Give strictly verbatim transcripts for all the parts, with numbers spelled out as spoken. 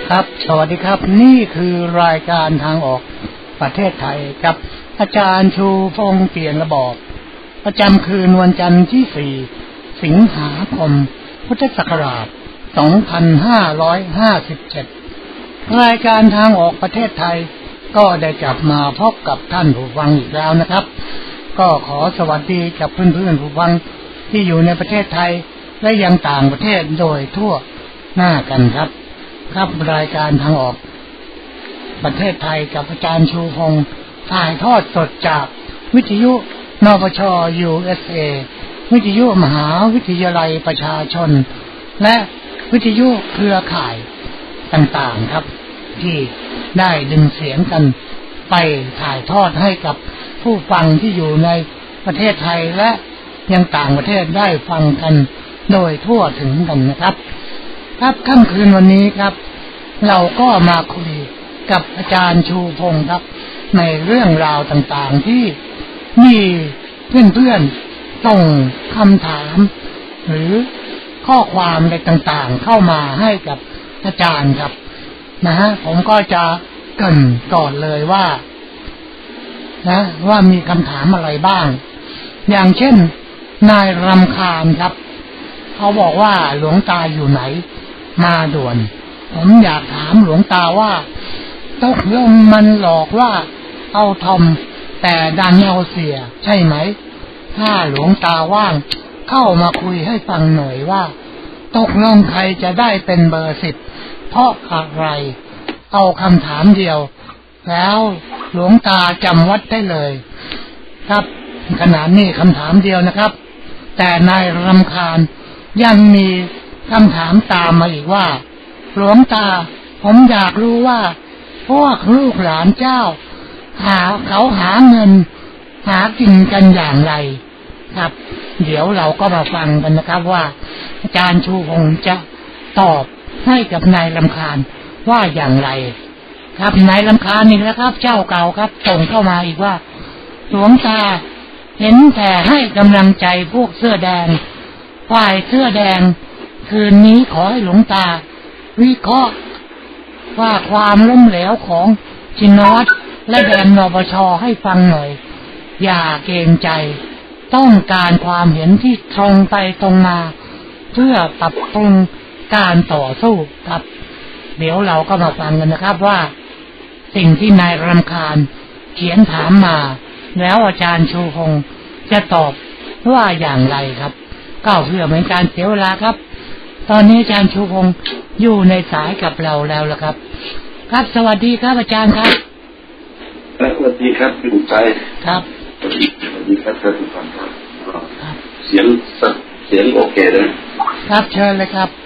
ครับสวัสดีครับนี่คือรายการทางออกประเทศไทยกับอาจารย์ชูพงษ์เปลี่ยนระบอบประจำคืนวันจันทร์ที่สี่สิงหาคมพุทธศักราชสองพันห้าร้อยห้าสิบเจ็ดรายการทางออกประเทศไทยก็ได้กลับมาพบกับท่านผู้ฟังอีกแล้วนะครับก็ขอสวัสดีกับเพื่อนๆผู้ฟังที่อยู่ในประเทศไทยและยังต่างประเทศโดยทั่วหน้ากันครับครับรายการทางออกประเทศไทยกับอาจารย์ชูพงษ์ถ่ายทอดสดจากวิทยุนปช ยู เอส เอ วิทยุมหาวิทยาลัยประชาชนและวิทยุเครือข่ายต่างๆครับที่ได้ดึงเสียงกันไปถ่ายทอดให้กับผู้ฟังที่อยู่ในประเทศไทยและยังต่างประเทศได้ฟังกันโดยทั่วถึงกันนะครับครับค่ำคืนวันนี้ครับเราก็มาคุยกับอาจารย์ชูพงษ์ครับในเรื่องราวต่างๆที่มีเพื่อนๆส่งคำถามหรือข้อความอะไรต่างๆเข้ามาให้กับอาจารย์ครับนะฮะผมก็จะเกริ่นก่อนเลยว่านะว่ามีคำถามอะไรบ้างอย่างเช่นนายรำคาญครับเขาบอกว่าหลวงตาอยู่ไหนมาด่วนผมอยากถามหลวงตาว่าตกลงมันหลอกว่าเอาทอมแต่ดันเอาเสียใช่ไหมถ้าหลวงตาว่างเข้ามาคุยให้ฟังหน่อยว่าตกลงใครจะได้เป็นเบอร์สิบเพราะอะไรเอาคำถามเดียวแล้วหลวงตาจำวัดได้เลยครับขนาดนี้คำถามเดียวนะครับแต่นายรำคาญยังมีคำถามตามมาอีกว่าหลวงตาผมอยากรู้ว่าพวกลูกหลานเจ้าหาเขาหาเงินหากินกันอย่างไรครับเดี๋ยวเราก็มาฟังกันนะครับว่าอาจารย์ชูพงษ์จะตอบให้กับนายรำคาญว่าอย่างไรครับนายรำคาญนี่นะครับเจ้าเก่าครับส่งเข้ามาอีกว่าหลวงตาเห็นแต่ให้กำลังใจพวกเสื้อแดงฝ่ายเสื้อแดงคืนนี้ขอให้หลวงตาวิเคราะห์ว่าความล้มเหลวของชินวัตรและแดนนปชให้ฟังหน่อยอย่าเกรงใจต้องการความเห็นที่ตรงไปตรงมาเพื่อปรับปรุงการต่อสู้ครับเดี๋ยวเราก็มาฟังกันนะครับว่าสิ่งที่นายรำคาญเขียนถามมาแล้วอาจารย์ชูพงษ์จะตอบว่าอย่างไรครับก็เพื่อเป็นการเสียเวลาครับตอนนี้อาจารย์ชูพงษ์อยู่ในสายกับเราแล้วล่ะครับครับสวัสดีครับอาจารย์ครับสวัสดีครับคุณใจครับสวัสดีครับท่านผู้ฟังครับเสียงเสียงโอเคนะครับเชิญเลยครับ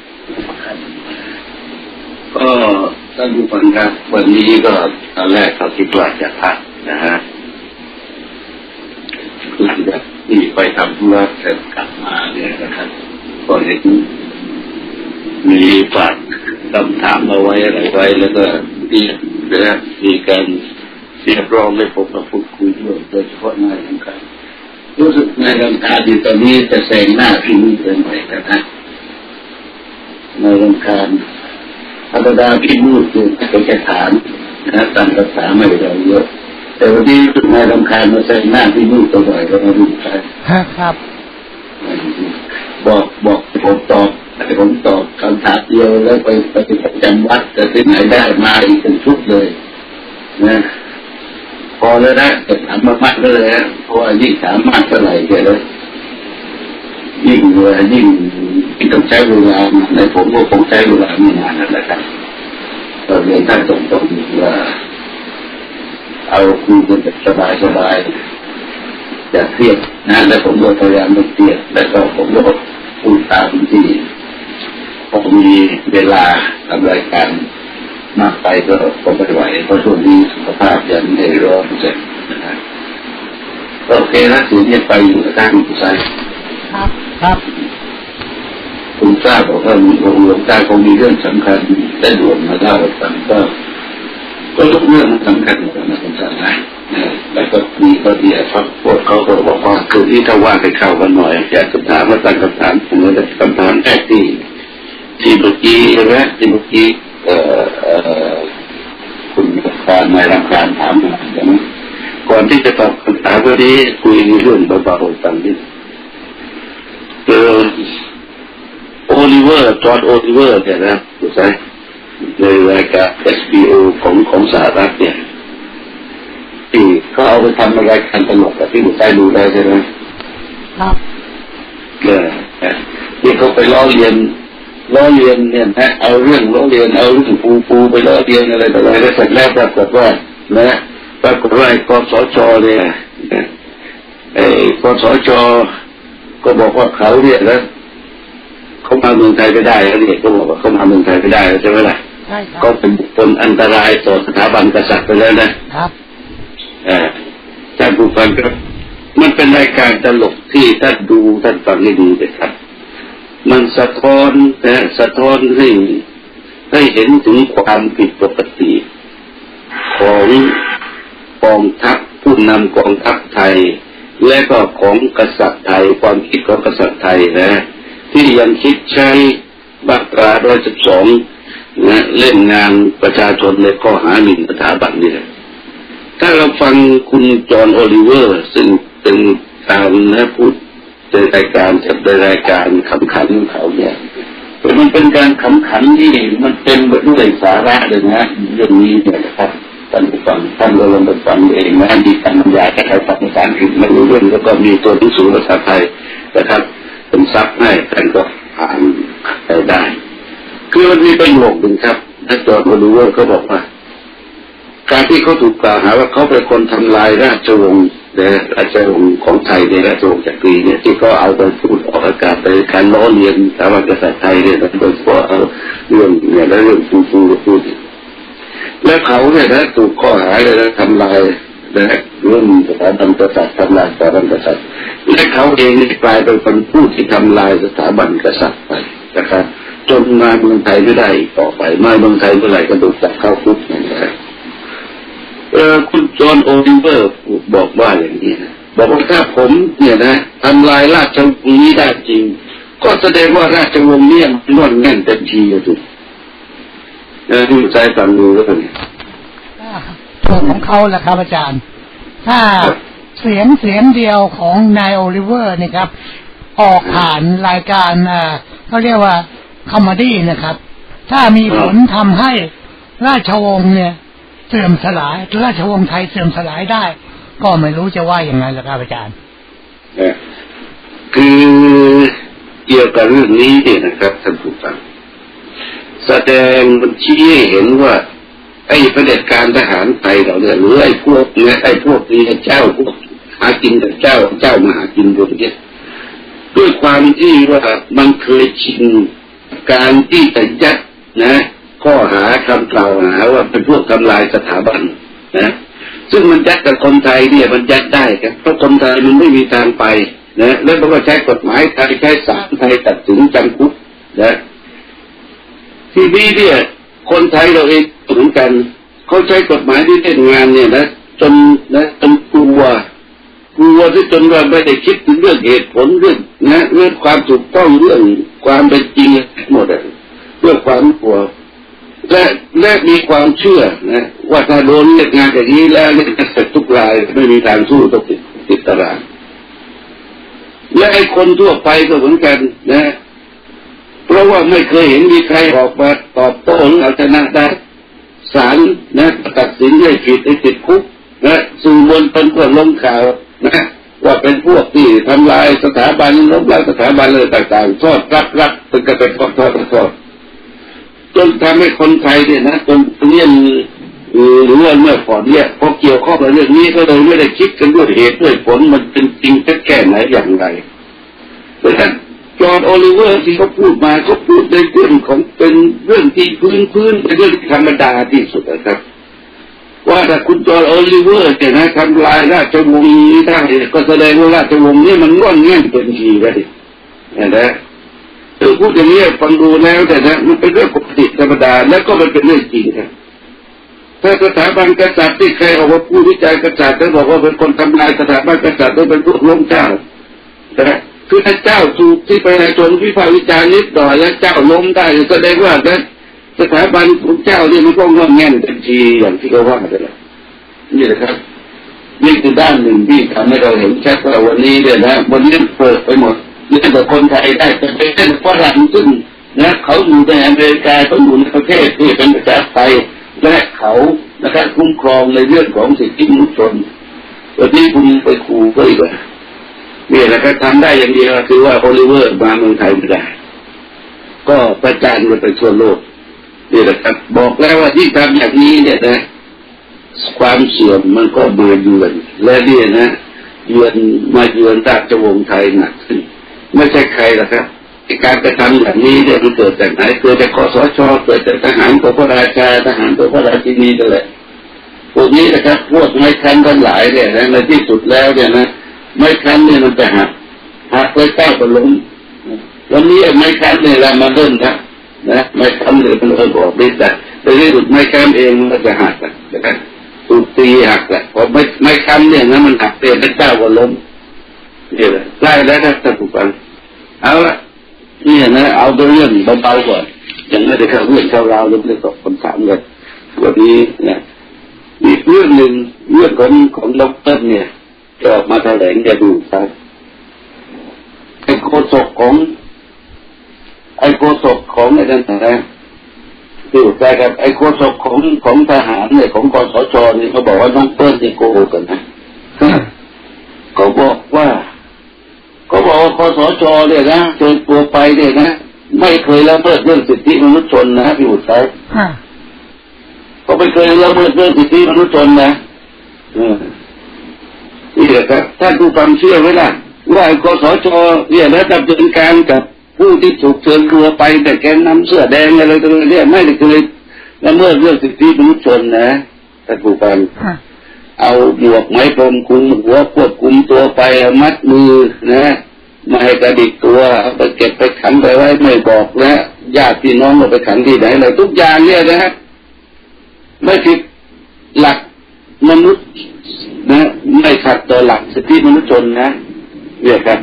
ก็ท่านผู้ฟังครับวันนี้ก็ตอนแรกเขาคิดว่าจะพักนะฮะคือจะที่ไปทำธุระเสร็จกลับมาเนี่ยนะครับก็เห็นมีฝากคำถามเอาไว้อะไรไว้แล้วก็ที่นะมีการเรียกร้องให้ผมมาพูดคุยด้วยโดยเฉพาะนายรำคาญรู้สึกนายรำคาญที่ตอนนี้จะแซงหน้าพี่นุ่นไปหน่อยนะนายรำคาญธรรมดาพี่นุ่นคือเป็นแค่ฐานนะตามภาษาไม่ได้เยอะแต่วันนี้นายรำคาญมาแซงหน้าพี่นุ่นตัวบ่อยก็มาดูใช่ครับบอกบอกผมตอบแต่ผมตอบคำถามเดียวแล้วไปไปจำวัดแต่ที่ไหนได้มาอีกเป็นชุดเลยนะพอแล้วนะแต่ถามมากๆเลยนะเพราะว่ายิ่งถามมากเท่าไหร่เกิดเลยยิ่งเวลายิ่งต้องใช้เวลาในผมก็คงใช้เวลาไม่นานนั่นแหละครับเราเรียนท่านตรงๆว่าเอาคุยกันแบบสบายๆอย่าเครียดนะแล้วผมก็พยายามไม่เครียดแล้วก็ผมก็พูดตามที่พอมีเวลาทำรายการมากไปก็คงไม่ไหวเพราะช่วงนี้สุขภาพยังไม่ร้อนเสร็จนะครับโอเคนะถึงจะไปอยู่กับท่านผู้ชายครับครับคุณทราบบอกว่ามีองค์หลวงตาคงมีเรื่องสำคัญได้ด่วนมาเล่าให้ฟังก็ก็ทุกเรื่องมันสำคัญหมดนะคุณทราบนะแล้วก็มีก็ดีครับพวกเขาก็บอกว่าคือที่ถ้าว่าไปเข้ากันหน่อยอยากจะถามว่าตั้งคำถามผมเลยคำถามแรกที่ที่เมื่อกี้ใช่ไหมที่เมื่อกี้เอ่อารย์ถามมาอย่างนี้ก่อนที่จะตอบคำถามวันนี้คุยเรื่องเบาๆฟังนิดเออโอลิเวอร์จอห์นโอลิเวอร์เนี่ยนะถูกไหมในรายการ เอส บี โอ ของของสหรัฐเนี่ยที่เขาเอาไปทำรายการตลกกับที่หนูใช้ดูได้ใช่ไหมครับเนี่ยที่เขาไปล้อเลียนล้อเลียนเนี่ยนะเอาเรื่องล้อเลียนเอาเรื่องปูปูไปล้อเลียนอะไรต่ออะไรแล้วเสร็จแล้วปรากฏว่านะปรากฏว่าไอ้กสชเนี่ยไอ้กสชก็บอกว่าเขาเนี่ยนะเขามาเมืองไทยไม่ได้แล้วเนี่ยก็บอกว่าเขามาเมืองไทยไม่ได้แล้วใช่ไหมล่ะใช่ครับก็เป็นบุคคลอันตรายต่อสถาบันกษัตริย์ไปแล้วนะครับอ่าท่านผู้ฟังครับมันเป็นรายการตลกที่ท่านดูท่านฟังให้ดีเลยครับมันสะท้อนนะสะท้อนให้ให้เห็นถึงความผิดปกติของกองทัพผู้นำกองทัพไทยและก็ของกษัตริย์ไทยความคิดของกษัตริย์ไทยนะที่ยังคิดใช้มาตราหนึ่งร้อยสิบสองนะเล่นงานประชาชนในข้อหาหมิ่นสถาบันนี่แหละถ้าเราฟังคุณจอห์นโอลิเวอร์ซึ่งเป็นการนะพูดในรายการจัดในรายการขำขันของเขาเนี่ยมันเป็นการขำขันที่มันเต็มไปด้วยสาระเลยนะเรื่องนี้เนี่ยนะครับท่านผู้ฟังท่านก็ลองไปฟังเองนะมีการบรรยายใครฟังภาษาอังกฤษไม่รู้เรื่องแล้วก็มีตัวหนังสือภาษาไทยนะครับเป็นซับให้ท่านก็อ่านไปได้คือมันมีประโยคหนึ่งครับท่านจอห์นโอลิเวอร์ก็บอกว่าการที่เขาถูกกล่าวหาว่าเขาเป็นคนทำลายราชวงศ์นะราชวงศ์ของไทยในราชวงศ์จักรีเนี่ยที่เขาเอาไปพูดออกอากาศในการล้อเลียนสถาบันกษัตริย์ไทยเนี่ยโดยเฉพาะเอาเรื่องเนี่ยและเรื่องฟูฟูพูดและเขาเนี่ยนะถูกข้อหาเลยนะทำลายนะเรื่องสถาบันกษัตริย์ทำลายสถาบันกษัตริย์และเขาเองนี่กลายเป็นคนพูดที่ทำลายสถาบันกษัตริย์ไปนะครับจนมาเมืองไทยไม่ได้ต่อไปมาเมืองไทยเมื่อไหร่ก็โดนจับเข้าคุกอย่างนี้เออคุณจอห์นโอลิเวอร์บอกว่าอย่างนี้นะบอกว่าถ้าผมเนี่ยนะทำลายราชวงศ์นี้ได้จริงก็แสดงว่าราชวงศ์นี้มันงอนแน่นเต็มทีเลยทุกนะที่ใจฟังดูแล้วเนี่ยตัวของเขาแหละครับอาจารย์ถ้าเสียงเสียงเดียวของนายโอลิเวอร์นี่ครับออกผ่านรายการอ่าเขาเรียกว่าคอมเมดี้นะครับถ้ามีผลทำให้ราชวงศ์เนี่ยเสื่อมสลายราชวงศ์ไทยเสื่อมสลายได้ก็ไม่รู้จะว่าอย่างไรล่ะครับอาจารย์คือเกี่ยวกับเรื่องนี้เนี่ยนะครับท่านผู้ฟังแสดงมันชี้ให้เห็นว่าไอ้เผด็จการทหารไทยเราเนี่ยหรือไอ้พวกเนี่ยไอ้พวกนี้เจ้าพวกหากินกับเจ้าเจ้ามาหากินพวกนี้ด้วยความที่ว่ามันเคยชินการที่จะยัดนะข้อหาคำกล่าวหาว่าเป็นพวกทำลายสถาบันนะซึ่งมันยัดกับคนไทยเนี่ยมันยัดได้ครับเพราะคนไทยมันไม่มีทางไปนะแล้วมันก็ใช้กฎหมายไทยใช้ศาลไทยตัดสินจำคุกนะที่นี่เนี่ยคนไทยเราเองเหมือนกันเขาใช้กฎหมายที่เล่นงานเนี่ยนะจนนะจนกลัวกลัวที่จนว่าไม่ได้คิดถึงเรื่องเหตุผลเรื่องนะเรื่องความถูกต้องเรื่องความเป็นจริงหมดเรื่องความกลัวและและมีความเชื่อนะว่าถ้าโดนเล่นงานอย่างนี้แล้วเนี่ยจะเสร็จทุกรายไม่มีทางสู้ต้องติดติดตารางและไอ้คนทั่วไปก็เหมือนกันนะเพราะว่าไม่เคยเห็นมีใครออกมาตอบโต้หรือเอาชนะได้ศาลนะตัดสินให้ผิดให้ติดคุกนะสื่อมวลชนก็ลงข่าวนะว่าเป็นพวกที่ทำลายสถาบันล้มล้างสถาบันเลยต่างๆทอดรับรับเป็นกระเป็นทอดทอดทอดจนทำให้คนไทยเนี่ยนะจนเนี่ยหรือว่าเมื่อก่อนเนี่ยพอเกี่ยวข้องกับเรื่องนี้ก็เลยไม่ได้คิดกันด้วยเหตุด้วยผลมันเป็นจริงแค่ไหนอย่างไรเพราะฉะนั้นจอห์นโอลิเวอร์ที่เขาพูดมาเขาพูดในเรื่องของเป็นเรื่องที่พื้นพื้นเป็นเรื่องธรรมดาที่สุดนะครับว่าถ้าคุณจอห์นโอลิเวอร์เนี่ยนะทำลายราชวงศ์นี้ได้ก็แสดงว่าราชวงศ์นี้มันงอนแง่นเต็มทีเลยนะคือพูดอย่างนี้ฟังดูแล้วแต่นะมันเป็นเรื่องปกติธรรมดาแล้วก็มันเป็นเรื่องจริงครับถ้าสถาบันกษัตริย์ที่ใครออกมาพูดวิจารณ์กษัตริย์แล้วบอกว่าเป็นคนทำลายสถาบันกษัตริย์เป็นพวกล้มเจ้านะคือถ้าเจ้าถูกที่ประชาชนวิพากษ์วิจารณ์นิดหน่อยแล้วเจ้าล้มได้แสดงว่านะสถาบันของเจ้าเนี่ยมันก็งอนแง่นเต็มทีอย่างที่เขาว่ากันแหละนี่แหละครับนี่คือด้านหนึ่งที่ทำให้เราเห็นชัดว่าวันนี้เนี่ยนะวันนี้เปิดไปหมดเรื่องแต่คนไทยได้แต่เป็นฝรั่งซึ่งนะเขาอยู่ในอเมริกาเขาอยู่ในประเทศที่เป็นประชาธิปไตยและเขานะครับคุ้มครองในเรื่องของสิทธิมนุษยชนวันนี้คุณไปขู่ก็อีกว่าเนี่ยนะครับทำได้อย่างเดียวคือว่าโอลิเวอร์มาเมืองไทยไม่ได้ก็ประจานมันไปทั่วโลกนี่แหละครับบอกแล้วว่าที่ทำอย่างนี้เนี่ยนะความเสื่อมมันก็มาเยือนและเนี่ยนะเยือนมาเยือนราชวงศ์ไทยหนักขึ้นไม่ใช่ใครหรอกครับการกระทำอย่างนี้เนี่ยมันเกิดจากไหนเกิดจากคสช.เกิดจากทหารของพระราชาทหารของพระราชินีนั่นแหละพวกนี้นะครับพวกไม้คันทั้งหลายเนี่ยนะในที่สุดแล้วเนี่ยนะไม้คันเนี่ยมันจะหักหักไปเต้าก็ล้มวันนี้ไม้คันเนี่ยเรามาเริ่มนะนะไม้คันเนี่ยมันเริ่มออกฤทธิ์แต่ในที่สุดไม้คันเองมันก็จะหักนะครับถูกตีหักแหละพอไม้ไม้คันเนี่ยนะมันหักเป็นเต้าก็ล้มนี่แหละไล่แล้วถ้าจะถูกกันเอาละนี่นะเอาเรื่องเบาๆก่อนยังไม่ได้เข้าเรื่องเข้าราวเรื่องเรื่องตอบคำถามเลยวันนี้นะอีกเรื่องหนึ่งเรื่องของของดร.เนี่ยจะออกมาแถลงจะดูครับไอ้โฆษกของไอ้โฆษกของไอ้นั่นนะดูใจกับไอ้โฆษกของของทหารเนี่ยของกสช.นี่เขาบอกว่าน้องเปิ้ลที่โกหกกันนะเขาบอกว่าก็บอกว่าคสช.เนี่ยนะเชิญตัวไปเนี่ยนะไม่เคยละเมิดเรื่องสิทธิมนุษยชนนะพี่อุทัยก็ไม่เคยละเมิดเรื่องสิทธิมนุษยชนนะนี่แหละครับท่านผู้ฟังเชื่อไหมล่ะว่าคสช.เนี่ยนะดำเนินการกับผู้ที่ถูกเชิญตัวไปแต่แกนนำเสื้อแดงอะไรต่างๆเนี่ยไม่ได้เคยละเมิดเรื่องสิทธิมนุษยชนนะท่านผู้ฟังเอาหมวกไม้พรมคุมหัวควบคุมตัวไปมัดมือนะไม่ให้กระดิกตัวเอาไปเก็บไปขังไปไว้ไม่บอกนะญาติพี่น้องเราไปขังที่ไหนเลยทุกอย่างเนี่ยนะไม่ผิดหลักมนุษย์นะไม่ขัดต่อหลักสิทธิมนุษยชนนะเนี่ยครับ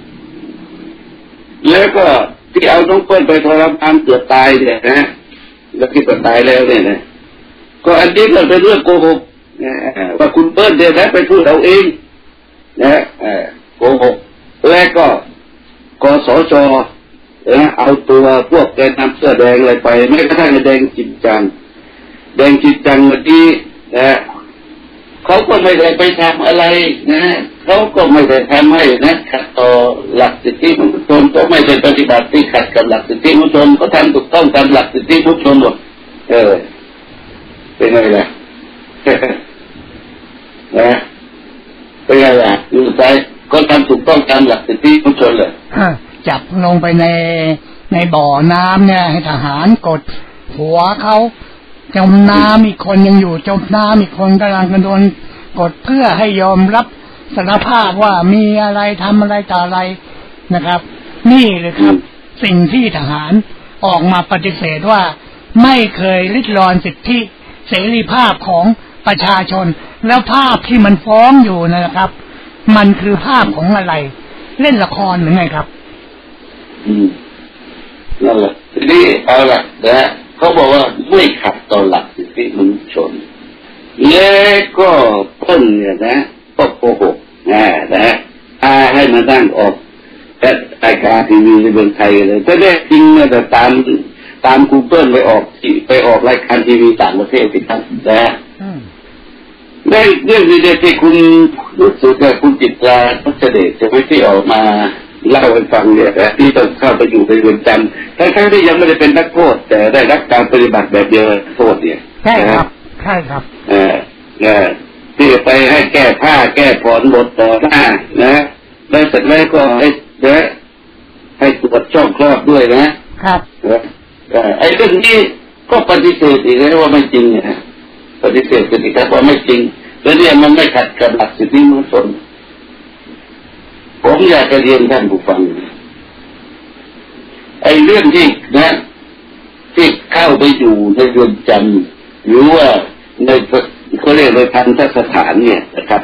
แล้วก็ที่เอาน้องเปิ้ลไปทรมานเกือบตายเนี่ยนะแล้วที่ก็ตายแล้วเนี่ยนะก็อันนี้ก็เป็นเรื่องโกหกว่าคุณเปิ้ลเนี่ยนะไปพูดเอาเองนะโกหกและก็กสช.นะเอาตัวพวกแกนนำเสื้อแดงอะไรไปไม่กระทั่งแดงจิตจังแดงจิตจังเมื่อกี้นะเขาก็ไม่ได้ไปทำอะไรนะเขาก็ไม่ได้ทำให้นะขัดต่อหลักสิทธิมนุษยชนก็ไม่ได้ปฏิบัติที่ขัดกับหลักสิทธิมนุษยชนเขาทำถูกต้องตามหลักสิทธิมนุษยชนหมดเออเป็นไงล่ะนะเป็นไงล่ะอยู่ใจก็ทำถูกต้องตามหลักสิทธิมนุษยชนเลยจับลงไปในในบ่อน้ำเนี่ยให้ทหารกดหัวเขาจมน้ำอีกคนยังอยู่จมน้ำอีกคนกำลังกระโดนกดเพื่อให้ยอมรับสารภาพว่ามีอะไรทำอะไรต่ออะไรนะครับนี่เลยครับสิ่งที่ทหารออกมาปฏิเสธว่าไม่เคยริดรอนสิทธิเสรีภาพของประชาชนแล้วภาพที่มันฟ้องอยู่นะครับมันคือภาพของอะไรเล่นละครหรือไงครับอืมนั่นแหละทีนี้เอาละนะเขาบอกว่าไม่ขัดต่อหลักสิทธิมนุษยชนและก็ต้นเนี่ยนะก็โกหกนะนะอาให้มานั่งออกแต่รายการทีวีในเมืองไทยเลยแต่แน่จริงเนี่ยแต่ตามตามกูเกิลไปออกไปออกรายการทีวีต่างประเทศสิครับนะในเรื่องนี้ที่คุณรู้สึกว่าคุณจิตราพัชเดชจะไม่ที่ออกมาเล่าให้ฟังเนี่ยนะที่ต้องเข้าไปอยู่ในเรือนจำทั้งๆที่ยังไม่ได้เป็นนักโทษแต่ได้รับการปฏิบัติแบบเดียวโทษเนี่ยใช่ครับใช่ครับเออเออที่ไปให้แก้ผ้าแก้ผ่อนบทต่อหน้านะแล้วเสร็จแล้วก็ให้นะให้ตรวจช่องคลอดด้วยนะครับไอ้เรื่องนี้ก็ปฏิเสธอีกแล้วว่าไม่จริงเนี่ยปฏิเสธกันอีกแล้วว่าไม่จริงแล้วเนี่ยมันไม่ขัดกับหลักสิทธิมนุษยชนผมอยากจะเรียนท่านผู้ฟังไอ้เรื่องที่นะที่เข้าไปอยู่ในเรือนจำหรือว่าในเขาเรียกในทันทสถานเนี่ยนะครับ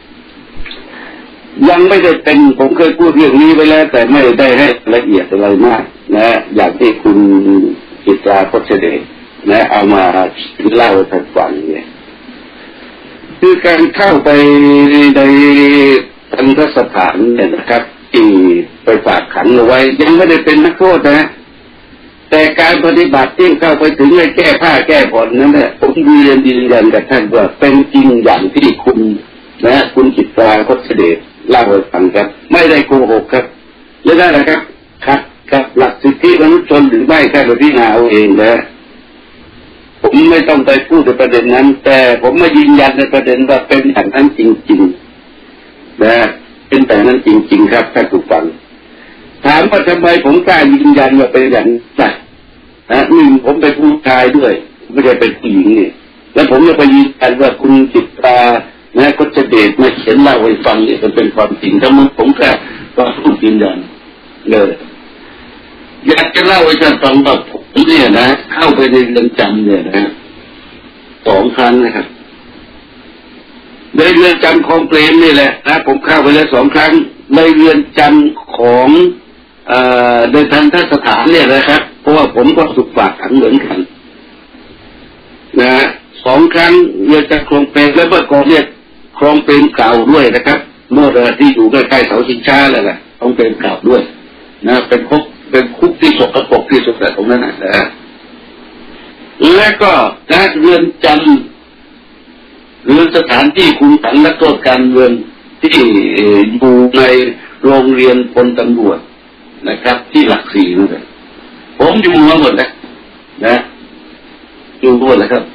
ยังไม่ได้เป็นผมเคยพูดเรื่องนี้ไปแล้วแต่ไม่ได้ให้ละเอียดอะไรมากนะอย่างที่คุณจิตราพจน์เดชนะเอามาเล่าให้ฟังเนี่ยคือการเข้าไปในทันตสถานเนี่ยนะครับที่ไปฝากขังเอาไว้ยังไม่ได้เป็นนักโทษนะแต่การปฏิบัติที่เข้าไปถึงให้แก้ผ้าแก้ผ่อนนั้นแหละผมยืนยืนยันกับท่านว่าเป็นจริงอย่างที่คุณนะคุณจิตราคดเดชเล่าให้ฟังครับไม่ได้โกหกครับและนั่นแหละครับขัดกับหลักสิทธิมนุษยชนหรือไม่แค่พิจารณาเอาเองนะผมไม่ต้องไปพูดในประเด็นนั้นแต่ผมมายืนยันในประเด็นว่าเป็นอย่างนั้นจริงๆนะเป็นแต่นั้นจริงๆครับท่านผู้ฟังถามว่าทำไมผมกล้ายืนยันว่าเป็นอย่างนั้นนะหนึ่งผมเป็นผู้ชายด้วยไม่ได้เป็นผู้หญิงนี่แล้วผมจะไปยืนยันว่าคุณจิตรานะก็จะเดชมาเขียนเล่าให้ฟังนี่มันเป็นความจริงถ้ามึงผมแค่ก็พูดยืนยันเลยอยากจะเล่าให้ท่านฟังว่าผมเนี่ยนะเข้าไปในเรือนจำเนี่ยนะสองครั้งนะครับในเรือนจำคลองเปรมนี่แหละนะผมเข้าไปแล้วสองครั้งในเรือนจำของเอ่อในทันตสถานเนี่ยนะครับเพราะว่าผมก็ถูกฝากขังเหมือนกันนะสองครั้งเรือนจำคลองเปรมและเมื่อก่อนเนี่ยคลองเปรมเก่าด้วยนะครับเมื่อที่อยู่ใกล้ๆเสาชิงช้าแล้วแหละคลองเปรมเก่าด้วยนะเป็นคุกเป็นคุกที่สกปรกที่สุดแต่ตรงนั้นนะและก็นะเรือนจำเรือนสถานที่คุมขังนักโทษการเมืองที่อยู่ในโรงเรียนพลตำรวจนะครับที่หลักสี่นั่นแหละผมอยู่มาหมดนะนะอยู่หมดแล้วครับ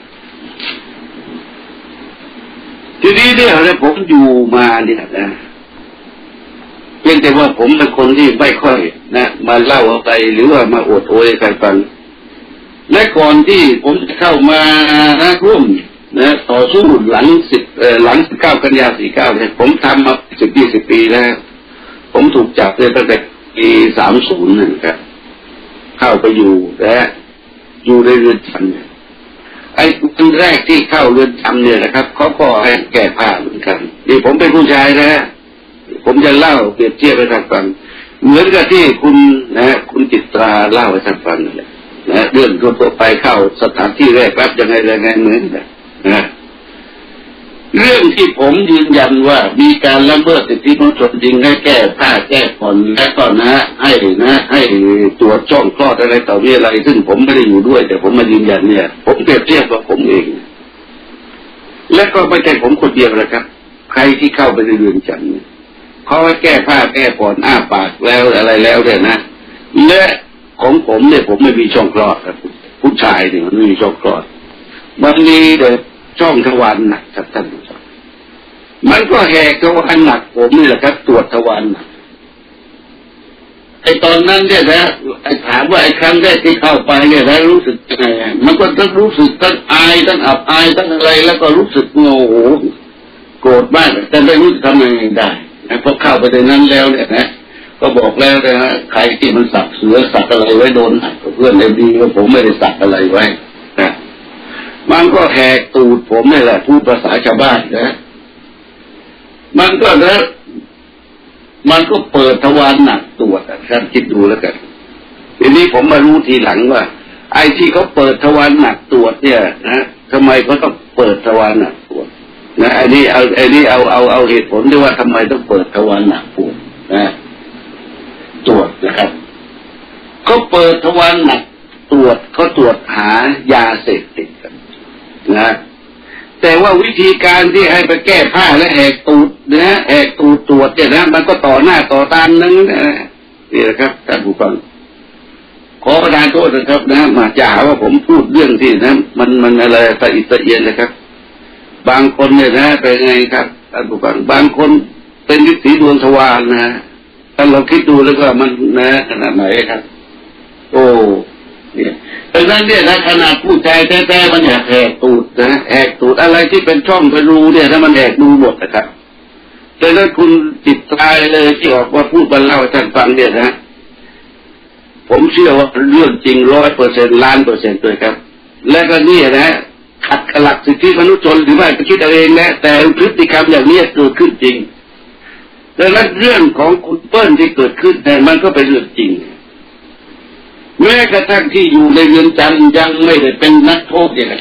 ทีนี้เนี่ยผมอยู่มาเนี่ยนะเพียงแต่ว่าผมเป็นคนที่ไม่ค่อยนะมาเล่าอะไรหรือว่ามาอวดโอยใครฟังและก่อนที่ผมจะเข้ามานะร่วมนะต่อสู้หลังสิบเอ่อหลังสิบเก้ากันยาสี่เก้าเนี่ยผมทำมาสิบยี่สิบปีแล้วผมถูกจับตั้งแต่ปีสามศูนย์นะครับเข้าไปอยู่และอยู่ในเรือนจำไอ้คนแรกที่เข้าเรือนจำเนี่ยนะครับเขาก็ให้แก้ผ้าเหมือนกันนี่ผมเป็นผู้ชายนะผมจะเล่าเปรียบเทียบให้ท่านฟังเหมือนกับที่คุณนะคุณจิตราเล่าให้ท่านฟังนั่นแหละนะเรื่องทั่วไปเข้าสถานที่แรกรับยังไงยังไงเหมือนกันนะเรื่องที่ผมยืนยันว่ามีการละเมิดสิทธิมนุษยชนจริงให้แก้ผ้าแก้ผ่อนและก็นะให้นะให้ตรวจช่องคลอดอะไรต่อมีอะไรซึ่งผมไม่ได้อยู่ด้วยแต่ผมมายืนยันเนี่ยผมเปรียบเทียบกับผมเองและก็ไม่ใช่ผมคนเดียวนะครับใครที่เข้าไปในเรือนจำเนี่ยเขาให้แก้ผ้าแก้ผ่อนอ้าปากแล้วอะไรแล้วเนี่ยนะและของผมเนี่ยผมไม่มีช่องคลอดครับผู้ชายเนี่ยมันไม่มีช่องคลอดมันมีแต่ช่องทวารหนักครับท่านผู้ชมมันก็แหกทวารหนักผมนี่แหละครับตรวจทวารหนักไอ้ตอนนั้นเนี่ยนะไอ้ถามว่าไอ้ครั้งแรกที่เข้าไปเนี่ยนะรู้สึกยังไงมันก็ต้องรู้สึกทั้งอายทั้งอับอายทั้งอะไรแล้วก็รู้สึกโง่โหโกรธมากแต่ไม่รู้จะทำยังไงได้นะพอเข้าไปในนั้นแล้วเนี่ยนะก็บอกแล้วนะฮะใครที่มันสักเสือสักอะไรไว้โดนเพื่อนในดีว่าผมไม่ได้สักอะไรไว้นะมันก็แหกตูดผมนี่แหละพูดภาษาชาวบ้านนะมันก็นะมันก็เปิดทวารหนักตรวจท่านคิดดูแล้วกันทีนี้ผมมารู้ทีหลังว่าไอ้ที่เขาเปิดทวารหนักตรวจเนี่ยนะทำไมเขาต้องเปิดทวารหนักตรวจนะไอ้นี่เอาไอ้นี่เอาเอาเอาเหตุผลด้วยว่าทำไมต้องเปิดทวารหนักตรวจนะตรวจนะครับเขาเปิดทวารหนักตรวจเขาตรวจหายาเสพติดกันนะแต่ว่าวิธีการที่ให้ไปแก้ผ้าและแหกตูดนะแหกตูดตรวจเนี่ยนะมันก็ต่อหน้าต่อตานั่นนะนี่แหละครับท่านผู้ฟังขอประทานโทษนะครับนะมาจะหาว่าผมพูดเรื่องที่นะมันมันอะไรสะอิดสะเอียนนะครับบางคนเนี่ยนะเป็นไงครับท่านผู้ฟังบางคนเป็นวิถีดวงทวารนะถ้าเราคิดดูแล้วก็มันนะขนาดไหนครับโอ้เนี่ยดังนั้นเนี่ยนะขนาดผู้ชายแท้ๆมันอยากแหกตูดนะแหกตูดอะไรที่เป็นช่องเป็นรูเนี่ยถ้ามันแหกดูหมดนะครับแต่ถ้าคุณจิตตายเลยที่ออกว่าพูดบรรเล่าให้ท่านฟังเนี่ยนะผมเชื่อว่าเรื่องจริงร้อยเปอร์เซ็นต์ล้านเปอร์เซ็นต์เลยครับและก็นี่นะขัดกับหลักสิทธิมนุษยชนหรือไม่ไปคิดเอาเองนะแต่พฤติกรรมอย่างนี้เกิดขึ้นจริงดังนั้นเรื่องของคุณเปิ้ลที่เกิดขึ้นแต่มันก็เป็นเรื่องจริงแม้กระทั่งที่อยู่ในเรือนจำยังไม่ได้เป็นนักโทษเนี่ยนะครับ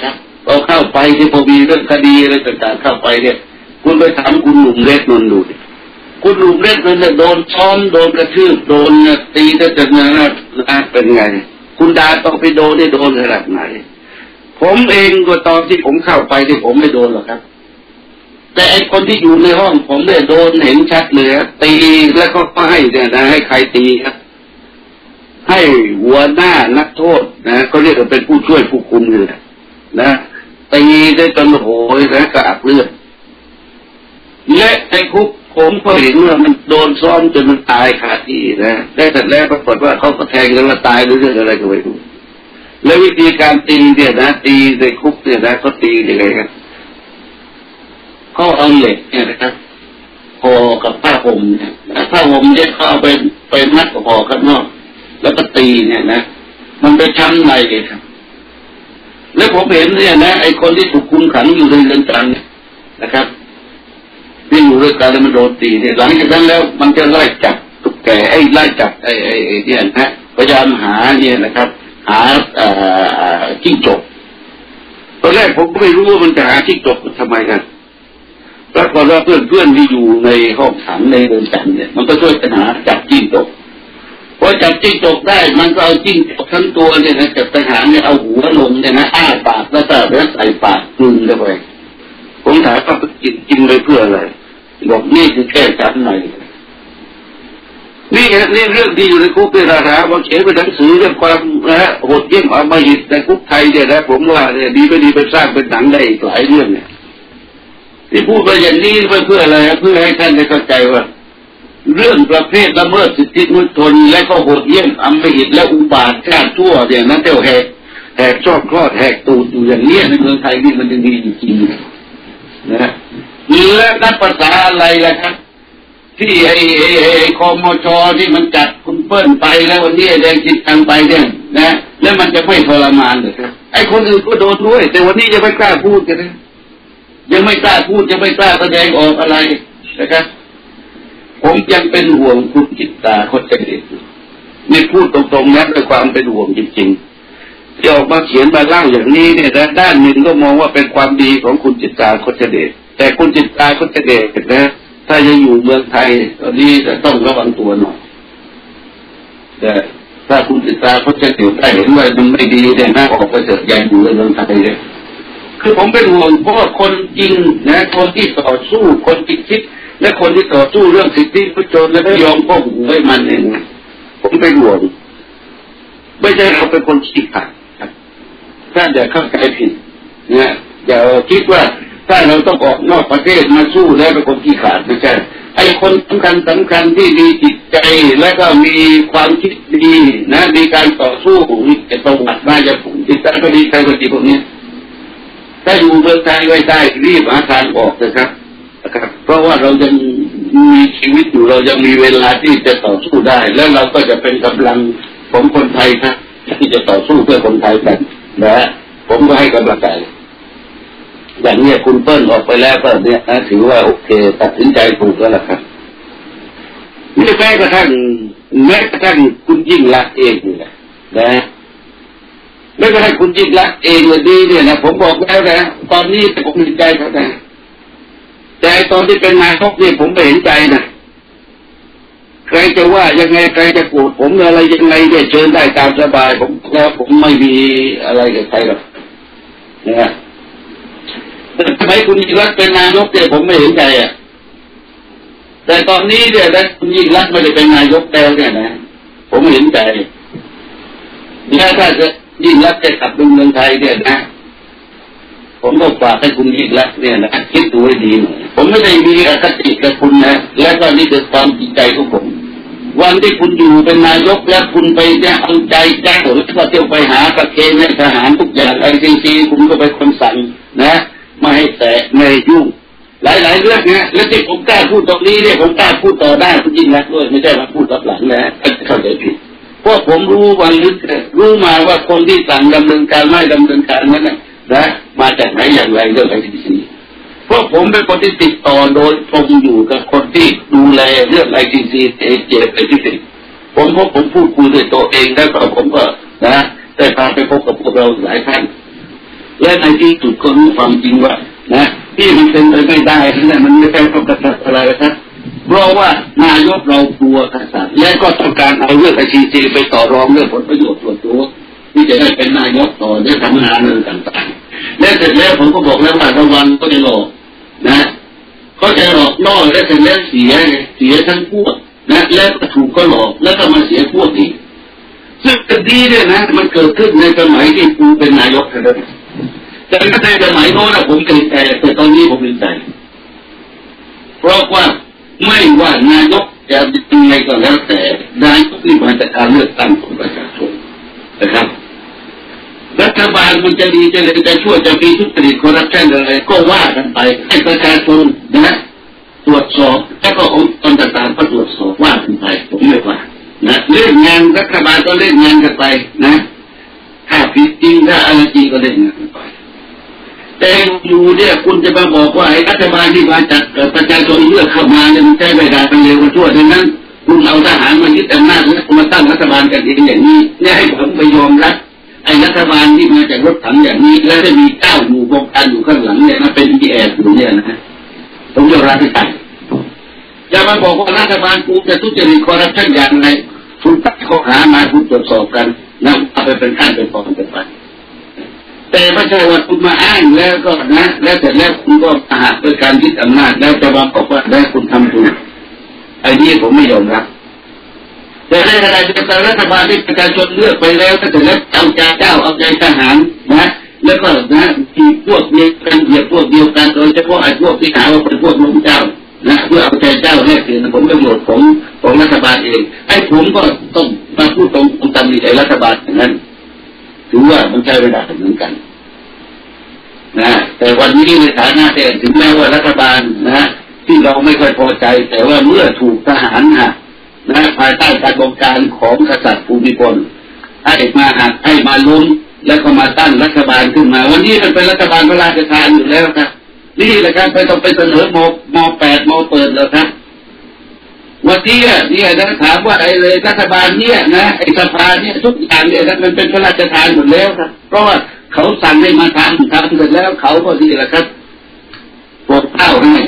พอเข้าไปที่พอมีเรื่องคดีอะไรต่างๆเข้าไปเนี่ยคุณไปถามคุณหนุ่มเล็กนนท์ดูดิคุณหนุ่มเล็กนนท์เนี่ยโดนซ้อมโดนกระทืบโดนตีแต่จะนะเป็นไงคุณดาต้องไปโดนได้โดนขนาดไหนผมเองก็ตอนที่ผมเข้าไปที่ผมไม่โดนหรอกครับแต่ไอคนที่อยู่ในห้องผมเนี่ยโดนเห็นชัดเลยตีแล้วก็ให้เนี่ยนะให้ใครตีครับให้หัวหน้านักโทษนะก็เรียกว่าเป็นผู้ช่วยผู้คุมเลยนะตีได้จนโหยและกระอักเลือดและไอ้คุกผมก็เห็นว่ามันโดนซ้อมจนมันตายขาดที่นะได้แต่แรกปรากฏว่าเขาก็แทงกันแล้วตายหรือเรื่องอะไรก็ไม่รู้แล้ววิธีการตีเนี่ยนะตีในคุกเนี่ยนะก็ตียังไงครับเขาเอาเหล็กเนี่ยนะครับห่อกับผ้าห่มเนี่ยผ้าห่มเนี่ยเขาเอาไปไปมัดห่อข้างนอกแล้วก็ตีเนี่ยนะมันไปช้ำในเลยครับแล้วผมเห็นเนี่ยนะไอ้คนที่ถูกคุมขังอยู่ในเรือนจำนะครับที่อยู่ด้วยกันแล้วมันโดนตีเนี่ยหลังจากนั้นแล้วมันจะไล่จับตุ๊กแกไอ้ไล่จับไอ้ไอ้ไอ้เนี่ยนะพยายามหาเนี่ยนะครับหาอ่าจิ้งจกตอนแรกผมก็ไม่รู้ว่ามันจะหาจิ้งจกทำไมกันปรากฏว่าเพื่อนๆที่อยู่ในห้องขังในเรือนจำเนี่ยมันก็ช่วยกันหาจับจิ้งจกพอจับจิ้งจกได้มันก็เอาจิ้งจกทั้งตัวเนี่ยนะจับทหารเนี่ยเอาหัวลงเนี่ยนะอ้าปากแล้วก็แล้วใส่ปากกลืนเข้าไปผมถามว่ากินกินไปเพื่ออะไรบอกนี่คือแค่จับหน่อยนี่นี่เรื่องที่อยู่ในคุกเป็นราคาว่าเขียนเป็นหนังสือเรื่องความนะฮะโหดเยี่ยมอำมหิตในคุกไทยเนี่ยนะผมว่าเนี่ยดีไม่ดีไปสร้างเป็นหนังได้อีกหลายเรื่องเนี่ยที่พูดไปอย่างนี้ไปเพื่ออะไรเพื่อให้ท่านได้เข้าใจว่าเรื่องประเภทละเมิดสิทธิมนุษยชนและก็โหดเยี่ยมอำมหิตและอุบาทชาติทั่วเนี่ยนั้นเจ้าแหกแหกชอบคลอดแหกตูดอยู่อย่างนี้ในเมืองไทยนี่มันยังดีจริงๆนะและนักภาษาอะไรล่ะครับที่ไอ้ไอ้ไอ้คมชที่มันจัดคุณเปิ้ลไปแล้ววันนี้แดงจิตตังไปเนี่ยนะแล้วมันจะไม่ทรมานเลยครับไอ้คนอื่นก็โดนด้วยแต่วันนี้ยังไม่กล้าพูดกันนะยังไม่กล้าพูดยังไม่กล้าแสดงออกอะไรนะครับผมยังเป็นห่วงคุณจิตตาคนเด็กนี่พูดตรงๆนะด้วยความเป็นห่วงจริงๆที่ออกมาเขียนมาเล่าอย่างนี้เนี่ยนะด้านหนึ่งก็มองว่าเป็นความดีของคุณจิตตาคนเด็กแต่คุณจิตตาคนเด็กนะถ้าจะอยู่เมืองไทยตอนนี้จะต้องระวังตัวหน่อยแต่ถ้าคุณจิตตาคนเด็กได้เห็นว่ามันไม่ดีเนี่ยนะออกไปเถอะอย่าอยู่ในเมืองไทยเลยคือผมเป็นห่วงเพราะว่าคนจริงนะคนที่ต่อสู้คนที่คิดและคนที่ต่อสู้เรื่องสิทธิมนุษยชนและไม่ยอมก้มหัวให้มันเองผมเป็นห่วงไม่ใช่เขาเป็นคนขี้ขลาดถ้าอย่าเข้าใจผิดเนี่ยอย่าคิดว่าถ้าเราต้องออกนอกประเทศมาสู้แล้วเป็นคนขี้ขลาดไม่ใช่ไอ้คนสำคัญสำคัญที่มีจิตใจและก็มีความคิดดีนะมีการต่อสู้มีประวัติมาจากจิตใจก็ดีใครก็ดีพวกนี้ถ้าอยู่เมืองไทยไว้ได้รีบหาทางออกนะครับนะครับเพราะว่าเรายังมีชีวิตอยู่เรายังมีเวลาที่จะต่อสู้ได้แล้วเราก็จะเป็นกำลังของคนไทยครับที่จะต่อสู้เพื่อคนไทยกันนะผมก็ให้กำลังใจอย่างนี้คุณเปิ้ลออกไปแล้วก็เนี่ยนะถือว่าโอเคตัดสินใจถูกแล้วล่ะครับไม่แม้กระทั่งแม้กระทั่งคุณยิ่งรักเองนี่แหละนะไม่กระทั่งคุณยิ่งรักเองวันนี้เนี่ยนะผมบอกแล้วนะตอนนี้ผมเห็นใจเขานะแต่ตอนที่เป็นนายกเนี่ยผมไม่เห็นใจนะใครจะว่ายังไงใครจะโกรธผมอะไรยังไงเนี่ยเชิญได้ตามสบายผมแล้วผมไม่มีอะไรกับใครหรอกนะแต่ทำไมคุณยิ่งรักเป็นนายกเนี่ยผมไม่เห็นใจอ่ะแต่ตอนนี้เนี่ยนะคุณยิ่งรักไม่ได้เป็นนายกแล้วเนี่ยนะผมเห็นใจและถ้าจะยิ่งรักจะกลับเมืองไทยเนี่ยนะผมก็ฝากให้คุณยิ่งรักเนี่ยนะคิดดูให้ดีหน่อยผมไม่ได้มีอคติกับคุณนะและก็นี่คือความจริงใจของผมวันที่คุณอยู่เป็นนายกแล้วคุณไปจะเอาใจแจ้งหรือว่าเที่ยวไปหาประเคนในทหารทุกอย่างไอ้จริงๆคุณก็ไปคนสั่งนะไม่ให้แตะไม่ให้ยุ่งหลายๆเรื่องนะแล้วที่ผมกล้าพูดตรงนี้เนี่ยผมกล้าพูดต่อได้คุณยิ่งรักด้วยไม่ใช่มาพูดรับหลังนะเข้าใจผิดเพราะผมรู้วันลึกรู้มาว่าคนที่สั่งดำเนินการไม่ดำเนินการนั้นนะนะมาจากไหนอย่างไรเรื่องไอทีซีเพราะผมเป็นคนที่ติดต่อโดยตรงอยู่กับคนที่ดูแลเรื่องไอทีซีเอเจเป็นพิเศษผมเพราะผมพูดคุยด้วยตัวเองแล้วก็ผมก็นะได้พาไปพบกับพวกเราหลายท่านและในที่สุดก็รู้ความจริงว่านะที่มันเป็นไปไม่ได้นั่นมันไม่ใช่เพราะกษัตริย์อะไรครับเพราะว่านายกเรากลัวกษัตริย์และก็ต้องการเอาเรื่องไอซีจีไปต่อรองเรื่องผลประโยชน์ส่วนตัวที่จะได้เป็นนายกต่อได้ทำงานเรื่องต่างๆและเสร็จแล้วผมก็บอกแล้วว่าระวังก็จะหลอกนะเขาจะหลอกล่อและเสร็จแล้วเสียเสียทั้งพวกนะแล้วก็ถูกก็หลอกแล้วก็มาเสียพวกอีกซึ่งคดีเนี่ยนะมันเกิดขึ้นในสมัยที่กูเป็นนายกนะครับแต่ในสมัยโน้นผมเกรงใจแต่ตอนนี้ผมเกรงใจเพราะว่าไม่ว่านายกจะเป็นไงก็แล้วแต่นายกที่มาจากการเลือกตั้งของประชาชนนะครับรัฐบาลมันจะดีจะเลยจะช่วยจะมีทุจริตคอร์รัปชันอะไรก็ว่ากันไปให้ประชาชนนะตรวจสอบแล้วก็องค์กรต่างๆก็ตรวจสอบว่ากันไปผมไม่ว่านะเล่นงานรัฐบาลก็เล่นงานกันไปนะถ้าผิดจริงถ้าอะไรจริงก็เล่นงานกันไปแต่อยู่เนี่ยคุณจะมาบอกว่าไอ้รัฐบาลที่มาจากประชาชนเลือกเข้ามาเนี่ยมันใช้ไม่ได้เป็นเร็วกว่าชั่วดังนั้นคุณเอาทหารมายึดอำนาจแล้วมาตั้งรัฐบาลกันเองอย่างนี้เนี่ยให้ผมไปยอมรับไอ้รัฐบาลที่มาจากรถถังอย่างนี้แล้วจะมีเจ้าอยู่บงการอยู่ข้างหลังเนี่ยมันเป็นอีแอบอยู่เนี่ยนะผมยอมรับไม่ได้อย่ามาบอกว่ารัฐบาลกูจะทุจริตคอร์รัปชันอย่างไรคุณตั้งข้อหามาคุณตรวจสอบกันนะเอาไปเป็นขั้นเป็นตอนเป็นไปแต่ไม่ใช่ว่าคุณมาอ้างแล้วก็นะแล้วแต่แล้วคุณก็หักโดยการยึดอำนาจแล้วจะมาบอกว่าได้คุณทำถูกไอ้นี่ผมไม่ยอมรับแต่ในขณะเดียวกันรัฐบาลที่ประชาชนเลือกไปแล้วก็แต่แล้วเอาใจเจ้าเอาใจทหารนะแล้วก็นะที่พวกเดียวกันเหยียบพวกเดียวกันโดยเฉพาะไอ้พวกที่หาว่าเป็นพวกล้มเจ้านะเพื่อเอาใจเจ้าแลกเปลี่ยนผลประโยชน์ของของรัฐบาลเองไอ้ผมก็ต้องมาพูดตรงตรงตามนี้ไอ้รัฐบาลอย่างนั้นถือว่ามันใช้เวลาเหมือนกันนะแต่วันนี้ในฐานะที่ถึงแม้ว่ารัฐบาลนะที่เราไม่ค่อยพอใจแต่ว่าเมื่อถูกทหารหักนะภายใต้การบงการของกษัตริย์ภูมิพลให้มาหักให้มาล้มแล้วก็มาตั้งรัฐบาลขึ้นมาวันนี้มันเป็นรัฐบาลพระราชทานอยู่แล้วครับนี่แหละครับไปต้องไปเสนอมมแปดมเปิดแล้วครับวันนี้เนี่ยนะถามว่าไอ้เลยรัฐบาลเนี่ยนะไอ้สภาเนี่ยทุกอย่างเนี่ยมันเป็นพระราชทานหมดแล้วครับเพราะว่าเขาสั่งให้มาทำทำเสร็จแล้วเขาก็ดีแหละครับโปรดเกล้าให้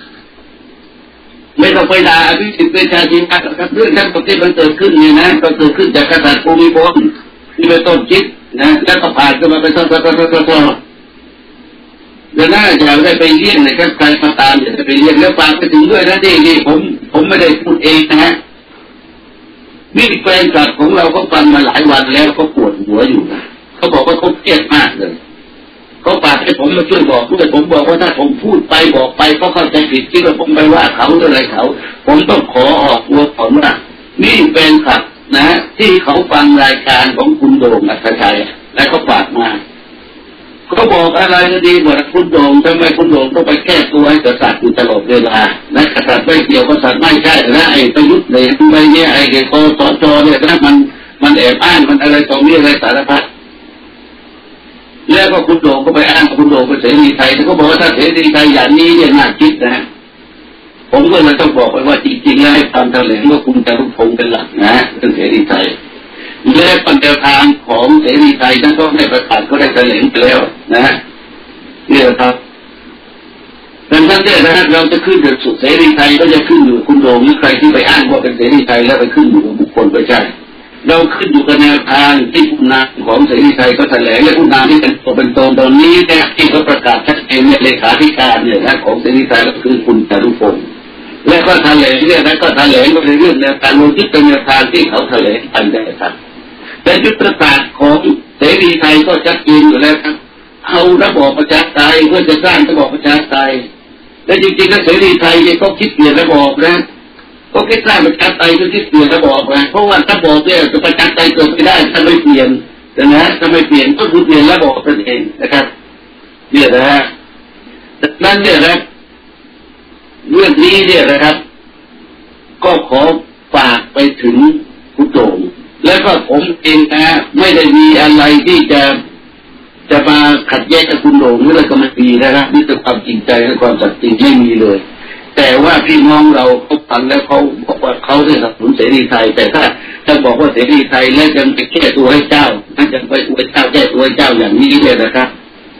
ไม่ต้องไปด่าอภิสิทธิ์ประชาชนครับเรื่องทั้งหมดที่มันเกิดขึ้นเนี่ยนะก็เกิดขึ้นจากกษัตริย์ภูมิพลที่เป็นต้นคิดนะแล้วก็ผ่านกันมาเป็นต้นต้นต้นต้นต้นเดี๋ยวน่าจะได้ไปเลี้ยงนะครับใครมาตามเดี๋ยวจะไปเลี้ยงแล้วฟังไปถึงด้วยนะที่นี่ผมผมไม่ได้พูดเองนะฮะนี่แฟนคลับของเราก็ฟังมาหลายวันแล้วก็ปวดหัวอยู่นะเขาบอกว่าเขาเครียดมากเลยเขาฝากให้ผมมาช่วยบอกด้วยผมบอกว่าถ้าผมพูดไปบอกไปเขาเข้าใจผิดคิดว่าผมไปว่าเขาอะไรเขาผมต้องขอออกตัวก่อนว่านี่เป็นครับนะที่เขาฟังรายการของคุณโด่งอัศชัยและเขาฝากมาเขาบอกอะไรก็ดีหมดคุณโด่งทำไมคุณโด่งต้องไปแก้ตัวให้กษัตริย์อยู่ตลอดเวลาและกษัตริย์ไม่เกี่ยวกษัตริย์ไม่ใช่และไอ้ประยุทธ์เนี่ยไม่เนี่ยไอ้เด็กคอสชเนี่ยนะมันมันแอบอ้างมันอะไรตรงนี้อะไรสารพัดแล้วก็คุณโด่งก็ไปอ้างคุณโด่งเป็นเสรีไทยเขาบอกว่าถ้าเสรีไทยอย่างนี้เนี่ยน่าคิดนะผมก็เลยต้องบอกไปว่าจริงๆแล้วให้ตามแถลงว่าคุณจารุพงศ์เป็นหลักนะเรื่องเสรีไทยและปัญญาทางของเสรีไทยนั้นก็ได้ประกาศก็ได้แถลงไปแล้วนะนี่แหละครับดังนั้นเนี่ยนะเราจะขึ้นกับสุดเสรีไทยก็จะขึ้นอยู่คุณโด่งหรือใครที่ไปอ้างว่าเป็นเสรีไทยแล้วไปขึ้นอยู่กับบุคคลไปใช่เราขึ้นอยู่กับแนวทางที่ผู้นำของเสรีไทยก็แถลงและผู้นำที่เป็นตัวเป็นตนตอนนี้เนี่ยที่เขาประกาศชัดเจนเนี่ยเลขาธิการเนี่ยนะของเสรีไทยก็คือคุณจารุพงศ์และก็แถลงเนี่ยนะก็แถลงก็ในเรื่องแนวการลงยึดเป็นแนวทางที่เขาแถลงไปได้ครับแต่ยุทธศาสตร์ของเสรีไทยก็ชัดเจนอยู่แล้วครับเอาระบอบประชาธิปไตยเพื่อจะสร้างระบอบประชาธิปไตยและจริงๆแล้วเสรีไทยเนี่ยก็คิดเปลี่ยนระบอบนะก็คิดสร้างประชาธิปไตยก็คิดเปลี่ยนระบอบนะเพราะว่าระบอบเนี่ยประชาธิปไตยเกิดไม่ได้ถ้าไม่เปลี่ยนนะถ้าไม่เปลี่ยนก็คือเปลี่ยนระบอบนั่นเองนะครับเนี่ยนะฮะดังนั้นเนี่ยนะเรื่องนี้เนี่ยนะครับก็ขอฝากไปถึงคุณโด่งแล้วก็ผมเองนะไม่ได้มีอะไรที่จะจะมาขัดแย้งกับคุณโด่งหรืออะไรก็ไม่มีนะครับนี่เป็นความจริงใจและความสัตย์จริงไม่มีเลยแต่ว่าพี่น้องเราเขาฟังแล้วเขาบอกว่าเขาได้สนับสนุนเสรีไทยแต่ถ้าถ้าบอกว่าเสรีไทยแล้วยังไปแก้ตัวให้เจ้าถ้าจะไปอวยเจ้าแก้ตัวให้เจ้าอย่างนี้เนี่ยนะครับ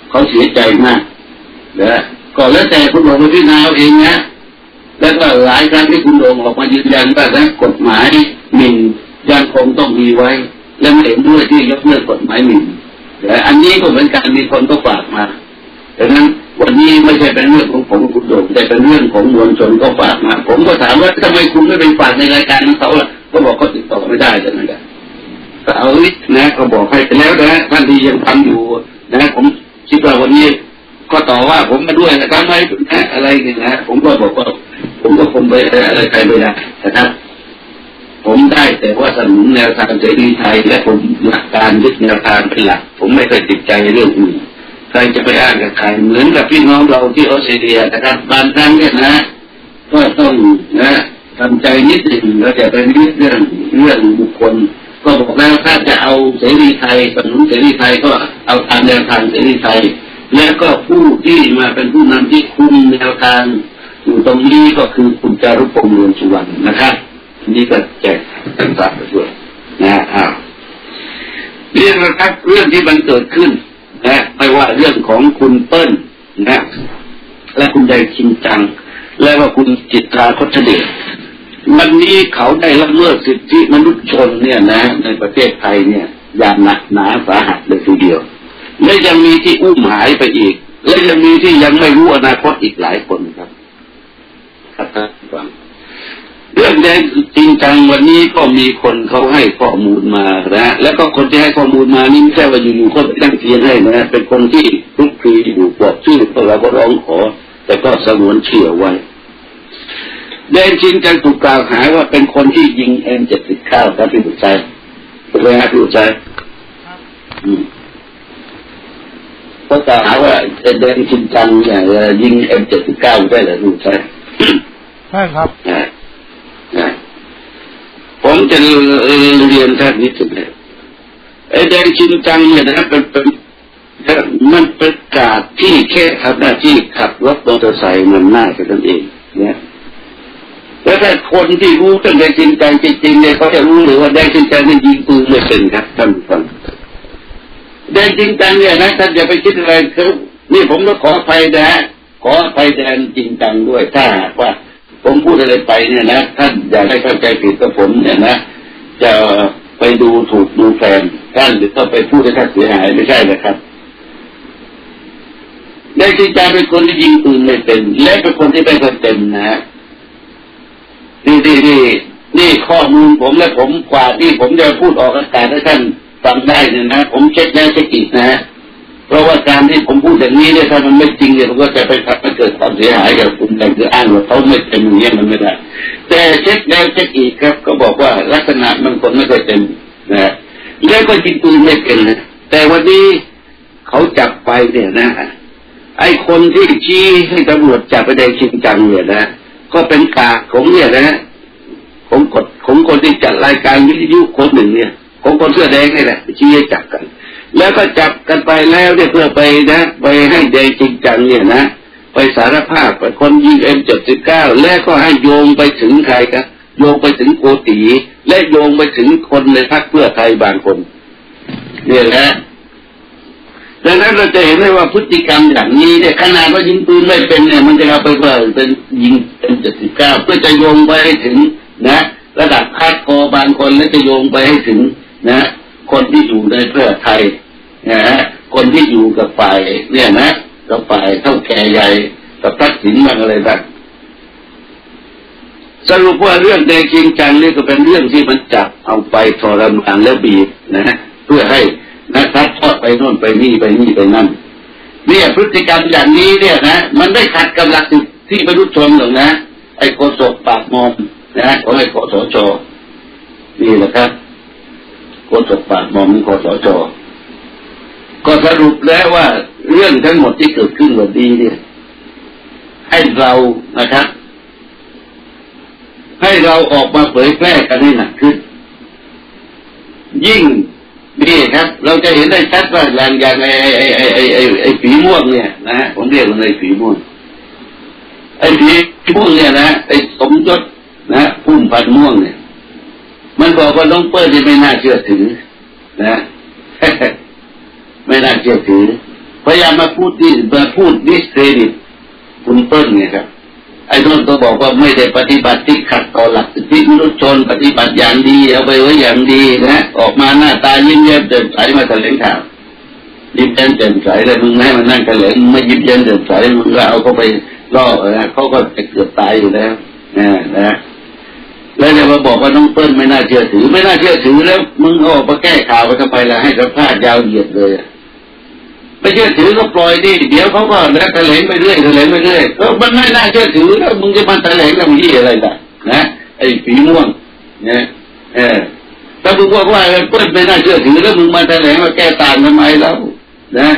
เขาเสียใจมากนะก็แล้วแต่คุณโด่งไปพิจารณาเองนะแล้วก็หลายครั้งที่คุณโด่งออกมายืนยันว่านะกฎหมายหมิ่นยังคงต้องมีไว้และไม่เห็นด้วยที่ยกเลิกกฎหมายหมิ่นแต่อันนี้ก็เหมือนกันมีคนก็ฝากมาดังนั้นวันนี้ไม่ใช่เป็นเรื่องของผมคุณโด่งแต่เป็นเรื่องของมวลชนก็ฝากมาผมก็ถามว่าทำไมคุณไม่ไปฝากในรายการของเขาล่ะก็บอกเขาติดต่อไม่ได้เลยนะก็เอาลิสต์นะก็บอกให้ไปแล้วนะท่านที่ยังทำอยู่นะผมคิดว่าวันนี้ก็ต่อว่าผมมาด้วยนะทำไมนะอะไรเนี่ยนะผมก็บอกว่าผมก็คงไปอะไรใครไม่ได้นะครับผมได้แต่ว่าสนับสนุนแนวทางเสรีไทยและผมหลักการยึดแนวทางเป็นหลักผมไม่เคยติดใจเรื่องอื่นใครจะไปอ้างกับใครเหมือนกับพี่น้องเราที่ออสเตรเลียนะครับบางครั้งเนี่ยนะก็ต้องนะทำใจนิดหนึ่งเราจะไปนิดเรื่องเรื่องบุคคลก็บอกแล้วถ้าจะเอาเสรีไทยสนับสนุนเสรีไทยก็เอาทางแนวทางเสรีไทยและก็ผู้ที่มาเป็นผู้นำที่คุมแนวทางอยู่ตรงนี้ก็คือคุณจารุพงษ์เรืองสุวรรณนะครับนี่ก็แจกต่างๆไปด้วยนะอ้าวเรื่องนะครับเรื่องที่มันเกิดขึ้นนะไม่ว่าเรื่องของคุณเปิ้ลนะและคุณใดชินจังและว่าคุณจิตราคชเดชวันนี้เขาได้ละเมิดสิทธิมนุษยชนเนี่ยนะในประเทศไทยเนี่ยอย่างหนักหนาสาหัสเลยทีเดียวและยังมีที่อุ้มหายไปอีกและยังมีที่ยังไม่รู้อนาคตอีกหลายคนครับครับเรื่องแดงจริงจังวันนี้ก็มีคนเขาให้ข้อมูลมานะแล้วก็คนที่ให้ข้อมูลมานี่ไม่ใช่ว่าอยู่ๆก็ตั้งเทียนให้นะเป็นคนที่คลุกคลีอยู่บอกชื่อพวกเราก็ร้องขอแต่ก็สงวนชื่อไว้แดงจริงจังถูกกล่าวหาว่าเป็นคนที่ยิง เอ็ม เจ็ดสิบเก้า ครับพี่บุตรชัยเป็นไงครับพี่บุตรชัยก็กล่าวหาว่าแดงจริงจังเนี่ยยิง เอ็ม เจ็ดสิบเก้า ได้เหรอพี่บุตรชัยใช่ครับผมจะเรียนท่านนิดหนึ่งเลยไอ้แดงจริงจังเนี่ยนะเป็นเป็นมันประกาศที่แค่ทำหน้าที่ขับรถมอเตอร์ไซค์มันหน้าแค่นั้นเองเนี่ยแล้วถ้าคนที่รู้เรื่องแดงจริงจังจริงๆเนี่ยเขาจะรู้หรือว่าแดงจริงจังเนี่ยยิงปืนไม่เป็นครับท่านฟังแดงจริงจังเนี่ยนะท่านอย่าไปคิดอะไรคือนี่ผมต้องขออภัยนะขออภัยแดงจริงจังด้วยถ้าว่าผมพูดอะไรไปเนี่ยนะท่านอย่าได้เข้าใจผิดกับผมเนี่ยนะจะไปดูถูกดูแฟนท่านหรือก็ไปพูดให้ท่านเสียหายไม่ใช่นะครับได้จริงจังเป็นคนที่ยิงปืนไม่เป็นและเป็นคนที่ไม่เคยเต็มนะนี่นี่นี่นี่ข้อมูลผมและผมกว่าที่ผมจะพูดออกอากาศให้ท่านฟังได้เนี่ยนะผมเช็คแล้วเช็คอีกนะเพราะว่าการที่ผมพูดอย่างนี้เนี่ยถ้ามันไม่จริงเนี่ยมันก็จะไปทำให้เกิดความเสียหายกับคุณแต่คืออ้างว่าเขาไม่เต็มอย่างนี้มันไม่ได้แต่เช็คแล้วเช็คอีกครับก็บอกว่าลักษณะมันคนไม่เคยเต็มนะแล้วก็จริงปืนไม่เป็นนะแต่วันนี้เขาจับไปเนี่ยนะไอ้คนที่ชี้ให้ตำรวจจับไปได้จริงจังเนี่ยนะก็เป็นปากของเนี่ยนะของกดของคนที่จัดรายการวิทยุคนหนึ่งเนี่ยของคนเสื้อแดงนี่แหละชี้ให้จับกันแล้วก็จับกันไปแล้วเนี่ยเพื่อไปนะไปให้แดงจริงจังเนี่ยนะไปสารภาพเป็นคนยิง เอ็ม เจ็ดสิบเก้า และก็ให้โยงไปถึงใครครับโยงไปถึงโกติและโยงไปถึงคนในพรรคเพื่อไทยบางคนเนี่ยนะดังนั้นเราจะเห็นได้ว่าพฤติกรรมอย่างนี้เนี่ยขนาดว่ายิงปืนไม่เป็นเนี่ยมันจะเอาไปเปิดเป็นยิง เอ็ม เจ็ดสิบเก้า เพื่อจะโยงไปให้ถึงนะระดับคาดคอบางคนและจะโยงไปให้ถึงนะคนที่อยู่ในเพื่อไทยนะฮะคนที่อยู่กับฝ่ายเนี่ยนะกับฝ่ายเท่าแก่ใหญ่กับทักษิณบ้างอะไรบ้างสรุปว่าเรื่องแดงจริงจังนี่ก็เป็นเรื่องที่มันจับเอาไปทรมานและบีบนะฮะเพื่อให้นะทัดทอดไปโน่นไปนี่ไปนี่ไปนั่นเนี่ยพฤติกรรมอย่างนี้เนี่ยนะมันได้ขัดกับหลักที่มนุษยชนหรอกนะไอ้โฆษกปากมอมนะของไอ้คสช.นี่แหละครับโฆษกปากมอมคสช.ก็สรุปแล้วว่าเรื่องทั้งหมดที่เกิดขึ้นวันนี้เนี่ยให้เรานะครับให้เราออกมาเผยแพร่กันให้หนักขึ้นยิ่งนี่ครับเราจะเห็นได้ชัดว่าอย่างอย่างไอ้ไอ้ไอ้ไอ้ไอ้ไอ้ผีม่วงเนี่ยนะฮะผมเรียกมันไอ้ผีม่วงไอ้ผีม่วงเนี่ยนะไอ้สมยศนะพุ่มพันม่วงเนี่ยมันบอกว่าน้องเปิ้ลที่ไม่น่าเชื่อถือนะไม่น่าเชื่อถือพยายามมาพูดดิมาพูดดิสเครดิตคุณเปิ้ลเนี่ยครับไอ้ต้นก็บอกว่าไม่ได้ปฏิบัติที่ขัดต่อหลักสิทธิมนุษยชนปฏิบัติอย่างดีเอาไปไว้อย่างดีนะออกมาหน้าตายิ้มแย้มแจ่มใสมาแถลงข่าวยิ้มแย้มแจ่มใสเลยมึงให้มันนั่งแถลงไม่ยิ้มแย้มแจ่มใสมึงก็เอาเขาไปล่อนะเขาก็จะเกือบตายอยู่แล้วนะนะแล้วจะมาบอกว่าน้องเปิ้ลไม่น่าเชื่อถือไม่น่าเชื่อถือแล้วมึงออกมาแก้ข่าวไปทำไมล่ะให้สัมภาษณ์ยาวเหยียดเลยไม่เชื่อถือก็ปล่อยดิเดี๋ยวเขาก็แล้วแถลงไปเรื่อยแถลงไปเรื่อยก็มันไม่น่าเชื่อถือแล้วมึงจะมาแถลงทำยี่อะไรล่ะนะไอ้ฝีม่วงเนี่ยเออถ้ามึงบอกว่าเปิ้ลไม่น่าเชื่อถือแล้วมึงมาแถลงมาแก้ต่างทำไมแล้วนะ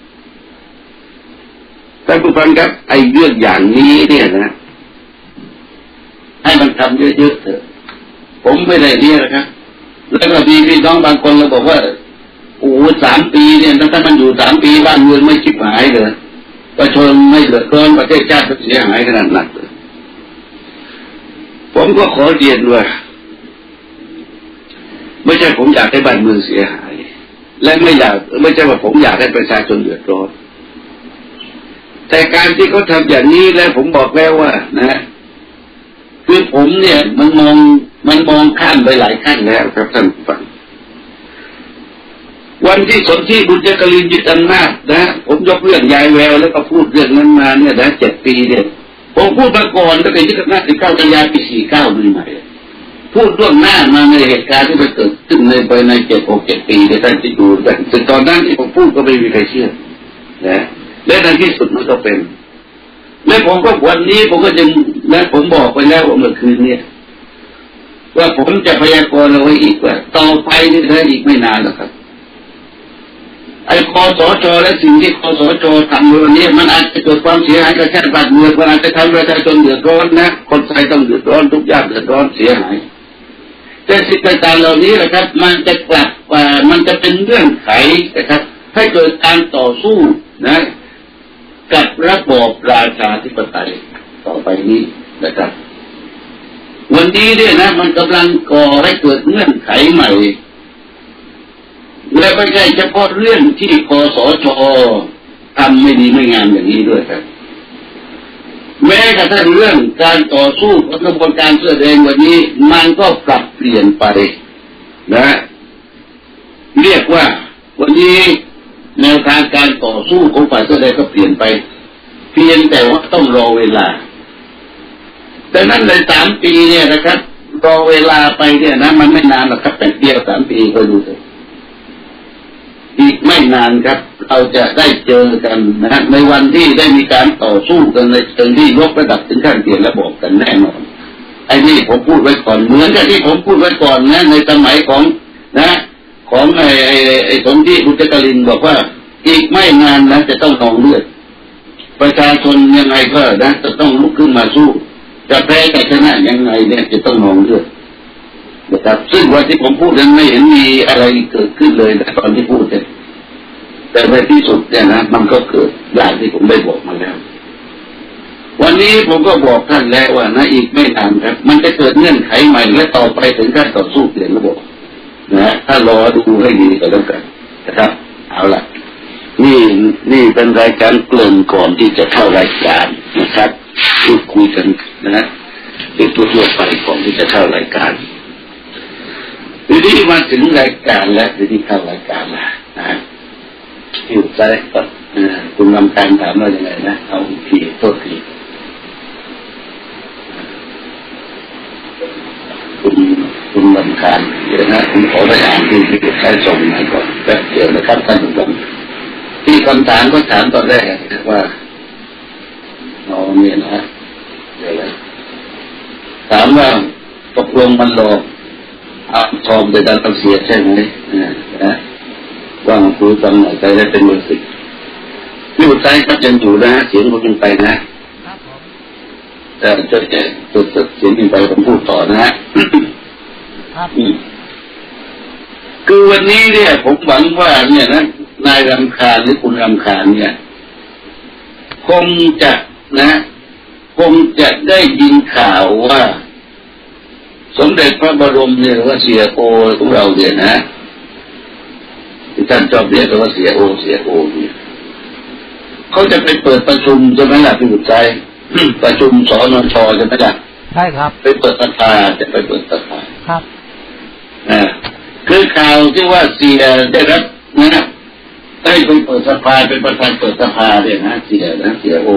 ท่านผู้ฟังครับไอ้เรื่องอย่างนี้เนี่ยนะให้มันทำเยอะๆเถอะผมไม่ได้เนี่ยนะครับแล้วก็มีพี่น้องบางคนเราบอกว่าโอ้สามปีเนี่ยถ้ามันอยู่สามปีบ้านเมืองไม่ชิบหายเลยประชาชนไม่เดือดร้อนประเทศชาติเสียหายขนาดหนักเลยผมก็ขอเรียนว่าไม่ใช่ผมอยากให้บ้านเมืองเสียหายและไม่อยากไม่ใช่ว่าผมอยากให้ประชาชนเดือดร้อนแต่การที่เขาทำอย่างนี้แล้วผมบอกแล้วว่านะคือผมเนี่ยมันมองมันมองข้ามไปหลายขั้นแล้วครับท่านฟังวันที่สนธิบุญจกลินยึดอำนาจนะผมยกเรื่องยายแววแล้วก็พูดเรื่องนั้นมาเนี่ยนะเจ็ดปีเนี่ยผมพูดมาก่อนตั้งแต่ยึดอำนาจสิบเก้ากันยายนปีสี่เก้าใหม่ๆพูดล่วงหน้ามาในเหตุการณ์ที่มันเกิดขึ้นในไปในเจ็ดหกเจ็ดปีในท่านที่ดูแต่ถึงตอนนั้นที่ผมพูดก็ไม่มีใครเชื่อนะและในที่สุดมันก็เป็นและผมก็วันนี้ผมก็ยังและผมบอกไปแล้วว่าเมื่อคืนเนี่ยว่าผมจะพยากรณ์เอาไว้อีกว่าต่อไปนี่ถ้าอีกไม่นานหรอกครับไอ้คอสชและสิ่งที่คอสชทำในวันนี้มันอาจจะเกิดความเสียหายกับชาติบ้านเมืองมันอาจจะทำประชาชนเดือดร้อนนะคนไทยต้องเดือดร้อนทุกอย่างเดือดร้อนเสียหายแต่สิ่งต่างๆเหล่านี้แหละครับมันจะกลับมามันจะเป็นเรื่องไขนะครับให้เกิดการต่อสู้นะกับระบอบราชาธิปไตยต่อไปนี้นะครับวันนี้เนี่ยนะมันกำลังก่อให้เกิดเงื่อนไขใหม่และไม่ใช่เฉพาะเรื่องที่คสช.ทำไม่ดีไม่งามอย่างนี้ด้วยครับแม้กระทั่งเรื่องการต่อสู้กระบวนการเสื้อแดงวันนี้มันก็ปรับเปลี่ยนไปนะเรียกว่าวันนี้แนวทางการต่อสู้ของฝ่ายเสื้อแดงก็เปลี่ยนไปเพียงแต่ว่าต้องรอเวลาแต่นั้นในสามปีเนี่ยนะครับรอเวลาไปเนี่ยนะมันไม่นานหรอกครับแป๊บเดียวสามปีก็ดูเลยอีกไม่นานครับเราจะได้เจอกันนะในวันที่ได้มีการต่อสู้กันในเชิงที่ยกระดับถึงขั้นเปลี่ยนระบบกันแน่นอนไอ้นี่ผมพูดไว้ก่อนเหมือนกับที่ผมพูดไว้ก่อนนะในสมัยของนะของไอ้ไอ้ไอ้สนธิบุญจกลินบอกว่าอีกไม่นานนะจะต้องนองเลือดประชาชนยังไงก็นะจะต้องลุกขึ้นมาสู้จะแพ้จะชนะยังไงเนี่ยจะต้องนองเลือดนะครับซึ่งวันที่ผมพูดนั้นไม่เห็นมีอะไรเกิดขึ้นเลยแต่ตอนที่พูดเนี่ยแต่ในที่สุดเนี่ยนะมันก็เกิดอย่างที่ผมได้บอกมาแล้ววันนี้ผมก็บอกท่านแล้วว่านะอีกไม่นานครับมันจะเกิดเงื่อนไขใหม่และต่อไปถึงการต่อสู้เปลี่ยนระบบนะถ้ารอดูให้ดีก็แล้วกันนะครับเอาล่ะนี่นี่เป็นรายการเกริ่นก่อนที่จะเข้ารายการนะครับพูดคุยกันนะเป็นทั่วๆไปก่อนที่จะเข้ารายการทีนี้มาถึงรายการแล้วทีนี้เข้ารายการแล้วนะอยู่ใจก็คุณนำการถามว่าอย่างไรนะเอาทีโทษทีคุณคุณนำการเดี๋ยวนะผมขอไปอ่านที่ที่ใช้ส่งมาก่อนแป๊บเดียวนะครับท่านผู้ชมที่คำถามก็ถามตอนแรกว่าเอาเนี่ยนะเดี๋ยวนะถามว่าตกลงมันหลอกเอาทองไปดันเอาเสียใช่ไหมนะว่ามันคุยกันหน่อยใจได้เป็นมือสิพี่อุทัยก็ยังอยู่นะเสียงผมยังไปนะแต่จะจะจุดจุดเสียงยังไปผมพูดต่อนะฮะคือวันนี้เนี่ยผมหวังว่าเนี่ยนะนายรำคาญหรือคุณรำคาญเนี่ยคงจะนะคงจะได้ยินข่าวว่าสมเด็จพระบรมเนี่ยว่าเสียโอของเราเนี่ยนะที่ท่านชอบเรียกว่าเสียโอเสียโอเนี่ยเขาจะไปเปิดประชุมใช่ไหมล่ะพี่บุตรใจประชุมสนชใช่ไหมล่ะใช่ครับไปเปิดสภาจะไปเปิดสภาครับอ่าคือข่าวที่ว่าเสียได้รับนะได้ไปเปิดสภาเป็นประธานเปิดสภาเนี่ยนะเสียนะเสียโอ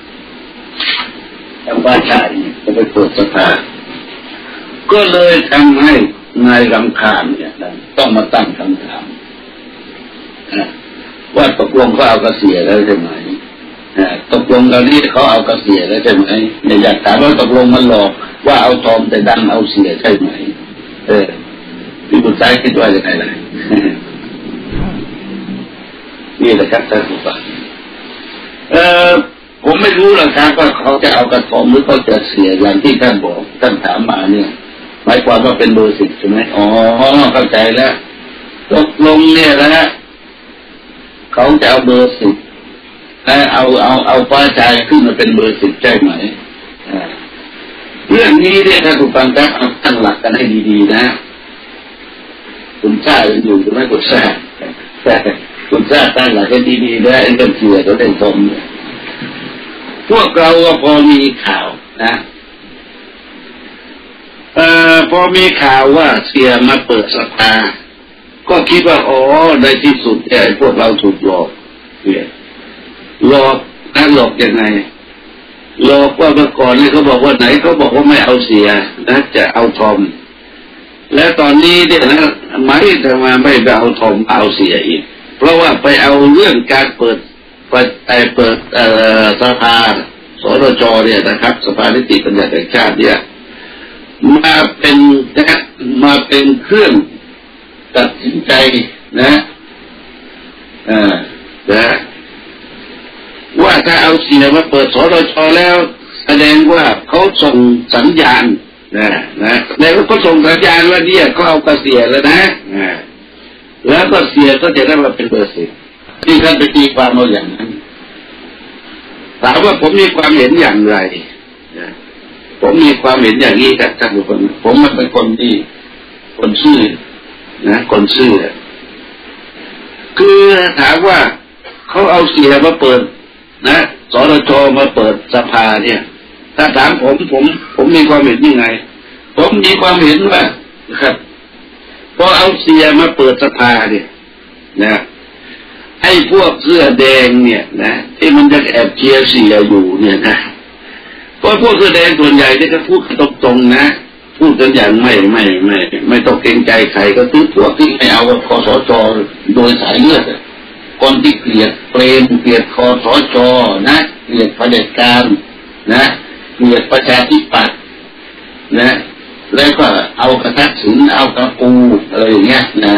ทางบ้านชายจะไปเปิดสภาก็เลยทำให้นายรำคาญเนี่ยต้องมาตั้งคำถามว่าตกลงเขาเอากระเสียแล้วใช่ไหมตกลงกันนี้เขาเอากระเสียแล้วใช่ไหมเนี่ยอยากถามว่าตกลงมันหลอกว่าเอาทองแต่ดันเอาเสียใช่ไหมเออพี่บุตรใจคิดว่าจะไงล่ะนี่แหละครับท่านผู้ฟังเออผมไม่รู้หรอกครับว่าเขาจะเอากระทองหรือเขาจะเสียอย่างที่ท่านบอกท่านถามมาเนี่ยหมายความว่าเป็นเบอร์สิบใช่ไหมอ๋อเข้าใจแล้วตกลงเนี่ยนะเขาจะเอาเบอร์สิบเอาเอาเอาฟ้าชายขึ้นมาเป็นเบอร์สิบใช่ไหมเรื่องนี้เนี่ยท่านผู้ฟังครับเอาตั้งหลักกันให้ดีๆนะคุณทราบอยู่หรือไม่คุณทราบแต่คุณทราบตั้งหลักให้ดีๆนะไอ้เรื่องเสียเขาเล่นทอมพวกเราก็พอมีข่าวนะเอ่อพอมีข่าวว่าเสียมาเปิดสภาก็คิดว่าอ๋อในที่สุดเนี่ยพวกเราถูกหลอกเนี่ยหลอกนะหลอกยังไงหลอกว่าเมื่อก่อนนี่เขาบอกว่าไหนเขาบอกว่าไม่เอาเสียนะจะเอาทอมและตอนนี้เนี่ยนะไม่ทำไมไม่ไปเอาทอมเอาเสียอีกเพราะว่าไปเอาเรื่องการเปิดเปิดเปิดเอ่อสภาสนชเนี่ยนะครับสภานิติบัญญัติแห่งชาติเนี่ยมาเป็นนะมาเป็นเครื่องตัดสินใจนะอ่านะว่าถ้าเอาเสียมาเปิดสนชแล้วแสดงว่าเขาส่งสัญญาณนะนะแล้วก็ส่งสัญญาณว่าเนี่ยเขาเอากระเสียแล้วนะอ่าแล้วก็เสียก็จะได้มาเป็นเบอร์สิบที่ท่านไปตีความเอาอย่างนั้นถามว่าผมมีความเห็นอย่างไรนะผมมีความเห็นอย่างนี้ครับท่านผู้ชมผมมันเป็นคนที่คนซื่อนะคนซื่อคือถามว่าเขาเอาเสียมาเปิดนะสนชมาเปิดสภาเนี่ยถ้าถามผมผมผมมีความเห็นยังไงผมมีความเห็นว่าครับพอเอาเสียมาเปิดสภาเนี่ยนะไอ้พวกเสื้อแดงเนี่ยนะที่มันจะแอบเชียร์เสียอยู่เนี่ยนะเพราะพวกเสื้อแดงส่วนใหญ่ที่เขาพูดตรงๆนะพูดกันอย่างไม่ไม่ไม่ไม่ต้องเกรงใจใครก็คือพวกที่ไม่เอาคสชโดยสายเลือดคนที่เกลียดเปรมเกลียดคสชนะเกลียดเผด็จการนะเกลียดประชาธิปัตย์นะแล้วก็เอากระทักษิณเอากระปูอะไรอย่างเงี้ยนะ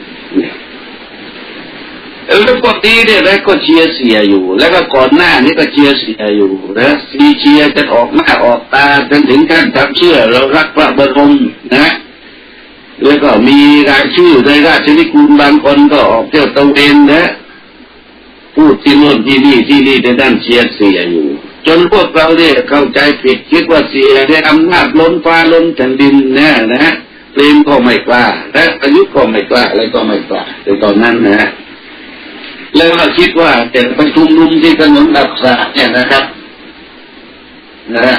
แล้วพวกนี้เนี่ยแล้วก็เชียร์เสียอยู่แล้วก็ก่อนหน้านี้ก็เชียร์เสียอยู่นะซีเชียร์จะออกหน้าออกตาจนถึงขั้นทำเชื่อเรารักพระบรมนะแล้วก็มีรายชื่อในราชนิกูลบางคนก็ออกเที่ยวตะเวนนะพูดที่โน่นที่นี่ที่นี่ในด้านเชียร์เสียอยู่จนพวกเราเนี่ยเข้าใจผิดคิดว่าเสียได้อำนาจล้นฟ้าล้นแผ่นดินนะนะเปรมก็ไม่กล้าและประยุทธ์ก็ไม่กล้าอะไรก็ไม่กล้าในตอนนั้นนะแล้วก็คิดว่าแต่ไปชุมนุมที่ถนนอักษะเนี่ยนะครับนะ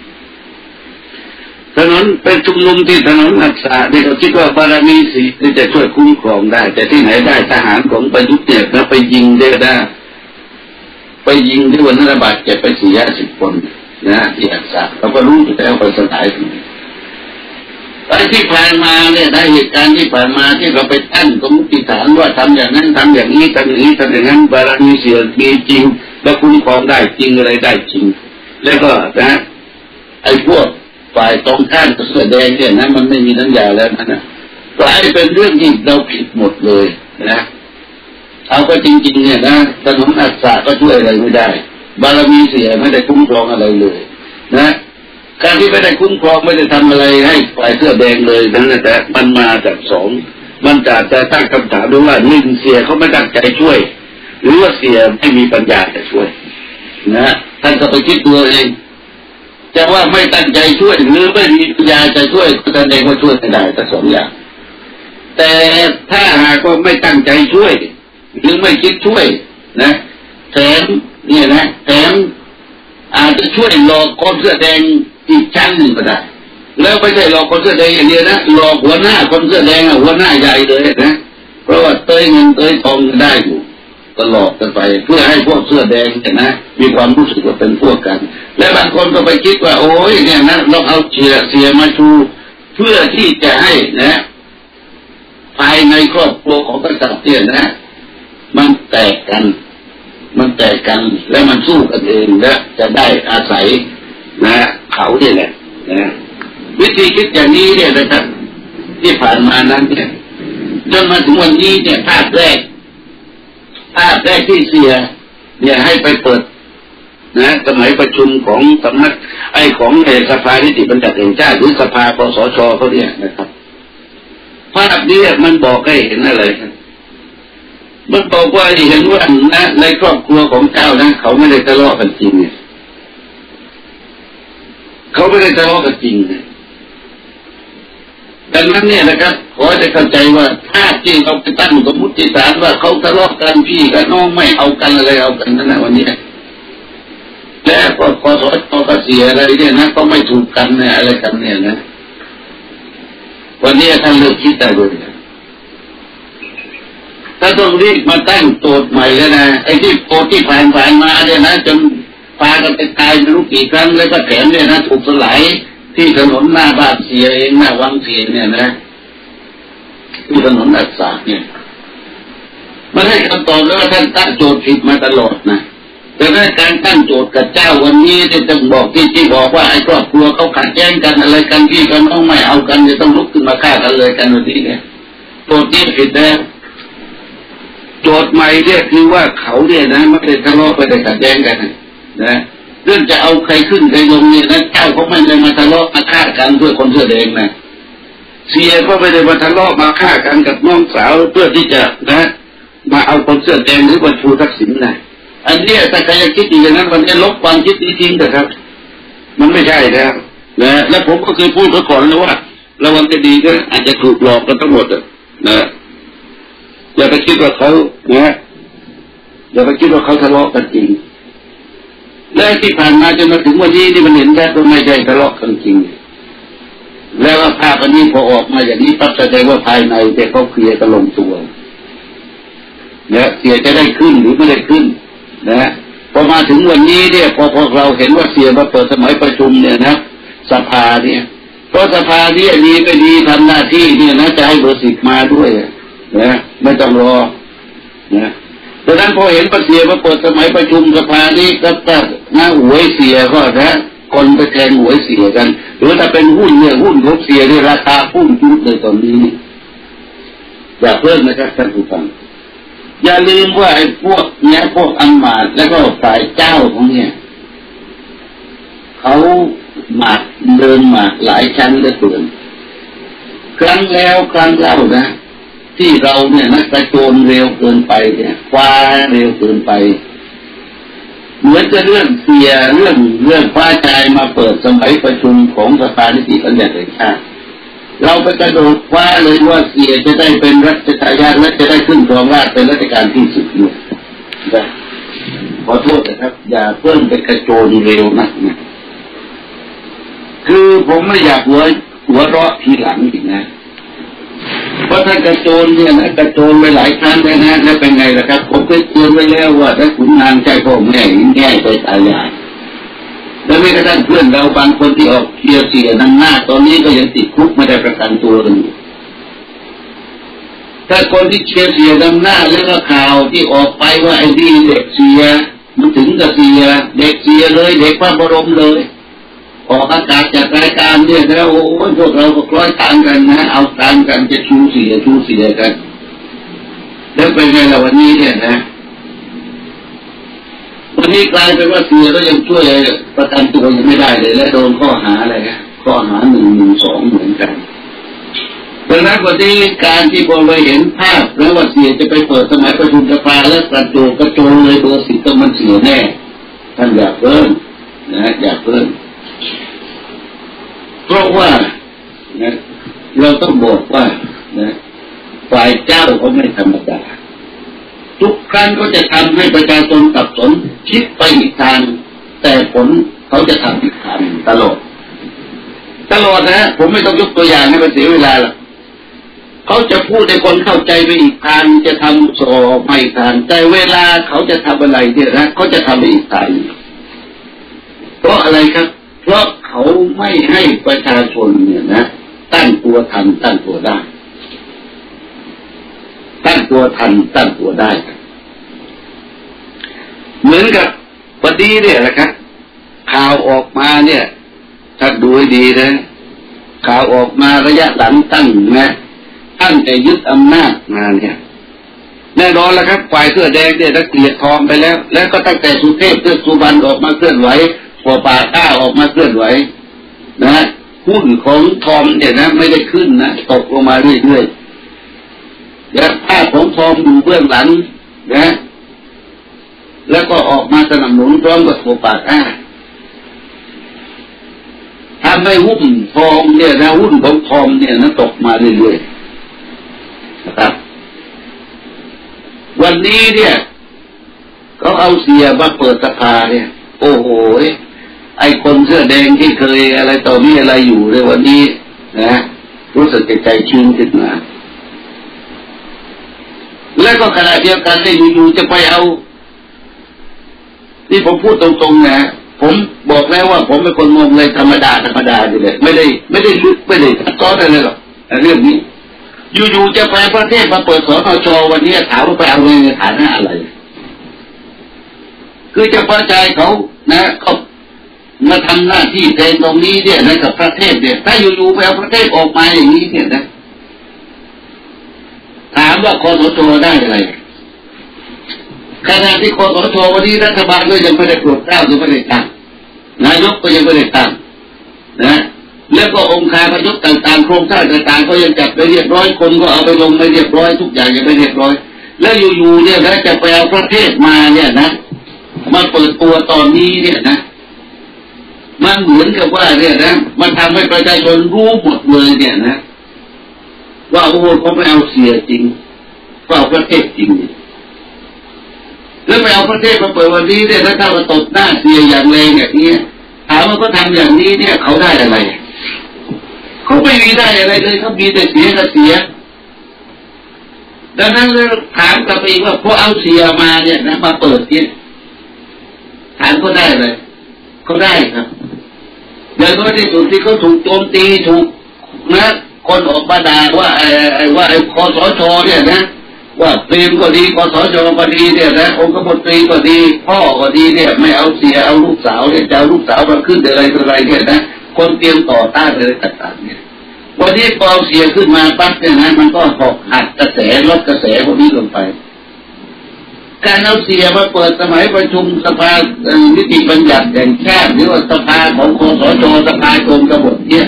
ถนนไปชุมนุมที่ถนนอักษะเนี่ยเขาคิดว่าบารมีสีที่จะช่วยคุ้มครองได้แต่ที่ไหนได้ทหารของประยุทธ์เนี่ยนะไปยิงได้ได้ไปยิงที่วันนั้นบาดเจ็บไปสี่ห้าสิบคนนะที่อักษะเราก็รู้อยู่แล้วไปสลายไอ้ที่ผ่านมาเนี่ยได้เหตุการณ์ที่ผ่านมาที่เราไปตั้งสมมติฐานว่าทำอย่างนั้นทำอย่างนี้ทำอย่างนี้ทำอย่างนั้นบารมีเสียมีจริงแล้วคุ้มครองได้จริงอะไรได้จริงแล้วก็นะไอ้พวกฝ่ายตรงข้ามเสื้อแดงเนี่ยนะมันไม่มีน้ำยาแล้วนะกลายเป็นเรื่องที่เราผิดหมดเลยนะเอาก็จริงๆเนี่ยนะถนนอักษะก็ช่วยอะไรไม่ได้บารมีเสียไม่ได้คุ้มครองอะไรเลยนะการที่ไม่ได้คุ้มครองไม่ได้ทำอะไรให้ฝ่ายเสื้อแดงเลยนั่นแหละแต่มันมาจากสองมันจะจะตั้งคำถามด้วยว่าหนึ่งเสียเขาไม่ตั้งใจช่วยหรือว่าเสียไม่มีปัญญาจะช่วยนะท่านก็ไปคิดตัวเองจะว่าไม่ตั้งใจช่วยหรือไม่มีปัญญาจะช่วยก็แสดงว่าช่วยไม่ได้ทั้งสองอย่างแต่ถ้าหากว่าไม่ตั้งใจช่วยหรือไม่คิดช่วยนะแถมเนี่ยนะแถมอาจจะช่วยหลอกคนเสื้อแดงอีกชั้นหนึ่งก็ได้แล้วไม่ใช่หลอกคนเสื้อแดงอย่างเดียวนะหลอกหัวหน้าคนเสื้อแดงอ่ะหัวหน้าใหญ่เลยนะเพราะว่าเตยเงินเตยทองได้อยู่ก็หลอกกันไปเพื่อให้พวกเสื้อแดงเนี่ยนะมีความรู้สึกว่าเป็นพวกกันและบางคนก็ไปคิดว่าโอ้ยเนี่ยนะเราเอาเสียเสียมาชูเพื่อที่จะให้นะภายในครอบครัวของกษัตริย์เนี่ยนะมันแตกกันมันแตกกันและมันสู้กันเองและจะได้อาศัยนะเขาเนี่ยแหละนะวิธีคิดอย่างนี้เนี่ยนะครับที่ผ่านมานั้นเนี่ยจนมาถึงวันนี้เนี่ยภาพแรกภาพแรกที่เสียเนี่ยให้ไปเปิดนะสมัยประชุมของสำนักไอ้ของเอกสภานิติบัญญัติแห่งชาติหรือสภาปสชเขาเนี่ยนะครับภาพนี้มันบอกให้เห็นอะไรครับมันบอกว่าเห็นว่านะในครอบครัวของเจ้านะเขาไม่ได้ทะเลาะกันจริงเนี่ยเขาไม่ได้ทะเลาะกันจริงเนี่ยดังนั้นเนี่ยนะครับขอจะเข้าใจว่าถ้าที่เราไปตั้งสมมติฐานว่าเขาทะเลาะกันพี่กับน้องไม่เอากันอะไรเอากันนั่นแหละวันนี้แล้วก็พอสอชอเสียอะไรเนี่ยนะก็ไม่ถูกกันเนี่ยอะไรกันเนี่ยนะวันนี้ท่านเลิกคิดได้เลยถ้าต้องรีบมาตั้งโจทย์ใหม่แล้วนะไอ้ที่โจทย์ที่ผ่านผ่านมาเนี่ยนะจนพากันไปตายไม่รู้กี่ครั้งแล้วก็แถมเนี่ยนะถูกสลายที่ถนนหน้าบ้านเสียเองหน้าวังเสียเนี่ยนะที่ถนนอัศาเนี่ยมันให้คำตอบแล้วว่าท่านตั้งโจทย์ผิดมาตลอดนะแต่ถ้าการตั้งโจทย์กับเจ้าวันนี้จะต้องบอกที่ที่บอกว่าไอ้ครอบครัวเขาขัดแย้งกันอะไรกันพี่กันน้องไม่เอากันจะต้องลุกขึ้นมาฆ่ากันเลยกันวันนี้เนี่ยโจทย์นี้ผิดแล้วโจทย์ใหม่เนี่ยคือว่าเขาเนี่ยนะไม่ได้ทะเลาะไม่ได้ขัดแย้งกันนะเรื่องจะเอาใครขึ้นใครลงเนี่ยนะเจ้าเขาไม่ได้มาทะเลาะมาฆ่ากันเพื่อคนเสื้อแดงนะเสียก็ไม่ได้มาทะเลาะมาฆ่ากันกับน้องสาวเพื่อที่จะนะมาเอาคนเสื้อแดงหรือมาชูทักษิณนะอันนี้ถ้าใครยังคิดอย่างนั้นมันจะลบความคิดนี้ทิ้งเถอะครับมันไม่ใช่แล้วนะและผมก็เคยพูดก่อนแล้วว่าระวังจะดีก็อาจจะถูกหลอกกันทั้งหมดนะอย่าไปคิดว่าเขานะอย่าไปคิดว่าเขาทะเลาะกันจริงและที่ผ่านมาจนมาถึงวันนี้นี่มันเห็นได้ว่าไม่ใช่ทะเลาะกันจริงแล้วว่าภาพอันนี้พอออกมาอย่างนี้ปั๊บแสดงว่าภายในแต่เขาเคลียร์กันลงตัวเนี่ยเสียจะได้ขึ้นหรือไม่ได้ขึ้นนะพอมาถึงวันนี้เนี่ยพอพวกเราเห็นว่าเสียมาเปิดสมัยประชุมเนี่ยนะสภาเนี่ยเพราะสภาเนี่ยดีไม่ดีทำหน้าที่เนี่ยนะจะให้เบอร์สิบมาด้วยนะไม่ต้องรอนะดังนั้นพอเห็นว่าเสียมาเปิดสมัยประชุมสภานี้ก็ตัดหน้าหวยเสียก็นะคนไปแทงหวยเสียกันหรือถ้าเป็นหุ้นเนี่ยหุ้นของเสียเนี่ยราคาพุ่งจุดเลยตอนนี้อย่าเพิ่มนะครับท่านผู้ฟังอย่าลืมว่าไอ้พวกเนี้ยพวกอำมาตย์แล้วก็ฝ่ายเจ้าของเนี่ยเขาหมากเดินหมากหลายชั้นเหลือเกินครั้งแล้วครั้งเล่านะที่เราเนี่ยนักกระโจนเร็วเกินไปเนี่ยคว้าเร็วเกินไปเหมือนจะเรื่องเสียเรื่องเรื่องฟ้าใจมาเปิดสมัยประชุมของสภานิติบัญญัติแห่งชาติเราไปกระโดดคว้าเลยว่าเสียจะได้เป็นรัชทายาทและจะได้ขึ้นครองราชย์เป็นรัชกาลที่สิบเนี่ยนะขอโทษนะครับอย่าเพิ่มไปกระโจนเร็วนักนะคือผมไม่อยากหัวหัวเราะทีหลังอีกนะเพราะถ้ากระโจนเนี่ยนะกระโจนไปหลายครั้งแล้วนะแล้วเป็นไงล่ะครับผมเคยเตือนไว้แล้วว่าถ้าขุนนางใจพ่อแม่แง่ไปตายายแล้วแม้กระทั่งเพื่อนเราบางคนที่ออกเคลียร์เสียนั่งหน้าตอนนี้ก็ยังติดคุกไม่ได้ประกันตัวกันอยู่ถ้าคนที่เคลียร์เสียนั่งหน้าแล้วก็ข่าวที่ออกไปว่าไอ้ดีเด็กเสียมันถึงกับเสียเด็กเสียเลยเด็กพระบรมเลยออกอากาศจากรายการเนี่ยแล้วโอ้พวกเราก็คล้อยตามกันนะเอาตามกันจะชูเสียชูเสียกันแล้วเป็นไงล่ะวันนี้เนี่ยนะวันนี้กลายเป็นว่าเสียก็ยังช่วยประกันตัวยังไม่ได้เลยและโดนข้อหาอะไรนะข้อหาหนึ่งหนึ่งสองเหมือนกันดังนั้นวันนี้การที่พอเราเห็นภาพแล้วว่าเสียจะไปเปิดสมัยประชุมสภาแล้วกระโจนกระโจนเลยเบอร์สิบก็มันเสียแน่ท่านอยากเพิ่มนะอยากเพิ่มเพราะว่านะเราต้องบอกว่านะฝ่ายเจ้าเขาไม่ธรรมดาทุกครั้งก็จะทำให้ประชาชนสับสนคิดไปอีกทางแต่ผลเขาจะทำอีกทางตลอดตลอดนะผมไม่ต้องยกตัวอย่างให้มันเสียเวลาหรอกเขาจะพูดให้คนเข้าใจไปอีกทางจะทำสอบไปอีกทางแต่เวลาเขาจะทำอะไรเนี่ยนะเขาจะทำไปอีกทางเพราะอะไรครับเพราะเขาไม่ให้ประชาชนเนี่ยนะตั้งตัวทันตั้งตัวได้ตั้งตัวทันตั้งตัวได้เหมือนกับวันนี้เนี่ยนะครับข่าวออกมาเนี่ยถ้าดูให้ดีนะข่าวออกมาระยะหลังตั้งนะตั้งแต่ยึดอำนาจมาเนี่ยแน่นอนแล้วครับฝ่ายเสื้อแดงเนี่ยตะเกียบทองไปแล้วแล้วก็ตั้งแต่สุเทพเทือกสุบรรณออกมาเคลื่อนไหวหัวป่าก้าออกมาเคลื่อนไหวนะหุ้นของทอมเนี่ยนะไม่ได้ขึ้นนะตกลงมาเรื่อยๆและภาพของทอมอยู่เบื้องหลังนะแล้วก็ออกมาสนับสนุนพร้อมกับหัวป่าก้าทำให้หุ้นทองเนี่ยนะหุ้นของทอมเนี่ยนะตกมาเรื่อยๆนะครับวันนี้เนี่ยเขาเอาเสียมาเปิดสภาเนี่ยโอ้โหไอคนเสื้อแดงที่เคยอะไรต่อมีอะไรอยู่ในวันนี้นะรู้สึกใจชื้นขึ้นมาและก็ขณะเดียวกันได้อยู่ๆจะไปเอานี่ผมพูดตรงๆนะผมบอกแล้วว่าผมเป็นคนมองเลยธรรมดาธรรมดาอยู่เลยไม่ได้ไม่ได้ลึกไม่ได้ซับซ้อนอะไรหรอกเรื่องนี้อยู่ๆจะไปประเทศมาเปิดสทช.วันนี้ถามว่าไปเอาในฐานะอะไรคือจะพอใจเขานะเขามาทำหน้าที่แทนตรงนี้เนี่ยนะกับประเทศเนี่ยถ้าอยู่ๆไปเอาประเทศออกมาอย่างนี้เนี่ยนะถามว่าคสช.ได้อะไรขณะที่คสช.วันนี้รัฐบาลก็ยังไม่ได้โปรดเกล้ายังไม่ได้ตั้งนายกก็ยังไม่ได้ตั้งนะแล้วก็องค์การประยุกต์ต่างๆโครงสร้างต่างๆก็ยังจัดไปเรียบร้อยคนก็เอาไปลงไม่เรียบร้อยทุกอย่างยังไม่เรียบร้อยแล้วอยู่ๆเนี่ยนะจะไปเอาประเทศมาเนี่ยนะมาเปิดตัวตอนนี้เนี่ยนะมันเหมือนกับว่าเนี่ยนะมันทำให้ประชาชนรู้หมดเลยเนี่ยนะว่าโอ้เขาไม่เอาเสียจริงก็เอาประเทศจริงแล้วไปเอาประเทศมาเปิดวันนี้เนี่ยถ้าเขาตบหน้าเสียอย่างแรงอย่างนี้ถามว่าเขาทำอย่างนี้เนี่ยเขาได้อะไรเขาไม่มีได้อะไรเลยเขามีแต่เสียกับเสียดังนั้นเราถามกลับไปอีกว่าพอเอาเสียมาเนี่ยนะมาเปิดเนี่ยถามเขาได้เลยเขาได้ครับอย่างน้อยที่สุดที่เขาถูกโจมตีถูกนะคนออกมาด่าว่าไอ้ไอ้ว่าไอ้คสช.เนี่ยนะว่าเปรมก็ดีคสช.ก็ดีเนี่ยนะองค์กบฏตรีก็ดีพ่อก็ดีเนี่ยไม่เอาเสียเอาลูกสาวเนี่ยจะเอาลูกสาวมาขึ้นอะไรอะไรเนี่ยนะคนเตรียมต่อต้านเลยต่างๆเนี่ยวันนี้พอเสียขึ้นมาปั๊บเนี่ยนะมันก็หอกหักกระแสลดกระแสพวกนี้ลงไปการเอาเสียมาเปิดสมัยประชุมสภานิติบัญญัติแห่งชาติหรือว่าสภาของคสช.สภากรมกบฏเนี่ย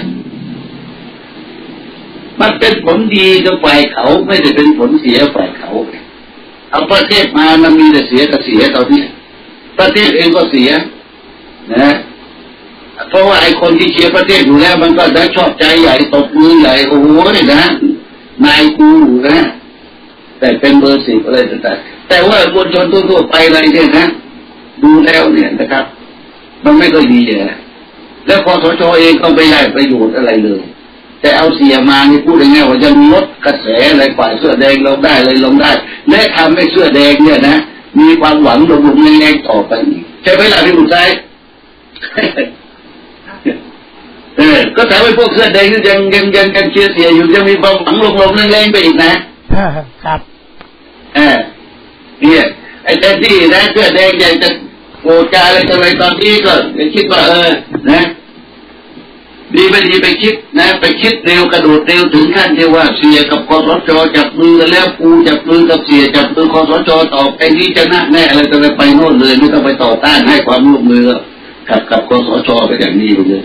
มันเป็นผลดีกับฝ่ายเขาไม่ได้เป็นผลเสียฝ่ายเขาเอาประเทศมามันมีแต่เสียกับเสียตอนนี้ประเทศเองก็เสียนะเพราะว่าไอ้คนที่เชียร์ประเทศอยู่แล้วมันก็ได้ชอบใจใหญ่ตบมือใหญ่โอ้โหเนี่ยนะนายกูนะแต่เป็นเบอร์สิบอะไรต่างๆแต่ว่ามวลชนทั่วๆไปอะไรเนี่ยนะดูแล้วเนี่ยนะครับมันไม่ก็ดีเลยแล้วคสช.เองก็ไม่ได้ประโยชน์อะไรเลยแต่เอาเสียมานี่พูดง่ายๆว่าจะลดกระแสอะไรฝ่ายเสื้อแดงลงได้เลยลงได้และทำให้เสื้อแดงเนี่ยนะมีความหวังลงๆแรงๆต่อไปใช่ไหมล่ะพี่บุญใจเออก็ทำให้พวกเสื้อแดงนี่ยังยังยังกันเชียร์เสียอยู่ยังมีความหวังลงๆแรงๆไปอีกนะครับเออเนี่ยไอ้เจ้าที่นะเสื้อแดงใหญ่จะโกรธใจอะไรอะไรตอนนี้ก็จะคิดว่าเออนะดีไม่ดีไปคิดนะไปคิดเร็วกระโดดเร็วถึงขั้นที่ว่าเสียกับคสช.จับมือแล้วกูจับมือกับเสียจับมือคสช.ต่อไปนี้จะน่าแน่อะไรจะไปโน่นเลยไม่ต้องไปต่อต้านให้ความร่วมมือกับกับคสช.ไปอย่างนี้เลย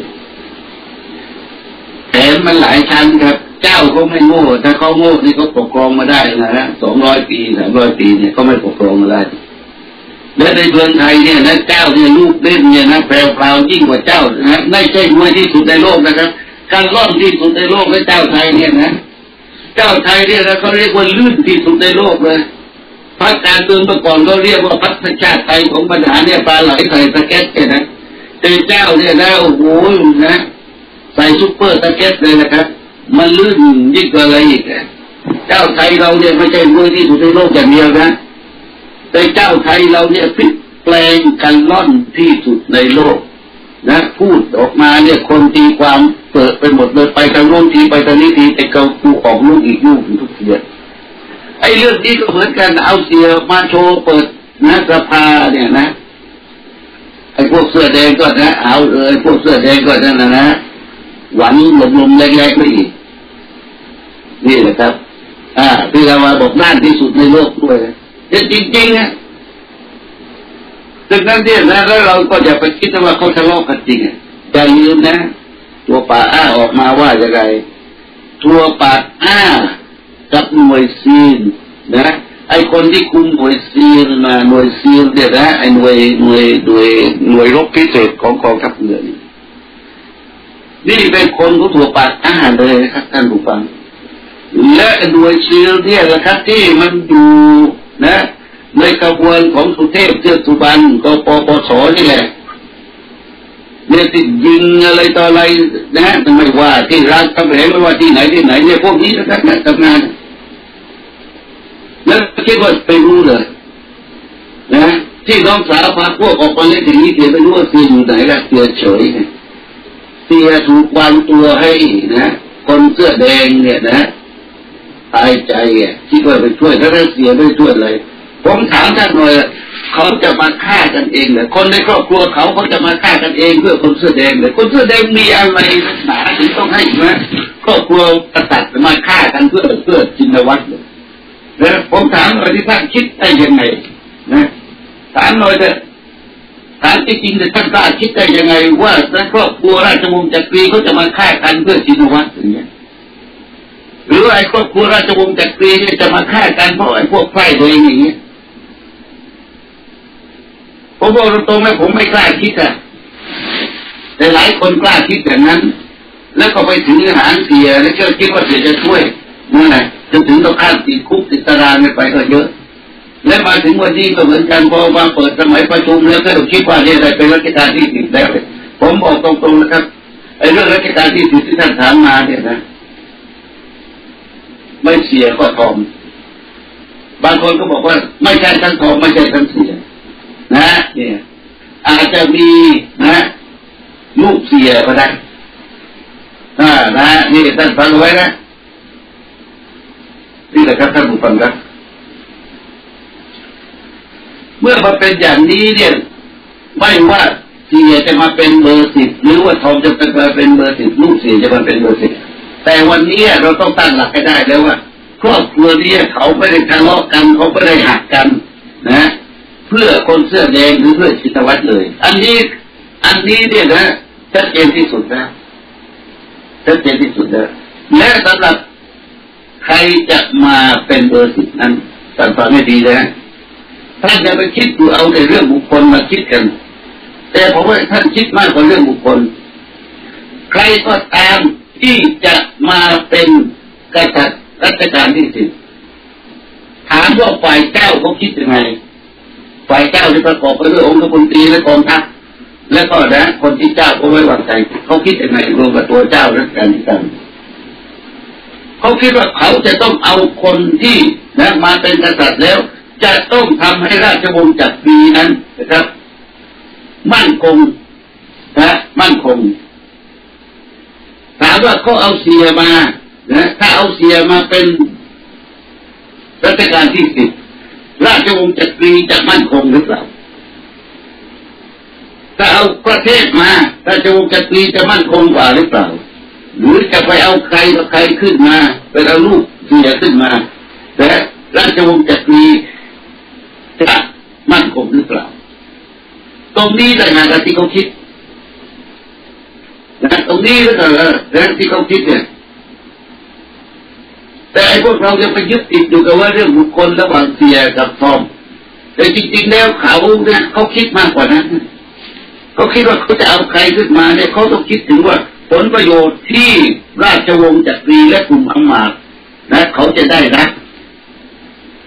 แถมมันหลายชั้นครับเจ้าเขาไม่โง่ถ้าเขาโง่นี่เขาปกครองมาได้นะฮะสองร้อยปีสามร้อยปีเนี่ยเขาไม่ปกครองมาได้และในเมืองไทยเนี่ยนะเจ้าเนี่ยลูกเล่นเนี่ยนะแปลวๆยิ่งกว่าเจ้านะไม่ใช่รวยที่สุดในโลกนะครับการร่อนที่สุดในโลกและเจ้าไทยเนี่ยนะเจ้าไทยเนี่ยนะเขาเรียกว่าลื่นที่สุดในโลกเลยพรรคการเมืองเมื่อก่อนก็เรียกว่าพรรคชาติไทยของปัญหาเนี่ยปลาไหลใส่สเก็ตเนี่ยนะเจ้าเนี่ยนะโอ้โหนะใส่ซุปเปอร์สเก็ตเลยนะครับมันลื่นยิ่งกว่าอะไรอีกเจ้าไทยเราเนี่ยไม่ใช่มือที่สุดในโลกอย่างเดียวนะแต่เจ้าไทยเราเนี่ยพลิกแปลงกันล่อนที่สุดในโลกนะพูดออกมาเนี่ยคนตีความเปิดไปหมดเลยไปทางโน้นทีไปทางนี้ทีไอ้เกาคูออกลูกอีกลูกทุกทีไอ้เรื่องนี้ก็เหมือนกันเอาเสียมาโชว์เปิดนะสภาเนี่ยนะไอ้พวกเสื้อแดงก็นะเอาเออพวกเสื้อแดงก็นั่นนะนะหวังลมๆแรงๆไปอีกนี่แหละครับอ่าที่เรามาบอกด้านที่สุดในโลกด้วยแต่จริงๆนะดังนั้นเนี่ยนะแล้วเราก็อย่าไปคิดว่าเขาทะเลาะกันจริงอย่าลืมนะตัวป่าอ้าออกมาว่าอย่างไรตัวป่าอ้ากับหน่วยซีนนะไอคนที่คุมหน่วยซีนมาหน่วยซีนเนี่ยนะไอหน่วยหน่วยหน่วยหน่วยรบพิเศษของกองทัพเรือนี่เป็นคนของตัวป่าอ้าเลยครับท่านผู้ฟังและหน่วยซีนเนี่ยแหละครับที่มันอยู่นะในกระบวนของสุเทพเทือกสุบรรณกปปสนี่แหละเนี่ยติดยิงอะไรต่ออะไรนะไม่ว่าที่ร้านกาแฟไม่ว่าที่ไหนที่ไหนเนี่ยพวกนี้นะครับนะทำงานแล้วคิดว่าไปรู้เลยนะที่น้องสาวพาพวกออกมาเล่นอย่างนี้เดี๋ยวไม่รู้ว่าเสียอยู่ไหนละเสียเฉยเสียถูกวางตัวให้นะคนเสื้อแดงเนี่ยนะตายใจอ่ะคิดว่าไปช่วยแล้วเสียไม่ช่วยเลยผมถามท่านหน่อยเขาจะมาฆ่ากันเองเหรอคนในครอบครัวเขาเขาจะมาฆ่ากันเองเพื่อคนเสื้อแดงเหรอคนเสื้อแดงมีอะไรหนาถึงต้องให้ไหมครอบครัวกษัตริย์มาฆ่ากันเพื่อเพื่อจินวัตรเลยแล้วผมถามหน่อยที่ท่านคิดได้ยังไงนะถามหน่อยเถอะถามจริงๆแต่ท่านกล้าคิดได้ยังไงว่าในครอบครัวราชวงศ์จักรีเขาจะมาฆ่ากันเพื่อจินวัตรอย่างเงี้ยหรือไอ้ครอบครัวราชวงศ์จักรีจะมาฆ่ากันเพราะไอ้พวกไพร่ตัวเองอย่างเงี้ยผมบอกตรงๆนะผมไม่กล้าคิดอะแต่หลายคนกล้าคิดอย่างนั้นแล้วก็ไปถึงหางเสียแล้วก็คิดว่าเสียจะช่วยนั่นแหละจนถึงต้องข้ามติดคุกติดตารางไปก็เยอะและมาถึงวันนี้ก็เหมือนกันพอมาเปิดสมัยประชุมแล้วก็คิดว่าเนี่ยอะไรเป็นรัชกาลที่สิบแล้วผมบอกตรงๆนะครับไอ้เรื่องรัชกาลที่สิบที่ท่านถามมาเนี่ยนะไม่เสียก็ทอมบางคนก็บอกว่าไม่ใช่ทั้งทอมไม่ใช่ทั้งเสียนะเนี่ยอาจจะมีนะลูกเสียก็ได้อ่านะนี่ท่านฟังไว้นะนี่แหละครับท่านผู้ฟังครับเมื่อมาเป็นอย่างนี้เนี่ยไม่ว่าเสียจะมาเป็นเบอร์สิบหรือว่าทอมจะเป็นเป็นเบอร์สิบลูกเสียจะมาเป็นเบอร์สิบแต่วันนี้เราต้องตั้งหลักให้ได้แล้วว่าครอบครัวนี้เขาไม่ได้ทะเลาะกันเขาไม่ได้หักกันนะเพื่อคนเสื้อแดงหรือเพื่อชินวัตรเลยอันนี้อันนี้เนี่ยนะชัดเจนที่สุดนะชัดเจนที่สุดนะและสำหรับใครจะมาเป็นเบอร์สิบนั้นท่านฟังให้ดีนะท่านจะไปคิดดูเอาในเรื่องบุคคลมาคิดกันแต่ผมว่าท่านคิดมากกว่าเรื่องบุคคลใครก็ตามที่จะมาเป็นกษัตริย์รัชกาลที่สิบถามว่าฝ่ายเจ้าเขาคิดยังไงฝ่ายเจ้าที่ประกอบไปด้วยองค์พลตรีและกองทัพและก็นะคนที่เจ้าเขาไว้วางใจเขาคิดยังไงรวมกับตัวเจ้ารัชกาลที่สิบเขาคิดว่าเขาจะต้องเอาคนที่นะมาเป็นกษัตริย์แล้วจะต้องทำให้ราชวงศ์จักรีนั้นนะครับมั่นคงนะมั่นคงถามว่าเขาเอาเสียมานะถ้าเอาเสียมาเป็นรัชกาลที่สิบราชวงศ์จักรีจะมั่นคงหรือเปล่าถ้าเอาประเทศมาราชวงศ์จักรีจะมั่นคงกว่าหรือเปล่าหรือจะไปเอาใครกับใครขึ้นมาไปเอาลูกเสียขึ้นมาแต่ราชวงศ์จักรีจะมั่นคงหรือเปล่าตรงนี้ต่างหากที่เขาคิดนะตรงนี้ก็ต่างหากที่เขาคิดเนี่ยแต่ไอ้พวกเราจะไปยึดติดอยู่กับว่าเรื่องบุคคลระหว่างเสียกับทอมแต่จริงๆแล้วเขาเนี่ยเขาคิดมากกว่านั้นเขาคิดว่าเขาจะเอาใครขึ้นมาเนี่ยเขาต้องคิดถึงว่าผลประโยชน์ที่ราชวงศ์จักรีและกลุ่มอำมาตย์นะเขาจะได้รับ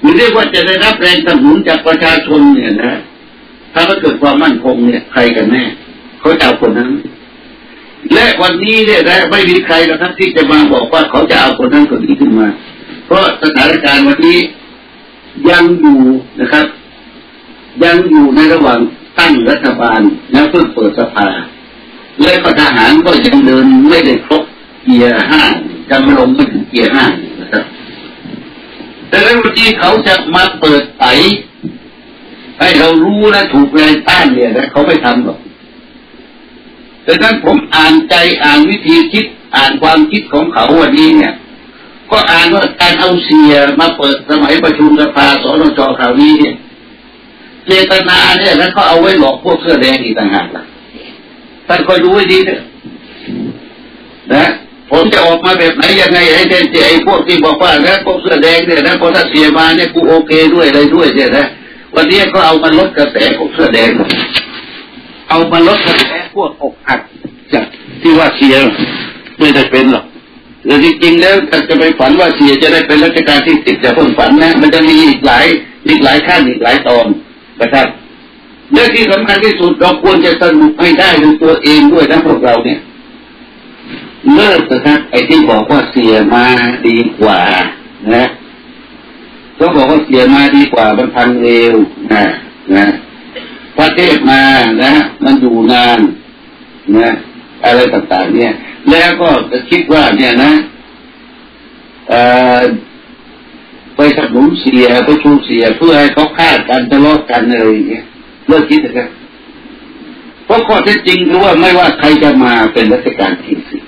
รือเรียกว่าจะได้รับแรงสนับสนุนจากประชาชนเนี่ยนะถ้าเกิดความมั่นคงเนี่ยใครกันแน่เขาจะเอาคนนั้นและวันนี้เนี่ยนะไม่มีใครนะครับที่จะมาบอกว่าเขาจะเอาคนนั้นคนนี้ขึ้นมาเพราะสถานการณ์วันนี้ยังอยู่นะครับยังอยู่ในระหว่างตั้งรัฐบาลและเพิ่งเปิดสภาและก็ทหารก็ยังเดินไม่ได้ครบเกียร์ห้าจำลงไม่ถึงเกียร์ห้านะครับแต่แล้ววันนี้เขาจะมาเปิดไถให้เรารู้นะถูกแรงต้านเนี่ยนะเขาไม่ทำหรอกดังนั้นผมอ่านใจอ่านวิธีคิดอ่านความคิดของเขาวันนี้เนี่ยก็อ่านว่าการเอาเสียมาเปิดสมัยประชุมสภาสนชคราวนี้เนี่ยเจตนาเนี่ยแล้วก็เอาไว้หลอกพวกเสื้อแดงอีกต่างหากล่ะท่านคอยดูให้ดีเถอะนะผมจะออกมาแบบไหนยังไงไอ้เด่นไอ้พวกที่บอกว่านะพวกเสื้อแดงเนี่ยนะพอถ้าเสียมาเนี่ยกูโอเคด้วยอะไรด้วยเนี่ยนะวันนี้ก็เอามาลดกระแสพวกเสื้อแดงเอามาลดกระแสพวกอกหักจากที่ว่าเสียไม่ได้เป็นหรอกแต่จริงๆแล้วจะไปฝันว่าเสียจะได้เป็นรัชกาลที่สิบจะเพิ่งฝันนะมันจะมีอีกหลายอีกหลายขั้นอีกหลายตอนนะครับเรื่องที่สำคัญที่สุดเราควรจะสรุปให้ได้ด้วยตัวเองด้วยนะพวกเราเนี่ยเลิกนะครับไอ้ที่บอกว่าเสียมาดีกว่านะก็บอกว่าเสียมาดีกว่ามันพังเร็วนะนะประเทศมานะมันอยู่นานนะอะไรต่างๆเนี่ยแล้วก็จะคิดว่าเนี่ยนะเอ่อไปสนับสนุนเสียไปชูเสียเพื่อให้เขาฆ่ากันทะเลาะกันอะไรอย่างเงี้ยเลิกคิดนะครับเพราะข้อเท็จจริงคือว่าไม่ว่าใครจะมาเป็นรัชกาลที่สิบ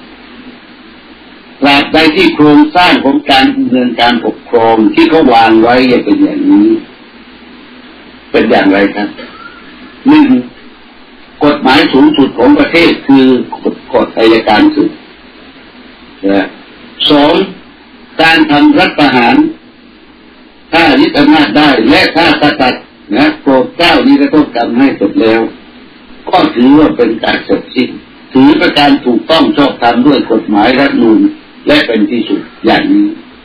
ตราบใดที่โครงสร้างของการดำเนินการปกครองที่เขาวางไว้เป็นอย่างนี้เป็นอย่างไรครับหนึ่งกฎหมายสูงสุดของประเทศคือกฎกฎอัยการศึกนะสองการทำรัฐประหารถ้ายึดอำนาจได้และถ้ากษัตริย์นะโปรดเกล้านิรโทษกรรมให้จบแล้วก็ถือว่าเป็นการเสร็จสิ้นถือเป็นการถูกต้องชอบธรรมด้วยกฎหมายรัฐธรรมนูญและเป็นที่สุดอย่างนี้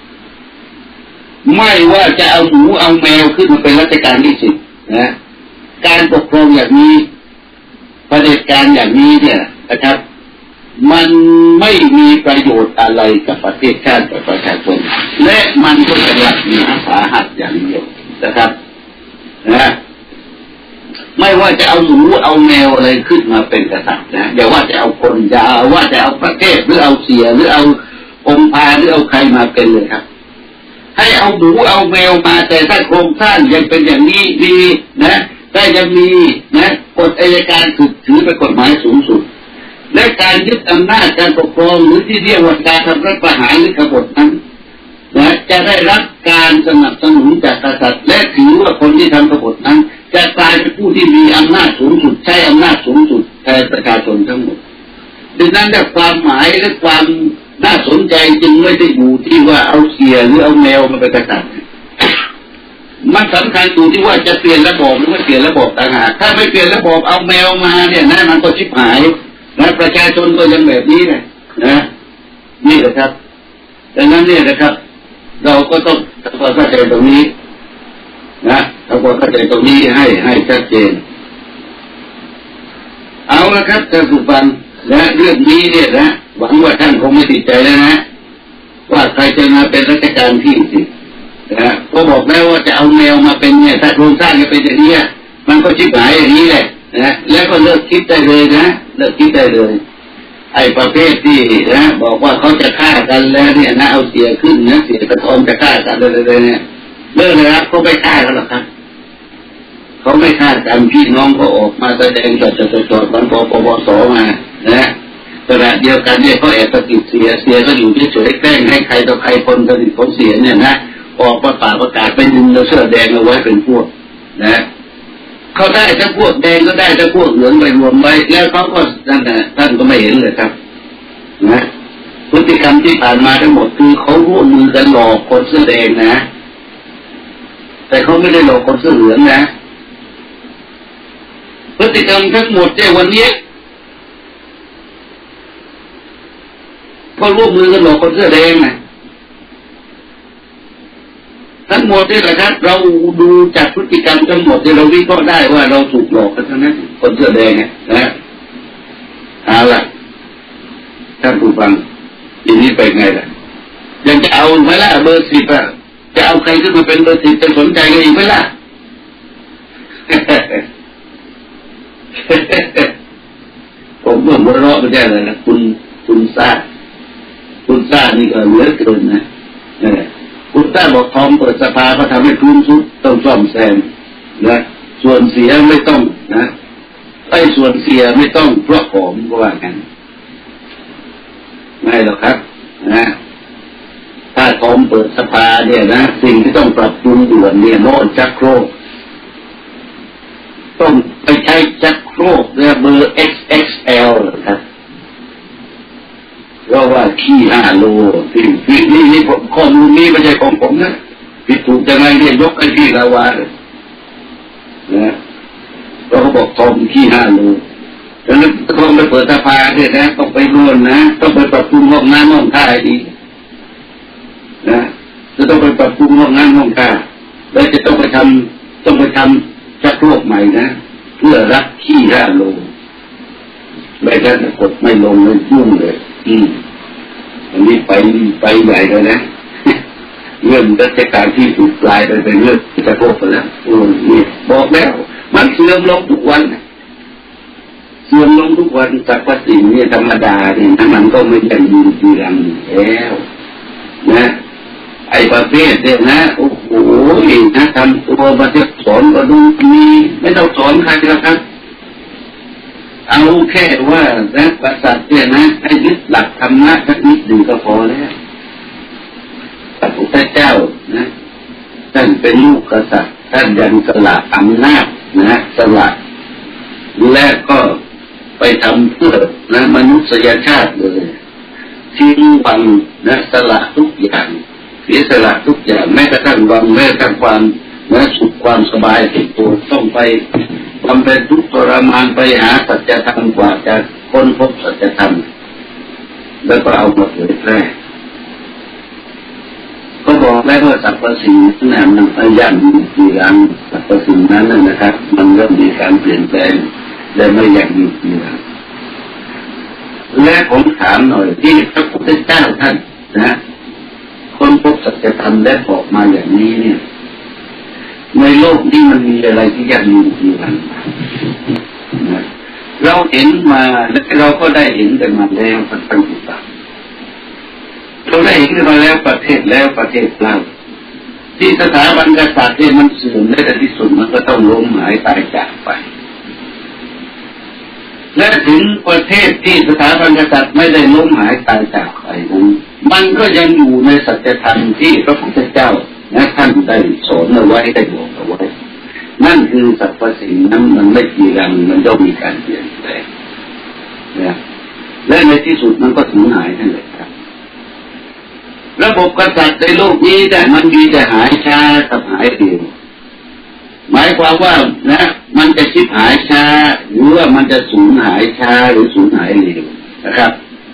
ไม่ว่าจะเอาหมูเอาแมวขึ้นมาเป็นรัชกาลที่สิบนะการปกครองอย่างนี้เผด็จการอย่างนี้เนี่ยนะครับมันไม่มีประโยชน์อะไรกับประเทศชาติกับประชาชนและมันก็จะหนักหนาสาหัสอย่างเดียวนะครับนะไม่ว่าจะเอาหมูเอาแมวอะไรขึ้นมาเป็นกษัตริย์นะอย่าว่าจะเอาคนอย่าว่าจะเอาประเทศหรือเอาเสียหรือเอาองค์พาหรือเอาใครมาเป็นเลยครับให้เอาหมูเอาแมวมาแต่ถ้าโครงสร้างยังเป็นอย่างนี้ดีนะได้ยังมีนะกฎอัยการถูกถือเป็นกฎหมายสูงสุดและการยึดอำนาจการปกครองหรือที่เรียกว่าการทำรัฐประหารหรือกบฏนั้นนะจะได้รับการสนับสนุนจากกษัตริย์และถือว่าคนที่ทำกบฏนั้นจะกลายเป็นผู้ที่มีอำนาจสูงสุดใช้อำนาจสูงสุดแทนประชาชนทั้งหมดดังนั้นแต่ความหมายและความน่าสนใจจึงไม่ได้อยู่ที่ว่าเอาเสียหรือเอาแมวมาเป็นกษัตริย์มันสำคัญอยู่ที่ว่าจะเปลี่ยนระบบหรือไม่เปลี่ยนระบบต่างหากถ้าไม่เปลี่ยนระบบเอาแมวมาเนี่ยนะมันก็ชิบหายนะประชาชนก็ยังแบบนี้นะนะนี่แหละครับดังนั้นเนี่ยนะครับเราก็ต้องทำความเข้าใจตรงนี้นะทำความเข้าใจตรงนี้ให้ให้ชัดเจนเอาละครับท่านผู้ฟังและเรื่องนี้เนี่ยนะหวังว่าท่านคงไม่ติดใจแล้วนะว่าใครจะมาเป็นรัชกาลที่สิบนะก็บอกแล้วว่าจะเอาแมวมาเป็นเนี่ยถ้าโครงสร้างจะเป็นอย่างนี้มันก็ชิบหายอย่างนี้แหละนะแล้วก็เลิกคิดได้เลยนะเลิกคิดได้เลยไอ้ประเภทที่นะบอกว่าเขาจะฆ่ากันแล้วเนี่ยนะเอาเสียขึ้นนะเสียกระทอมจะฆ่ากันเลยๆเนี่ยเลิกเลยครับเขาไม่ฆ่ากันหรอกครับเขาไม่ฆ่ากันพี่น้องเขาออกมาแสดงจดจดจดจดวันปปปสมานะขณะเดียวกันเนี่ยเขาแอบสะกิดเสียเสียก็อยู่เฉยๆแกล้งให้ใครต่อใครคนสนิทของเสียเนี่ยนะออกประกาศประกาศไปดึงเสื้อแดงเอาไว้เป็นพวกนะเขาได้ทั้งพวกแดงก็ได้ทั้งพวกเหลืองไปรวมไว้แล้วเขาก็นั่นนะท่านก็ไม่เห็นเลยครับนะพฤติกรรมที่ผ่านมาทั้งหมดคือเขาร่วมมือกันหลอกคนเสื้อแดงนะแต่เขาไม่ได้หลอกคนเสื้อเหลืองนะพฤติกรรมทั้งหมดในวันนี้เขาร่วมมือกันหลอกคนเสื้อแดงนะททั้งหมดนี่แหละครับเราดูจากพฤติกรรมทั้งหมดที่เราวิเคราะห์ได้ว่าเราถูกหลอกกันทั้งนั้นคนเสื้อแดงเนี่ยนะเอาล่ะท่านผู้ฟังทีนี้ไปไงล่ะยังจะเอาไหมล่ะเบอร์สิบอ่ะจะเอาใครขึ้นมาเป็นเบอร์สิบจะสนใจกันอีกไหมล่ะ ผมเมื่อหัวเราะไม่ได้เลยนะคุณคุณซ่าคุณซ่านี่ก็เหลือเกินนะคุณซ่าบอกพร้อมเปิดสภาก็ทำให้พื้นสุดต้องซ่อมแซมนะส่วนเสียไม่ต้องนะไอ้ส่วนเสียไม่ต้องเพราะผมก็ว่ากันไม่หรอกครับนะถ้าพร้อมเปิดสภาเนี่ยนะสิ่งที่ต้องปรับปรุงด่วนเนี่ยโน่นจักโครกต้องไปใช้จักโครกเนี่ยเบอร์ เอ็กซ์ เอ็กซ์ แอล ครับเพราะว่าขี้ห้าโลที่นี่นี่ข้อมูลนี้ไม่ใช่ของผมนะผิดถูกยังไงเนี่ยยกไอ้ที่ลาวาเลยนะเราก็บอกทอมขี้ห้าโลดังนั้นต้องไปเปิดสภาเนี่ยนะต้องไปโน่นนะต้องไปปรับปรุงห้องน้ำห้องท่าอีกนะจะต้องไปปรับปรุงห้องน้ำห้องท่าแล้วจะต้องไปทำต้องไปทำชักโครกใหม่นะเพื่อรับขี้ห้าโลไม่งั้นกดไม่ลงเลยยุ่งเลยอืมอันนี้ไปไปใหญ่เลยนะเรื่องราชการที่ถูกกลายไปเป็นเรื่องจะโกงไปแล้วโอ้นี่บอกแล้วมันเสื่อมลงทุกวันเสื่อมลงทุกวันจากภาษีเนี่ยธรรมดาเนี่ยมันก็ไม่ยังยืนจีรังแล้วนะไอ้ประเภทเนี่ยนะโอ้โหนะทำตัวมาเทียบสอนก็ดูมีไม่ต้องสอนใครนะครับเอาแค่ว่านะกษัตริย์เนี่ยนะให้ยึดหลักธรรมะสักนิดหนึ่งก็พอแล้วพระพุทธเจ้านะท่านเป็นลูกกษัตริย์ท่านยังสละอำนาจนะสละและก็ไปทำเพื่อนะมนุษยชาติเลยทิ้งวังนะสละทุกอย่างเสียสละทุกอย่างแม้กระทั่งวังแม้กระทั่งความนะสุขความสบายติดตัวต้องไปทำเป็นทุกข์ทรมานไปหาสัจธรรมกว่าจะค้นพบสัจธรรมแล้วก็เอามาเผยแพร่ก็บอกแล้วว่าสรรพสิ่งนั้นมันพยายามมีการสรรพสิ่งนั้นนะครับมันเริ่มมีการเปลี่ยนแปลงและไม่อยากมีทีหลังและผมถามหน่อยที่พระพุทธเจ้าท่านนะค้นพบสัจธรรมและบอกมาอย่างนี้เนี่ยในโลกนี้มันมีอะไรที่ยั่งยืนทีหลังนะเราเห็นมาและเราก็ได้เห็นกันมาแล้วทั้งทั้งทุกฝ่ายเราได้เห็นกันมาแล้วประเทศแล้วประเทศเราที่สถาบันกษัตริย์เนี่ยมันเสื่อมและในที่สุดมันก็ต้องล้มหายตายจากไปและถึงประเทศที่สถาบันกษัตริย์ไม่ได้ล้มหายตายจากไปนั้นมันก็ยังอยู่ในสัจธรรมที่พระพุทธเจ้าและท่านได้สอนเอาไว้ได้บอกเอาไว้นั่นคือสรรพสิ่งนั้นมันไม่จีรังมันย่อมมีการเปลี่ยนแปลงนะและในที่สุดมันก็สูญหายนั่นแหละครับระบบกษัตริย์ในโลกนี้แต่มันมีแต่หายช้ากับหายเร็วหมายความว่านะมันจะชิบหายช้าหรือว่ามันจะสูญหายช้าหรือสูญหายเร็วนะครับ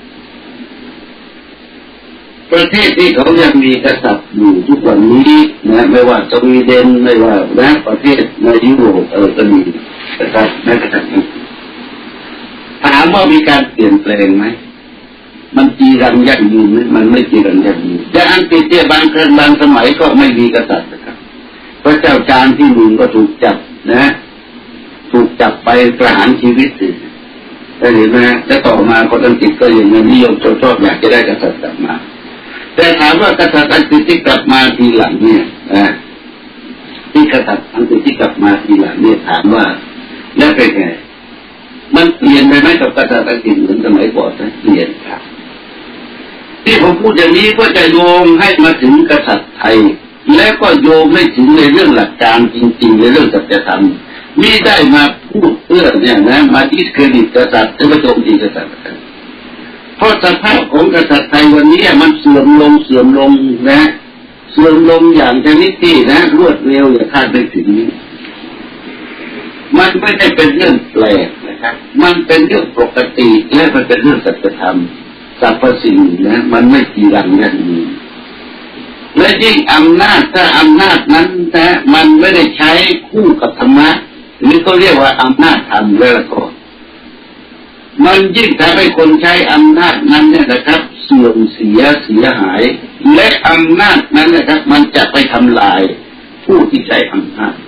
ประเทศที่เขายังมีกษัตริย์อยู่ทุกวันนี้นะไม่ว่าสวีเดนไม่ว่านะประเทศในยุโรปเออก็มีนะครับแม้กระทั่งถามว่ามีการเปลี่ยนแปลงไหมมันจีรังยั่งยืนไหมมันไม่จีรังยั่งยืนแต่อังกฤษเนี่ยบางครั้งบางสมัยก็ไม่มีกษัตริย์นะครับพระเจ้าจางที่หนึ่งก็ถูกจับนะถูกจับไปประหารชีวิตสิได้เห็นไหมและต่อมาคนอังกฤษก็ยังนิยมชอบอยากจะได้กษัตริย์กลับมาแต่ถามว่ากษัตริย์อังกฤษที่กลับมาทีหลังเนี่ยนะที่กษัตริย์อังกฤษที่กลับมาทีหลังเนี่ยถามว่าแล้วเป็นไงมันเปลี่ยนไปไหมกับกษัตริย์อังกฤษเหมือนสมัยก่อนไหมเปลี่ยนครับที่ผมพูดอย่างนี้ก็จะโยงให้มาถึงกษัตริย์ไทยและก็โยงให้ถึงในเรื่องหลักการจริงๆในเรื่องสัจธรรมมิได้มาพูดเพื่อเนี่ยนะมาดิสเครดิตกษัตริย์หรือมาโจมตีกษัตริย์เพราะสภาพของกษัตริย์ไทยวันนี้มันเสื่อมลงเสื่อมลงนะเสื่อมลงอย่างชนิดที่นะรวดเร็วอย่าคาดไม่ถึงนี้มันไม่ได้เป็นเรื่องแปลกนะครับมันเป็นเรื่องปกติและมันเป็นเรื่องสัจธรรมสรรพสิ่งนะมันไม่จีรังยั่งยืนและยิ่งอำนาจถ้าอำนาจนั้นนะมันไม่ได้ใช้คู่กับธรรมะหรือเขาเรียกว่าอำนาจธรรมแล้วก็มันยิ่งทำให้คนใช้อำนาจนั้นเนี่ยนะครับเสื่อมเสียเสียหายและอำนาจนั้นนะครับมันจะไปทำลายผู้ที่ใช้อำนาจ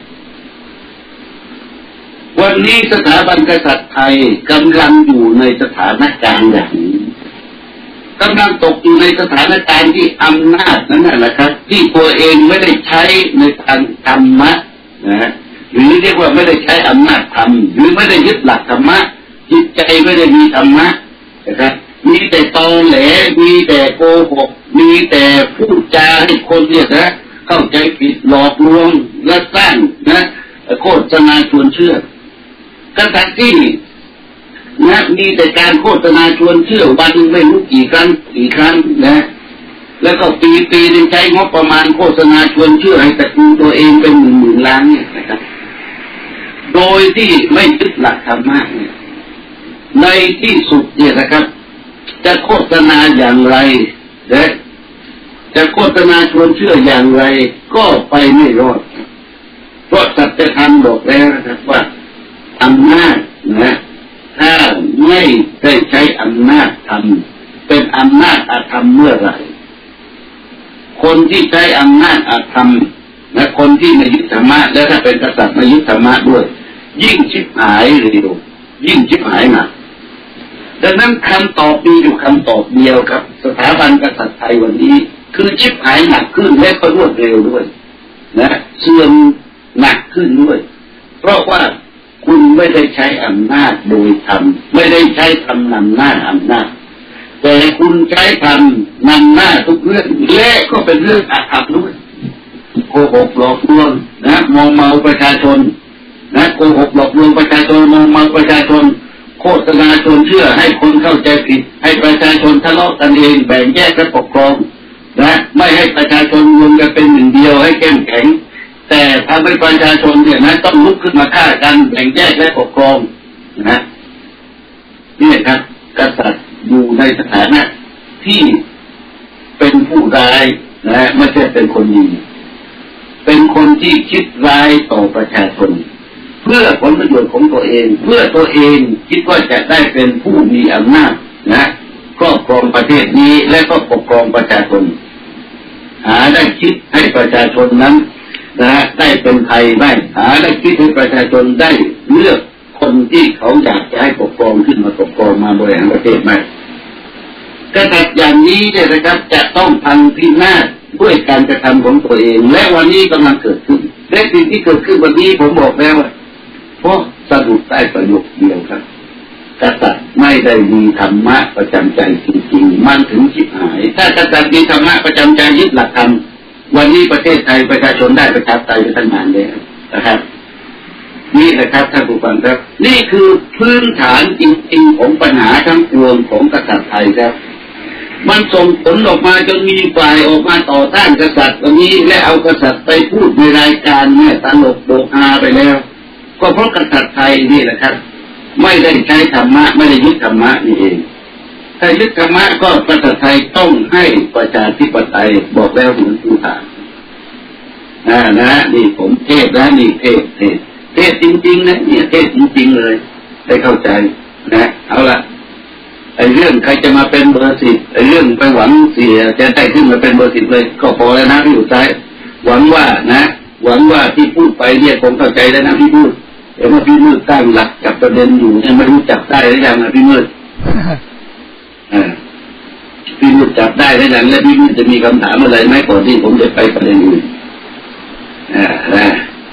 วันนี้สถาบันกษัตริย์ไทยกำลังอยู่ในสถานการณ์อย่างนี้กำลังตกอยู่ในสถานการณ์ที่อำนาจนั้นแหละครับที่ตัวเองไม่ได้ใช้ในทางธรรมะนะหรือเรียกว่าไม่ได้ใช้อำนาจธรรมหรือไม่ได้ยึดหลักธรรมะจิตใจไม่ได้มีธรรมะนะครับมีแต่ตอแหลมีแต่โกหกมีแต่พูดจาให้คนเนี่ยนะเข้าใจผิดหลอกลวงและสร้างนะโฆษณาชวนเชื่อกษัตริย์ที่นะมีแต่การโฆษณาชวนเชื่อวันไม่รู้กี่ครั้งกี่ครั้งนะแล้วก็ปีปีนึงใช้งบประมาณโฆษณาชวนเชื่อให้ตระกูลตัวเองเป็นหมื่นหมื่นล้านเนี่ยนะครับโดยที่ไม่ยึดหลักธรรมะเนี่ยในที่สุดเนี่ยนะครับจะโฆษณาอย่างไรนะจะโฆษณาชวนเชื่ออย่างไรก็ไปไม่รอดเพราะสัจธรรมบอกแล้วนะครับว่าอำนาจนะถ้าไม่ได้ใช้อำนาจธรรมเป็นอำนาจอาธรรมเมื่อไหร่คนที่ใช้อำนาจอาธรรมและคนที่ไม่ยึดธรรมะและถ้าเป็นกษัตริย์ไม่ยึดธรรมะด้วยยิ่งชิบหายเร็วยิ่งชิบหายหนักดังนั้นคำตอบมีอยู่คำตอบเดียวครับสถาบันกษัตริย์ไทยวันนี้คือชิบหายหนักขึ้นและก็รวดเร็วด้วยนะเสื่อมหนักขึ้นด้วยเพราะว่าคุณไม่ได้ใช้อำนาจโดยธรรมไม่ได้ใช้ธรรมนำหน้าอำนาจแต่คุณใช้ธรรมนำหน้าทุกเรื่องและก็เป็นเรื่องอาธรรมด้วยโกหกหลอกลวงนะมองเมาประชาชนนะโกหกหลอกลวงประชาชนมองเมาประชาชนโฆษณาชวนเชื่อให้คนเข้าใจผิดให้ประชาชนทะเลาะกันเองแบ่งแยกกันปกครองนะไม่ให้ประชาชนรวมกันเป็นหนึ่งเดียวให้เข้มแข็งแต่ทำให้ประชาชนเนี่ยนะต้องลุกขึ้นมาฆ่ากันแบ่งแยกและปกครองนะนี่ครับกษัตริย์อยู่ในสถานะที่เป็นผู้ร้ายนะไม่ใช่เป็นคนดีเป็นคนที่คิดร้ายต่อประชาชนเพื่อผลประโยชน์ของตัวเองเพื่อตัวเองคิดว่าจะได้เป็นผู้มีอำนาจนะครอบครองประเทศนี้และก็ปกครองประชาชนหาได้คิดให้ประชาชนนั้นนะได้เป็นไทยได้หาได้คิดให้ประชาชนได้เลือกคนที่เขาอยากจะให้ปกครองขึ้นมาปกครองมาบริหารประเทศไหมกษัตริย์อย่างนี้เนี่ยนะครับจะต้องพังพินาศด้วยการกระทำของตัวเองและวันนี้กำลังเกิดขึ้นและสิ่งที่เกิดขึ้นวันนี้ผมบอกแล้วว่าเพราะสรุปได้ประโยคเดียวครับกษัตริย์ไม่ได้มีธรรมะประจำใจจริงๆมันถึงชิบหายถ้ากษัตริย์มีธรรมะประจำใจยึดหลักธรรมวันนี้ประเทศไทยประชาชนได้ประชาธิปไตยไปตั้งนานแล้วนะครับนี่แหละครับท่านผู้ฟังครับนี่คือพื้นฐานจริงๆของปัญหาทั้งปวงของกษัตริย์ไทยครับมันส่งผลออกมาจนมีฝ่ายออกมาต่อต้านกษัตริย์วันนี้และเอากษัตริย์ไปพูดในรายการเนี่ยตลกโดกฮาไปแล้วก็เพราะกษัตริย์ไทยนี่แหละครับไม่ได้ใช้ธรรมะไม่ได้ยึดธรรมะนี่เองถ้ายึดธรรมะก็กษัตริย์ไทยต้องให้ประชาธิปไตยบอกแล้วเหมือนผู้ถามนะนะนี่ผมเทศนะนี่เทศเทศเทศจริงๆนะเนี่ยเทศจริงๆเลยได้เข้าใจนะเอาละไอ้เรื่องใครจะมาเป็นเบอร์สิบไอ้เรื่องไปหวังเสียจะได้ขึ้นมาเป็นเบอร์สิบเลยก็พอแล้วนะพี่อยู่ใจหวังว่านะหวังว่าที่พูดไปเนี่ยคงเข้าใจแล้วนะพี่พูดแต่ว่าพี่มืดตั้งหลักกับประเด็นอยู่ยังไม่รู้จับได้หรือยังนะพี่มืดอ่าพี่มืดจับได้หรือยังและพี่มืดจะมีคำถามอะไรไหมก่อนที่ผมจะไปประเด็นอื่นอ่านะ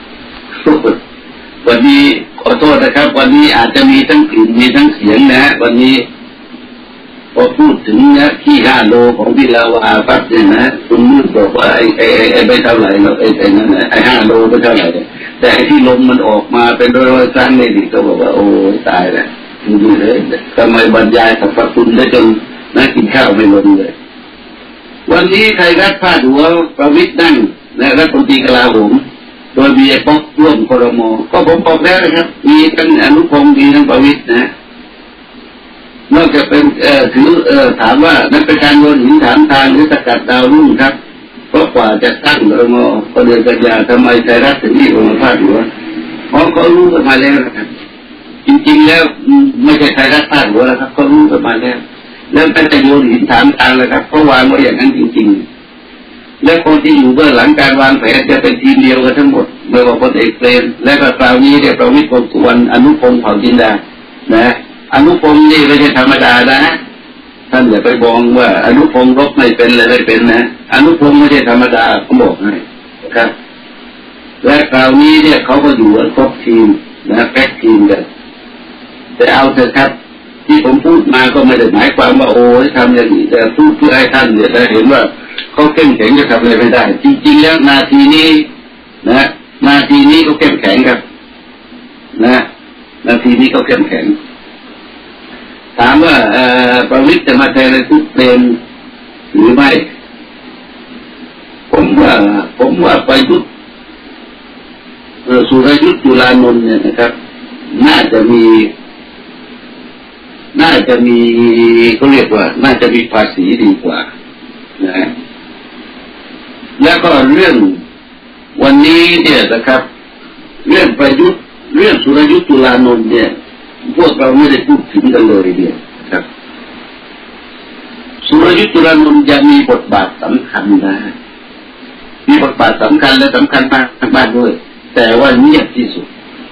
วันนี้ขอโทษนะครับวันนี้อาจจะมีทั้งกลิ่นมีทั้งเสียงนะวันนี้พอพูดถึงนะที่ห้าโลของพี่ลาวาปั๊บเนี่ยนะคุณมืดบอกว่าไอ้ไอ้ไอ้ไม่เท่าไหร่หรอกไอ้ไอ้นั่นไอ้ห้าโลไม่เท่าไหร่แต่ไอ้ที่ลมมันออกมาเป็นร้อยๆครั้งเนี่ยดิก็บอกว่าโอ้ตายแล้วดูเลยทำไมบรรยายสรรพคุณได้จนน่ากินข้าวไม่ลงเลยวันนี้ใครรัฐพาดหัวประวิตรนั่งและรัฐมนตรีกลาโหมโดยมีไอ้ป๊อกร่วมครม.ก็ผมบอกแล้วนะครับมีทั้งอนุพงศ์มีทั้งประวิตรนะนอกจากเป็นเอ่อถือเอ่อถามว่านั่นเป็นการโยนหินถามทางหรือสกัดดาวรุ่งครับเพราะกว่าจะตั้งรมก็เดือนกันยาทำไมไทยรัฐถึงนี่องค์พระหัวเพราะเขารู้กันมาแล้วนะครับจริงๆแล้วไม่ใช่ไทยรัฐพาดหัวแล้วครับเขารู้กันมาแล้วเริ่มเป็นจะโยนหินถามทางเลยครับเขาวางไว้อย่างนั้นจริงๆและคนที่อยู่เบื้องหลังการวางแผนจะเป็นทีมเดียวกันทั้งหมดไม่ว่าพลเอกเปรมและก็คราวนี้เนี่ยประวิตร วงษ์สุวรรณอนุพงษ์เผ่าจินดานะอนุพงษ์นี่ไม่ใช่ธรรมดานะท่านอย่าไปมองว่าอนุพงษ์รบไม่เป็นเลยไม่เป็นนะอนุพงษ์ไม่ใช่ธรรมดาผมบอกให้นะครับและคราวนี้เนี่ยเขาก็อยู่กันครบทีมนะแพ็คทีมกันแต่เอาเถอะครับที่ผมพูดมาก็ไม่ได้หมายความว่าโอ้ยทำอย่างนี้แต่พูดเพื่อให้ท่านเนี่ยได้เห็นว่าเขาเข้มแข็งจะทำอะไรไม่ได้จริงๆแล้วนาทีนี้นะนาทีนี้ก็เข้มแข็งครับนะนาทีนี้ก็เข้มแข็งถามว่าประวิตรจะมาแทนในทุกเปรมหรือไม่ผมว่าผมว่าประยุทธ์สุรยุทธ์จุลานนท์เนี่ยนะครับน่าจะมีน่าจะมีเขาเรียกว่าน่าจะมีภาษีดีกว่านะแล้วก็เรื่องวันนี้เนี่ยนะครับเรื่องประยุทธ์เรื่องสุรยุทธ์จุลานนท์เนี่ยพวกเราไม่ได้พูดถึงกันเลยเนี่ยครับสุรยุทธ์จุลานนท์จะมีบทบาทสำคัญนะมีบทบาทสำคัญและสำคัญมากทางบ้านด้วยแต่ว่าเงียบที่สุด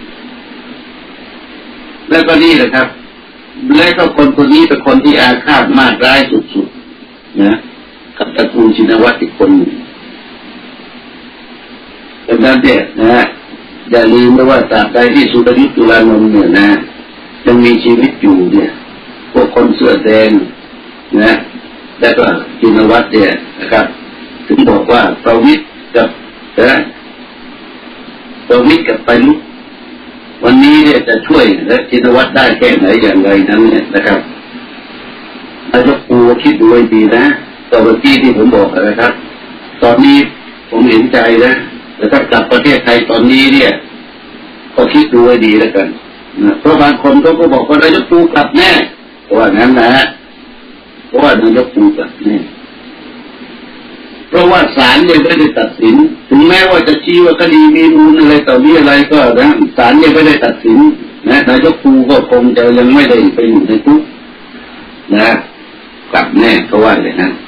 แล้วก็นี่แหละครับและก็คนคนนี้เป็นคนที่อาฆาตมากร้ายสุดๆนะกับตระกูลชินวัตรอีกคนหนึ่งดังนั้นเนี่ยนะอย่าลืมว่าตราบใดที่สุรยุทธ์จุลานนท์เนี่ยนะยังมีชีวิตอยู่เนี่ยพวกคนเสื้อแดงนะแล้วก็ชินวัตรเนี่ยนะครับถึงบอกว่าประวิตรกับนะประวิตรกับประยุทธ์วันนี้เนี่ยจะช่วยและชินวัตรได้แค่ไหนอย่างไรนั้นเนี่ยนะครับนายกปูคิดดูให้ดีนะตอนเมื่อกี้ที่ผมบอกนะครับตอนนี้ผมเห็นใจนะแต่ถ้ากลับประเทศไทยตอนนี้เนี่ยก็คิดดูให้ดีแล้วกันนะเพราะบางคนเขาก็บอกว่านายกปูกลับแน่เพราะว่างั้นนะเพราะว่านายกปูกลับแน่เพราะว่าศาลยังไม่ได้ตัดสินถึงแม้ว่าจะชี้ว่าคดีมีมูลอะไรต่อมีอะไรก็นะศาลยังไม่ได้ตัดสินนะนายกปูก็คงจะยังไม่ได้ไปอยู่ในคุกนะกลับแน่เขาว่าเลยนะ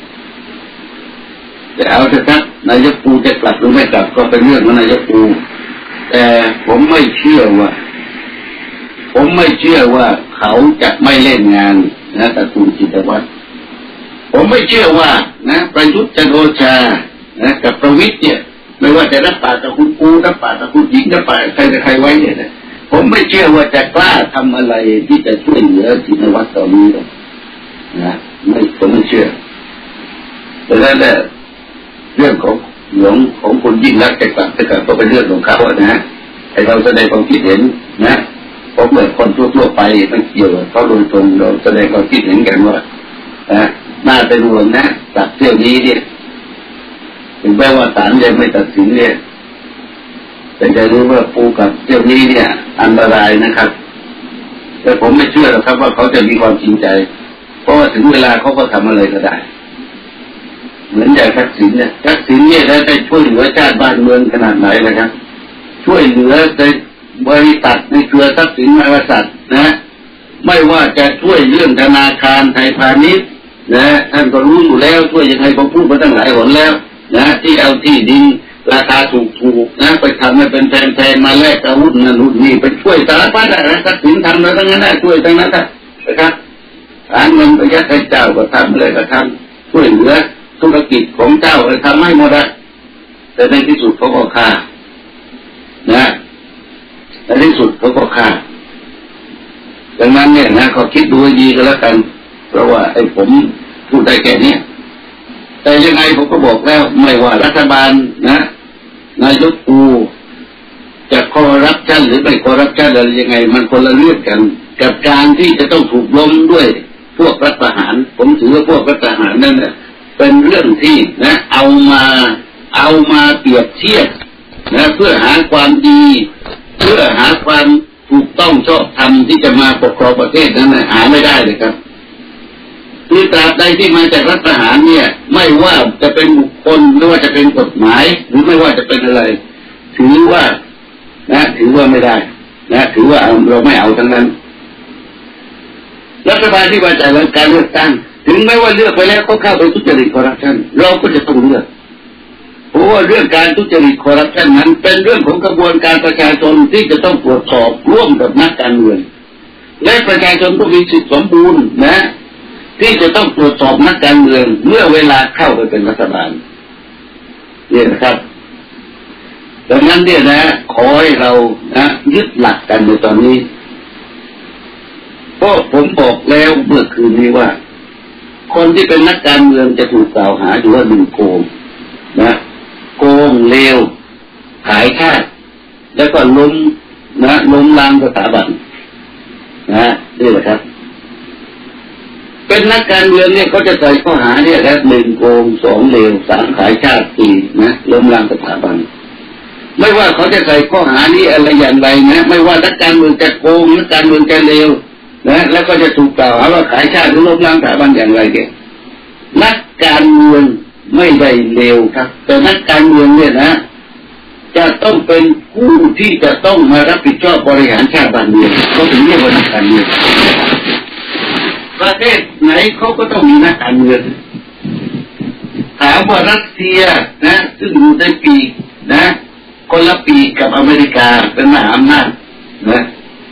แต่เอาเถอะครับนายกปูจะกลับหรือไม่กลับก็เป็นเรื่องของนายกปูแต่ผมไม่เชื่อว่าผมไม่เชื่อว่าเขาจะไม่เล่นงานนะตระกูลจินวัตรผมไม่เชื่อว่านะประยุทธ์จันทร์โอชานะกับประวิตรเนี่ยไม่ว่าจะรับปากกับคุณปูรับปากกับคุณหญิงรับปากใครกับใครไว้เนี่ยนะผมไม่เชื่อว่าจะกล้าทำอะไรที่จะช่วยเหลือจินวัตรตอนนี้หรอกนะไม่ผมไม่เชื่อแต่แล้วแหละเรื่องของหลวงของคนยิ่งรักจะกลับจะกลับก็เป็นเรื่องของเขาอะนะไอ้เราแสดงความคิดเห็นนะผมเหมือนคนทั่วๆไปไม่เกี่ยวเขาโดยตรงเราแสดงความคิดเห็นกันว่านะน่าเป็นห่วงนะจากเที่ยวนี้เนี่ยถึงแม้ว่าศาลยังไม่ตัดสินเนี่ยแต่จะรู้ว่าปูกับเที่ยวนี้เนี่ยอันตรายนะครับแต่ผมไม่เชื่อหรอกครับว่าเขาจะมีความจริงใจเพราะว่าถึงเวลาเขาก็ทำอะไรก็ได้เหมือนอย่างทักษิณเนี่ยทักษิณเนี่ยได้ช่วยเหลือชาติบ้านเมืองขนาดไหนนะครับช่วยเหลือในบริษัทในเครือทักษิณบริษัทนะไม่ว่าจะช่วยเรื่องธนาคารไทยพาณิชย์นะท่านก็รู้อยู่แล้วช่วยยังไงผมพูดมาตั้งหลายหนแล้วนะที่เอาที่ดินราคาถูกๆนะไปทำให้เป็นแพงๆมาแลกอาวุธนั่นนู่นนี่ไปช่วยสารพัดนะทักษิณทำแล้วทั้งนั้นช่วยทั้งนั้นนะครับหาเงินไปยัดให้เจ้าก็ทำอะไรก็ทำช่วยเหลือธุรกิจของเจ้าไปทำให้หมดอะแต่ในที่สุดเขาก็ฆ่านะในที่สุดเขาก็ฆ่าดังนั้นเนี่ยนะเขาคิดดูให้ดีก็แล้วกันเพราะว่าไอ้ผมพูดได้แค่นี้แต่ยังไงผมก็บอกแล้วไม่ว่ารัฐบาลนะนายกปูจะคอร์รัปชันหรือไม่คอร์รัปชันอะไรยังไงมันคนละเรื่องกันกับการที่จะต้องถูกล้มด้วยพวกรัฐประหารผมถือว่าพวกรัฐประหารนั่นเนี่ยเป็นเรื่องที่นะเอามาเอามาเปรียบเทียบนะเพื่อหาความดีเพื่อหาความถูกต้องชอบธรรมที่จะมาปกครองประเทศนั้นนะหาไม่ได้เลยครับคือตราบใดที่มาจากรัฐประหารเนี่ยไม่ว่าจะเป็นบุคคลไม่ว่าจะเป็นกฎหมายหรือไม่ว่าจะเป็นอะไรถือว่านะถือว่าไม่ได้นะถือว่าเราไม่เอาทั้งนั้นรัฐบาลที่มาจากการเลือกตั้งถึงแม้ว่าเลือกไปแล้วก็เข้าไปทุจริตคอร์รัปชันเราก็จะต้องเลือกเพราะว่าเรื่องการทุจริตคอร์รัปชันนั้นเป็นเรื่องของกระบวนการประชาชนที่จะต้องตรวจสอบร่วมกับนักการเมืองและประชาชนต้องมีสิทธิสมบูรณ์นะที่จะต้องตรวจสอบนักการเมืองเมื่อเวลาเข้าไปเป็นรัฐบาลเนี่ยนะครับดังนั้นเนี่ยนะขอให้เรานะยึดหลักกันในตอนนี้เพราะผมบอกแล้วเมื่อคืนนี้ว่าคนที่เป็นนักการเมืองจะถูกกล่าวหาอยู่ว่าหนึ่งโกงนะโกงเลวขายชาติแล้วก็ล้มนะล้มล้างสถาบันนะนี่แหละครับเป็นนักการเมืองเนี่ยเขาจะใส่ข้อหาเนี่ยแล้วหนึ่งโกงสองเลวสามขายชาติสี่นะล้มล้างสถาบันไม่ว่าเขาจะใส่ข้อหานี้อะไรอย่างไรนะไม่ว่านักการเมืองจะโกงนักการเมืองจะเลวนะแล้วก็จะถูกกล่าวหาว่าขายชาติหรือล้มล้างสถาบันอย่างไรเนี่ยนักการเมืองไม่ได้เลวครับแต่นักการเมืองเนี่ยนะจะต้องเป็นผู้ที่จะต้องมารับผิดชอบบริหารชาติบ้านเมืองเขาถึงเรียกว่านักการเมืองประเทศไหนเขาก็ต้องมีนักการเมืองถามว่ารัสเซียนะซึ่งอยู่ในปีกนะคนละปีกกับอเมริกาเป็นมหาอำนาจนะ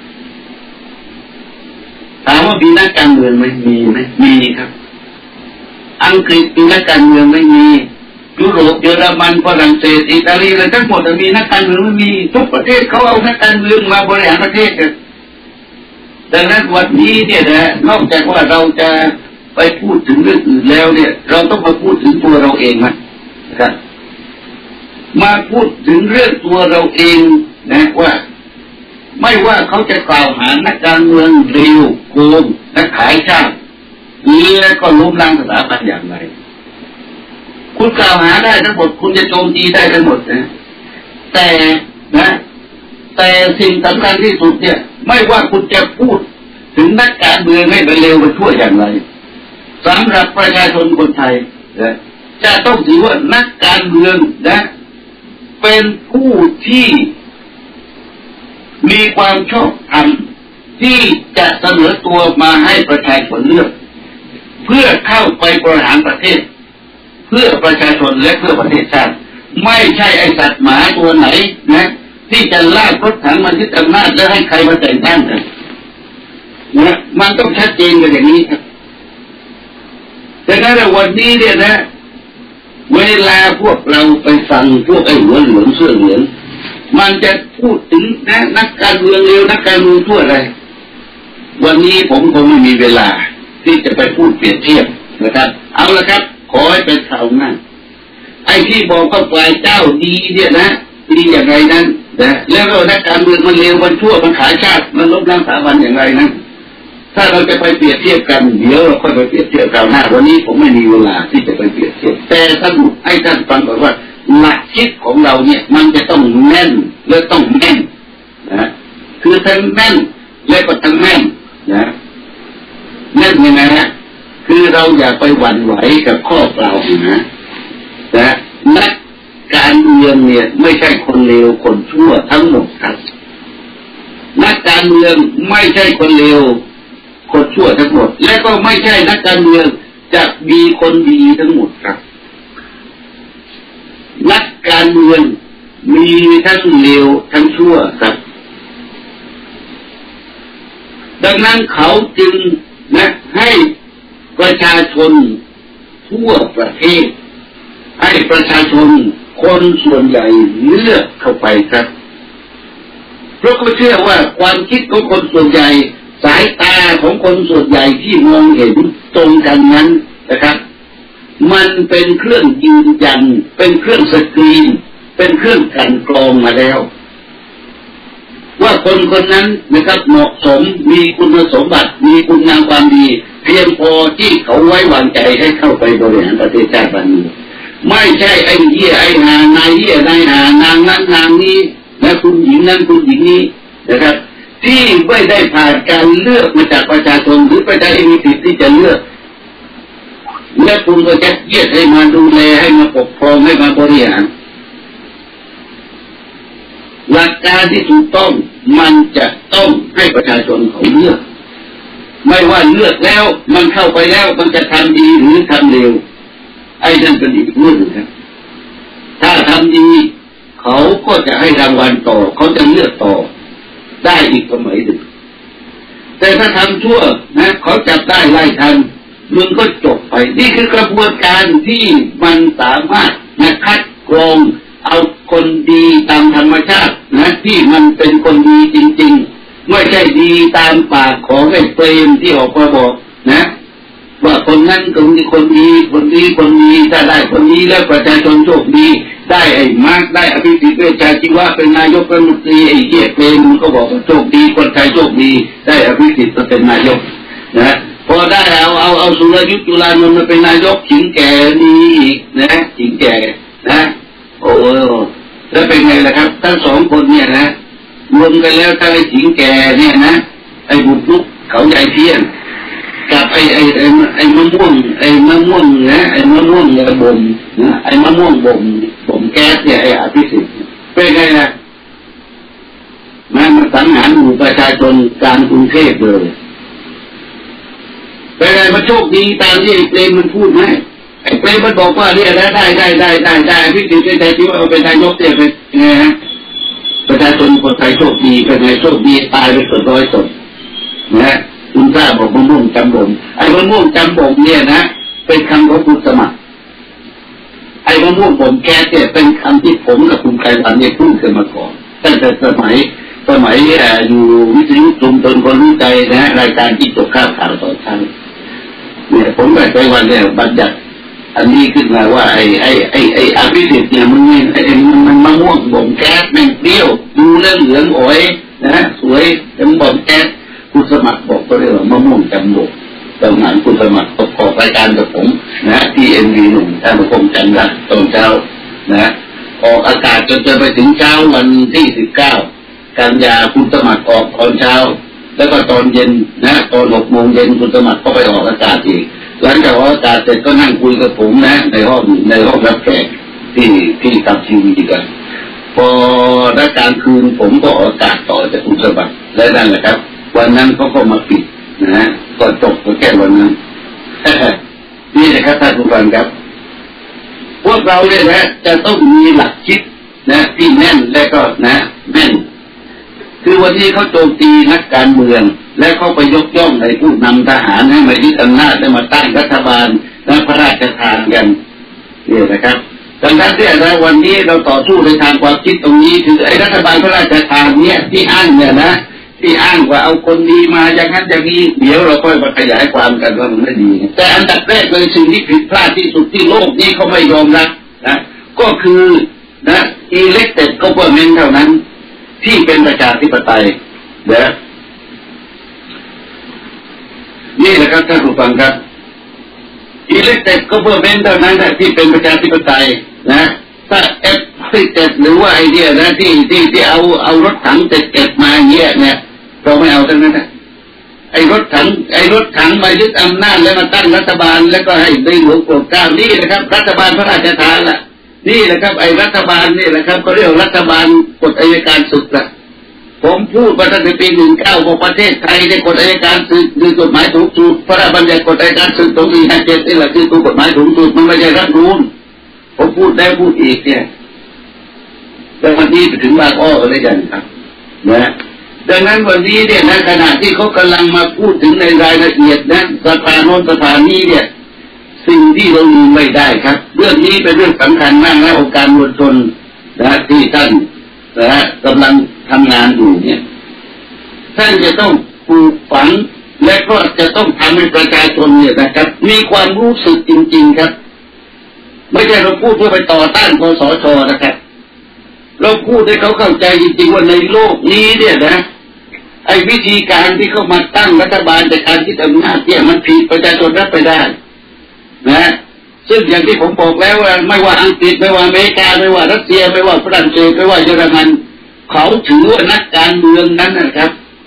ถามว่ามีนักการเมืองไหมมีไหมมีครับอังกฤษมีนักการเมืองไม่มียุโรปเยอรมันฝรั่งเศสอิตาลีอะไรทั้งหมดมีนักการเมืองไม่มีทุกประเทศเขาเอานักการเมืองมาบริหารประเทศกันดังนั้นวันนี้เนี่ยนะนอกจากว่าเราจะไปพูดถึงเรื่องอื่นแล้วเนี่ยเราต้องมาพูดถึงตัวเราเองนะครับมาพูดถึงเรื่องตัวเราเองนะว่าไม่ว่าเขาจะกล่าวหานักการเมืองเลวโกงและขายชาตินี้แล้วก็ล้มล้างสถาบันอย่างไรคุณกล่าวหาได้ทั้งหมดคุณจะโจมตีได้ทั้งหมดนะแต่นะแต่สิ่งสำคัญที่สุดเนี่ยไม่ว่าคุณจะพูดถึงนักการเมืองให้เป็นเลวเป็นชั่วอย่างไรสำหรับประชาชนคนไทยนะจะต้องถือว่านักการเมืองนะเป็นผู้ที่มีความชอบธรรมที่จะเสนอตัวมาให้ประชาชนเลือกเพื่อเข้าไปบริหารประเทศเพื่อประชาชนและเพื่อประเทศชาติไม่ใช่ไอสัตว์หมาตัวไหนนะที่จะลากรถถังมายึดอำนาจแล้วให้ใครมาแต่งตั้งกันนะมันต้องชัดเจนกันอย่างนี้ครับแต่ถ้าวันนี้เนี่ยนะเวลาพวกเราไปฟังพวกไอ้หัวเหลืองเสื้อเหลืองมันจะพูดถึงนะนักการเมืองเร็วนักการเมืองทั่วอะไรวันนี้ผมคงไม่มีเวลาที่จะไปพูดเปรียบเทียบนะครับเอาละครับขอให้เป็นข่าวหน้าไอ้ที่บอกว่าฝ่ายเจ้าดีเนี่ยนะดีอย่างไรนั้นนะแล้วก็นักการเมืองมันเร็วมันชั่วมันขายชาติมันล้มล้างสถาบันอย่างไรนั้นถ้าเราจะไปเปรียบเทียบกันเดี๋ยวเราค่อยไปเปรียบเทียบคราวหน้าวันนี้ผมไม่มีเวลาที่จะไปเปรียบเทียบแต่สรุปให้ท่านฟังก่อนว่าหลักคิดของเราเนี่ยมันจะต้องแน่นและต้องแน่นนะคือทั้งแน่นและก็ทั้งแน่นนะแน่นยังไงฮะคือเราอย่าไปหวั่นไหวกับข้อกล่าวหานะนักการเมืองเนี่ยไม่ใช่คนเลวคนชั่วทั้งหมดครับนักการเมืองไม่ใช่คนเลวคนชั่วทั้งหมดและก็ไม่ใช่นักการเมืองจะมีคนดีทั้งหมดครับนักการเมืองมีทั้งเลวทั้งชั่วครับดังนั้นเขาจึงนะให้ประชาชนทั่วประเทศให้ประชาชนคนส่วนใหญ่เลือกเข้าไปครับเพราะเขาเชื่อว่าความคิดของคนส่วนใหญ่สายตาของคนส่วนใหญ่ที่มองเห็นตรงกันนั้นนะครับมันเป็นเครื่องยืนยันเป็นเครื่องสกรีนเป็นเครื่องกลั่นกรองมาแล้วว่าคนคนนั้นนะครับเหมาะสมมีคุณสมบัติมีคุณงามความดีเพียงพอที่เขาไว้วางใจให้เข้าไปบริหารประเทศชาติบ้านเมืองไม่ใช่ไอ้เหี้ยไอ้หานายเหี้ยนายหานางนั้นนางนี้และคุณหญิงนั้นคุณหญิงนี้นะครับที่ไม่ได้ผ่านการเลือกมาจากประชาชนหรือประชาชนมีสิทธิ์ที่จะเลือกและคุณก็จะเยียดให้มาดูแลให้มาปกครองให้มาบริหารหลักการที่ถูกต้องมันจะต้องให้ประชาชนเขาเลือกไม่ว่าเลือกแล้วมันเข้าไปแล้วมันจะทำดีหรือทำเลวไอ้นั่นเป็นอีกเรื่องนึงครับถ้าทำดีเขาก็จะให้รางวัลต่อเขาจะเลือกต่อได้อีกสมัยหนึ่งแต่ถ้าทำชั่วนะเขาจับได้ไล่ทันมึงก็จบไปนี่คือกระบวนการที่มันสามารถนะคัดกรองเอาคนดีตามธรรมชาตินะที่มันเป็นคนดีจริงๆไม่ใช่ดีตามปากของไอ้เปรมที่ออกมาบอกนะว่าคนนั้นก็มีคนดีคนดีคนดีถ้าได้คนนี้แล้วประชาชนโชคดีได้ไอ้มาร์กได้อภิสิทธิ์เวชชาชีวะเป็นนายกรัฐมนตรีไอ้เหี้ยเปรมมันก็บอกว่าโชคดีคนไทยโชคดีได้อภิสิทธิ์มาเป็นนายกนะพอได้เอาเอาเอาสุรยุทธ์จุลานนท์มาเป็นนายกหญิงแก่ดีอีกนะหญิงแก่นะโอ้แล้วเป็นไงล่ะครับทั้งสองคนเนี่ยนะรวมกันแล้วถ้าไอ้หญิงแก่เนี่ยนะไอ้บุกรุกเขาใหญ่เพี้ยนกับไอ้ไอ้ไอ้ไอ้มะม่วงไอ้มะม่วงนะไอ้มะม่วงเนี่ยบ่มนะไอ้มะม่วงบ่มบ่มแก๊สเนี่ยไอ้อภิสิทธิ์เป็นไงล่ะมันมันสังหารหมู่ประชาชนกลางกรุงเทพเลยเป็นไงมันโชคดีตามที่ไอ้เปรมมันพูดไหมไอ้เปรมมันบอกว่าเนี่ยได้ได้ได้ได้ได้ได้อภิสิทธิ์เป็นใจที่ว่าเป็นนายกเนี่ยเป็นไงฮะประชาชนคนไทยโชคดีเป็นไงโชคดีตายไปเกือบร้อยศพนะคุณทราบบอกมะม่วงจำบ่มไอ้มะม่วงจำบ่มเนี่ยนะเป็นคำของคุณสมัครไอ้มะม่วงบ่มแก๊สเนี่ยเป็นคำที่ผมกับคุณไกรวันเนี่ยพูดกันมาก่อนตั้งแต่สมัยสมัยอยู่วิทยุชุมชนคนรู้ใจนะรายการที่จบข่าวข่าวต่อชั้นเนี่ยผมกับไกรวันเนี่ยบัญญัติอันนี้ขึ้นมาว่าไอ้ไอ้ไอ้ไอ้อภิสิทธิ์เนี่ยมันไอ้มันมันมะม่วงบ่มแก๊สแม่งเปรี้ยวดูเรื่องเหลืองโอยนะสวยแต่มันบ่มแก๊สคุณสมัครบอกก็เรียกว่ามะม่วงจำบ่มตอนนั้นคุณสมัครประกอบรายการกับผมนะที่เอ็นวีหนุ่มท่านผู้ชมจันทร์ตอนเช้านะออกอากาศจนจะไปถึงเช้าวันที่สิบเก้ากันยาคุณสมัครออกตอนเช้าแล้วก็ตอนเย็นนะตอนหกโมงเย็นคุณสมัครก็ไปออกอากาศอีกหลังจากออกอากาศเสร็จก็นั่งคุยกับผมนะในห้องในห้องรับแขกที่ที่ตัดทีวีกันพอได้การคืนผมก็ออกอากาศต่อจากคุณสมัครและนั่นแหละครับวันนั้นเขาก็มาปิดนะฮะก็จบก็แค่วันนั้นนี่นะครับท่านผู้ฟังครับพวกเราเนี่ยนะจะต้องมีหลักคิดนะที่แน่นและก็นะแน่นคือวันนี้เขาโจมตีนักการเมืองและเขาไปยกย่องในผู้นำทหารให้มายึดอำนาจและมาตั้งรัฐบาลและพระราชทานกันนี่นะครับดังนั้นที่อะไรวันนี้เราต่อสู้ในทางความคิดตรงนี้คือไอ้รัฐบาลพระราชทานเนี่ยที่อ้างเนี่ยนะที่อ้างว่าเอาคนดีมาอย่างนั้นอย่างนี้เดี๋ยวเราค่อยมาขยายความกันว่ามันไม่ดีแต่อันดับแรกเลยสิ่งที่ผิดพลาดที่สุดที่โลกนี้เขาไม่ยอมรับนะก็คือนะ elected government เท่านั้นที่เป็นประชาธิปไตยนะนี่แหละครับท่านผู้ฟังครับ elected government เท่านั้นที่เป็นประชาธิปไตยนะถ้าเอฟซีเจ็ดหรือว่าไอเดียนะที่ที่ที่เอาเอารถถังเจ็ดเจ็ดมาเงี้ยเนี่ยเราไม่เอาทั้งนั้นนะไอรถถังไอรถถังมายึดอำนาจแล้วมาตั้งรัฐบาลแล้วก็ให้ได้หลวงโปรดเกล้านี่นะครับรัฐบาลพระราชทานละนี่แหละครับไอรัฐบาลนี่แหละครับเขาเรียกรัฐบาลกฎอัยการศึกละผมพูดมาตั้งแต่ปีหนึ่งเก้าบอกประเทศไทยได้กฎอัยการศึกคือกฎหมายสูงสุดพระราชบัญญัติกฎอัยการศึกสองปีห้าเจ็ดนี่แหละคือตัวกฎหมายสูงสุดมันไม่ใช่รัฐธรรมนูญผมพูดแล้วพูดอีกเนี่ยแต่วันนี้ไปถึงบางอ้อกันเลยกันครับนะดังนั้นวันนี้เนี่ยในขณะที่เขากำลังมาพูดถึงในรายละเอียดนะสภาโน้นสภานี้เนี่ยสิ่งที่เราลืมไม่ได้ครับเรื่องนี้เป็นเรื่องสำคัญมากนะองค์การมวลชนนะที่ท่านนะกำลังทำงานอยู่เนี่ยท่านจะต้องปลูกฝังและก็จะต้องทำให้ประชาชนเนี่ยนะครับมีความรู้สึกจริงๆครับไม่ใช่เราพูดเพื่อไปต่อต้านคสช.นะครับเราพูดให้เขาเข้าใจจริงๆว่าในโลกนี้เนี่ยนะไอ้วิธีการที่เขามาตั้งรัฐบาลแต่การที่อำนาจเนี่ยมันผิดประชาชนรับไปได้นะซึ่งอย่างที่ผมบอกแล้วว่าไม่ว่าอังกฤษไม่ว่าอเมริกาไม่ว่ารัสเซียไม่ว่าฝรั่งเศสไม่ว่าเยอรมันเขาถือว่านักการเมืองนั้นนะครับ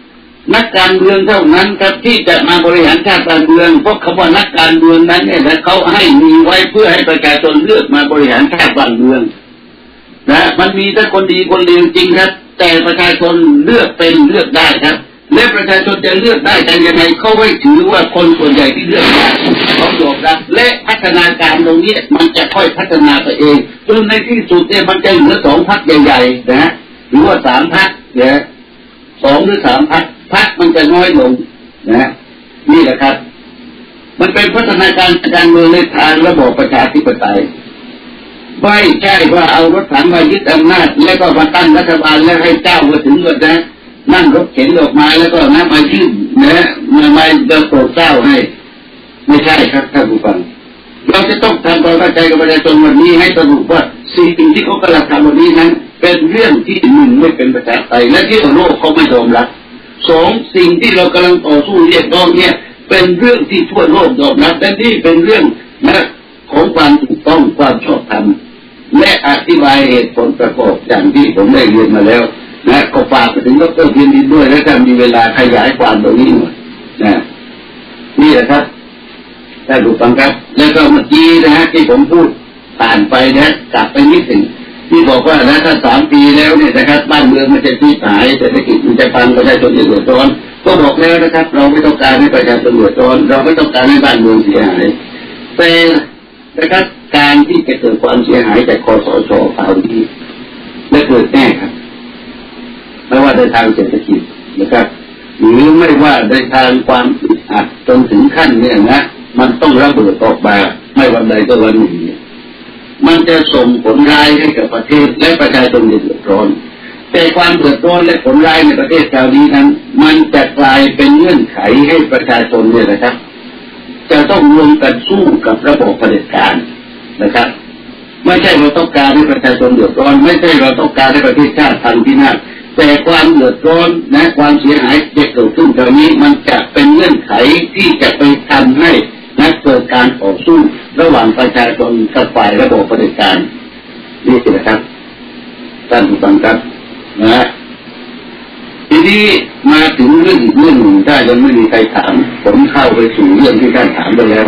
นักการเมืองเท่านั้นครับที่จะมาบริหารชาติการเมืองเพราะคำว่านักการเมืองนั้นเนี่ยนะเขาให้มีไว้เพื่อให้ประชาชนเลือกมาบริหารชาติบ้านเมืองนะมันมีทั้งคนดีคนเลวจริงครับแต่ประชาชนเลือกเป็นเลือกได้ครับและประชาชนจะเลือกได้แต่ยังไงเขาไม่ถือว่าคนส่วนใหญ่ที่เลือกได้เขายอมรับและพัฒนาการตรงนี้มันจะค่อยพัฒนาตัวเองจนในที่สุดเนี่ยมันจะเหลือสองพรรคใหญ่ๆนะหรือว่าสามพรรคนะสองหรือสามพรรคพรรคมันจะน้อยลงนะนี่แหละครับมันเป็นพัฒนาการการเมืองในทางระบอบประชาธิปไตยไม่ใช่ว่าเอารถถังมายึดอำนาจแล้วก็มาตั้งรัฐบาลแล้วให้เจ้ามาถึงเมื่อนะนั่งรถเข็นออกมาแล้วก็นะมายื่นนะมามาเดินโปรดเจ้าให้ไม่ใช่ครับท่านผู้ฟังเราจะต้องทำความเข้าใจกับประชาชนวันนี้ให้สรุปว่าสิ่งที่เขากำลังทำวันนี้นั้นเป็นเรื่องที่หนึ่งไม่เป็นประชาธิปไตยและที่โลกเขาไม่ยอมรับสองสิ่งที่เรากำลังต่อสู้เรียกร้องเนี่ยเป็นเรื่องที่ทั่วโลกยอมรับและนี่เป็นเรื่องนะของความถูกต้องความชอบธรรมและอธิบายเหตุผลประกอบอย่างที่ผมได้เรียนมาแล้วนะก็ฝากไปถึงดร.เพียรดินด้วยและถ้ามีเวลาขยายความตรงนี้หน่อยนะนี่แหละครับท่านผู้ฟังครับแล้วก็เมื่อกี้นะฮะที่ผมพูดผ่านไปนะกลับไปนิดหนึ่งที่บอกว่านะถ้าสามปีแล้วเนี่ยนะครับบ้านเมืองมันจะที่หายเศรษฐกิจมันจะพังประชาชนจะเดือดร้อนก็บอกแล้วนะครับเราไม่ต้องการให้ประชาชนเดือดร้อนเราไม่ต้องการให้บ้านเมืองเสียหายแต่นะครับการที่จะเกิดความเสียหายจากคสช.คราวนี้และเกิดแน่ครับไม่ว่าในทางเศรษฐกิจนะครับหรือไม่ว่าในทางความอึดอัดจนถึงขั้นเนี่ยนะมันต้องระเบิดออกมาไม่วันใดก็วันหนึ่งมันจะส่งผลร้ายให้กับประเทศและประชาชนเดือดร้อนแต่ความเดือดร้อนและผลร้ายในประเทศคราวนี้นั้นมันจะกลายเป็นเงื่อนไขให้ประชาชนเนี่ยนะครับจะต้องรวมกันสู้กับระบบเผด็จการนะครับไม่ใช่เราต้องการให้ประชาชนเดือดร้อนไม่ใช่เราต้องการให้ประเทศชาติพังพินาศแต่ความเดือดร้อนนะความเสียหายที่เกิดขึ้นคราวนี้มันจะเป็นเงื่อนไขที่จะไปทำให้นักเกิดการต่อสู้ระหว่างประชาชนกับฝ่ายระบบเผด็จการนี่สินะครับท่านผู้ฟังครับนะทีนี้มาถึงเรื่องอีกเรื่องหนึ่งถ้ายังไม่มีใครถามผมเข้าไปสู่เรื่องที่ท่านถามไปแล้ว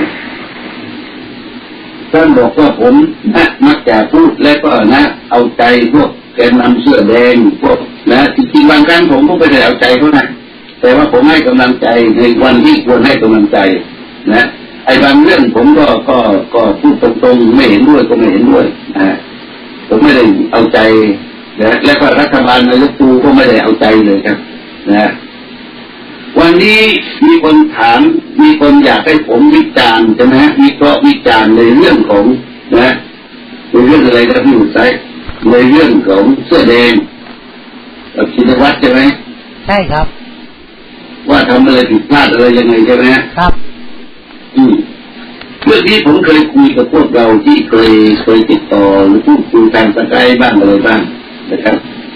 ท่านบอกว่าผมนะมักจะพูดและก็นะเอาใจพวกแกนนำเสื้อแดงพวกนะจริงๆบางครั้งผมก็ไม่ได้เอาใจเขานะแต่ว่าผมให้กำลังใจในวันที่ควรให้กำลังใจนะไอ้บางเรื่องผมก็ก็ก็พูดตรงๆไม่เห็นด้วยก็ไม่เห็นด้วยนะผมไม่ได้เอาใจนะและก็รัฐบาลนายกตู่ก็ไม่ได้เอาใจเลยครับนะวันนี้มีคนถามมีคนอยากให้ผมวิจารณ์ใช่ไหมวิเคราะห์วิจารณ์ในเรื่องของนะในเรื่องอะไรครับพี่อุทัยในเรื่องของเสื้อแดงกับชินวัตรใช่ไหมใช่ครับว่าทำอะไรผิดพลาดอะไรยังไงใช่ไหมครับอืมเรื่องนี้ผมเคยคุยกับพวกเราที่เคยเคยติดต่อหรือพูดคุยทางสกายบ้างอะไรบ้างนะครับ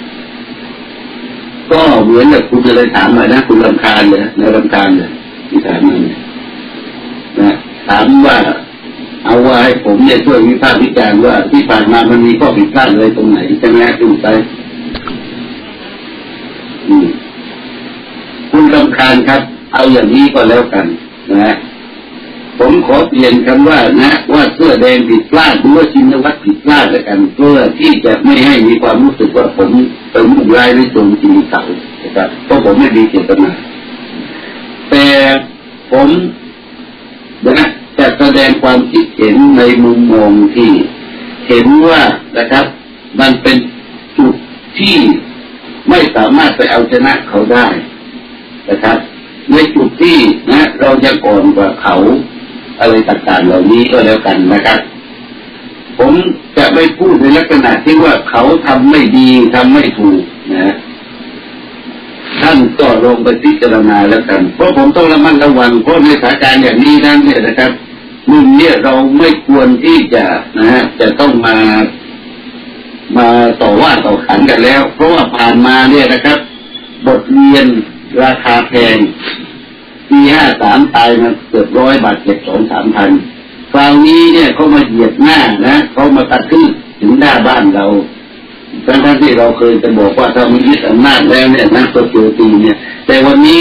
ก็เหมือนกับคุณเลยถามมานะคุณรำคาญเลยนะรำคาญเลยที่ถามมานะถามว่าเอาว่าให้ผมเนี่ยช่วยวิพากษ์วิจารณ์ว่าที่ผ่านมามันมีข้อผิดพลาดอะไรตรงไหนใช่ไหมคุณใจคุณรำคาญครับเอาอย่างนี้ก็แล้วกันนะผมขอเปลี่ยนคำว่านะว่าเสื้อแดงผิดพลาดหรือว่าชินวัตรผิดพลาดแล้วกันเพื่อที่จะไม่ให้มีความรู้สึกว่าผมเป็นมุ่งร้ายหรือโจมตีเขานะครับเพราะผมไม่มีเจตนาแต่ผมนะจะแสดงความคิดเห็นในมุมมองที่เห็นว่านะครับมันเป็นจุดที่ไม่สามารถไปเอาชนะเขาได้นะครับในจุดที่นะเราจะก่อนกว่าเขาอะไรต่างๆเหล่านี้ก็แล้วกันนะครับผมจะไม่พูดในลักษณะที่ว่าเขาทำไม่ดีทำไม่ถูกนะท่านก็ลงไปพิจารณาแล้วกันเพราะผมต้องระมัดระวังเพราะในสถานการณ์อย่างนี้นั้นเนี่ยนะครับมุมเนี่ยเราไม่ควรที่จะนะฮะจะต้องมามาต่อว่าต่อขันกันแล้วเพราะว่าผ่านมาเนี่ยนะครับบทเรียนราคาแพงปีห้าสามตายมาเกือบร้อยบาทเจ็บสองสามพันคราวนี้เนี่ยเขามาเหยียดหน้านะเขามากระทืบถึงหน้าบ้านเราทั้งๆที่เราเคยจะบอกว่าถ้ามียึดอำนาจแล้วเนี่ยนั่นก็เจอตีเนี่ยแต่วันนี้เนี่ย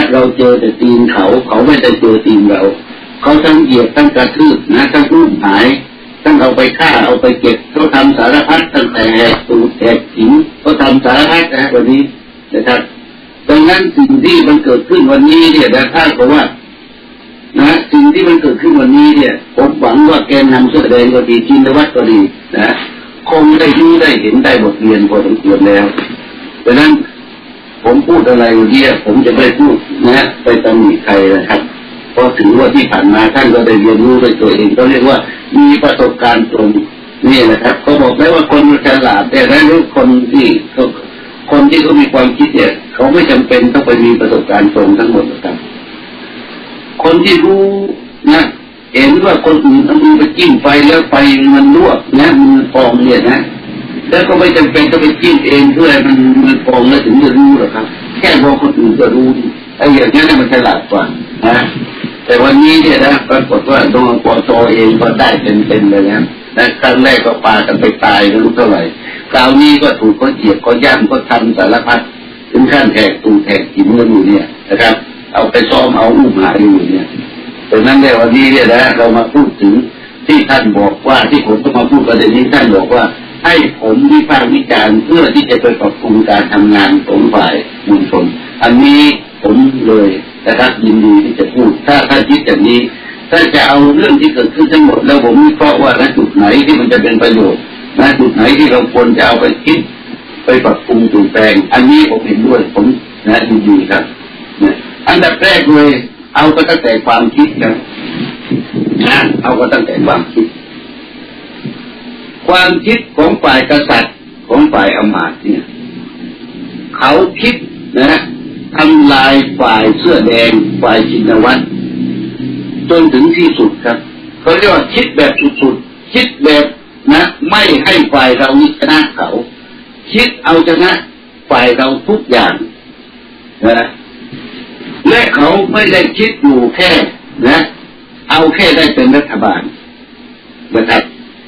เราเจอแต่ตีนเขาเขาไม่ได้เจอตีนเราเขาทั้งเหยียบทั้งกระทืบนะทั้งอุ้มหายทั้งเอาไปฆ่าเอาไปเก็บเขาทำสารพัดตั้งแต่แหกตูดแหกหินเขาทำสารพัดนะวันนี้นะครับดังนั้นสิ่งที่มันเกิดขึ้นวันนี้เนี่ยนะถ้าบอกว่านะสิ่งที่มันเกิดขึ้นวันนี้เนี่ยผมหวังว่าแกนนำแสดงก็ดีชินวัตรก็ดีนะคงได้รู้ได้เห็นได้บทเรียนพอสมควรแล้วดังนั้นผมพูดอะไรเนี่ยผมจะไม่พูดนะไปตำหนิใครนะครับเพราะถือว่าที่ผ่านมาท่านก็ได้เรียนรู้ด้วยตัวเองก็เรียกว่ามีประสบการณ์ตรงนี่นะครับเขาบอกแล้วว่าคนฉลาดแต่ละคนที่คนที่เขามีความคิดเนี่ยเขาไม่จำเป็นต้องไปมีประสบการณ์ตรงทั้งหมดนะครับคนที่รู้นะเห็นว่าคนอื่นเอามือไปจิ้มไฟแล้วไฟมันลวกนะมันฟองเนี่ยนะแล้วก็ไม่จำเป็นต้องไปจิ้มเองเพื่อมันมันฟองแล้วถึงจะรู้หรอกครับแค่บอกคนอื่นก็รู้ไอ้อย่างนี้มันฉลาดกว่านะแต่วันนี้เนี่ยนะปรากฏว่าโดนปตเองก็ได้เป็นๆเลยนะแต่ครั้งแรกก็ปากันไปตายไม่รู้เท่าไหร่คราวนี้ก็ถูกก็เหยียบก็ย่ำก็ทำสารพัดถึงขั้นแหกตูแหกหินกันอยู่เนี่ยนะครับเอาไปซ้อมเอาอุ้มหายอยู่เนี่ยดังนั้นในวันนี้เนี่ยนะเรามาพูดถึงที่ท่านบอกว่าที่ผมต้องมาพูดประเด็นนี้ท่านบอกว่าให้ผมวิพากษ์วิจารณ์เพื่อที่จะไปปรับปรุงการทำงานของฝ่ายมวลชนอันนี้ผมเลยนะครับยินดีที่จะพูดถ้าท่านคิดอย่างนี้ถ้าจะเอาเรื่องที่เกิดขึ้นทั้งหมดแล้วผมวิเคราะห์ว่าณจุดไหนที่มันจะเป็นประโยชน์ณจุดไหนที่เราควรจะเอาไปคิดไปปรับปรุงถูกแปลงอันนี้ผมเห็นด้วยผมนะยินดีครับนะอันดับแรกเลยเอาก็ตั้งแต่ความคิดนะนะเอาก็ตั้งแต่ความคิดความคิดของฝ่ายกษัตริย์ของฝ่ายอำมาตย์เนี่ยเขาคิดนะทำลายฝ่ายเสื้อแดงฝ่ายชินวัตรจนถึงที่สุดครับเขาเรียกว่าคิดแบบสุดๆคิดแบบนะไม่ให้ฝ่ายเราชนะเขาคิดเอาชนะฝ่ายเราทุกอย่างนะและเขาไม่ได้คิดอยู่แค่นะเอาแค่ได้เป็นรัฐบาลนะครับ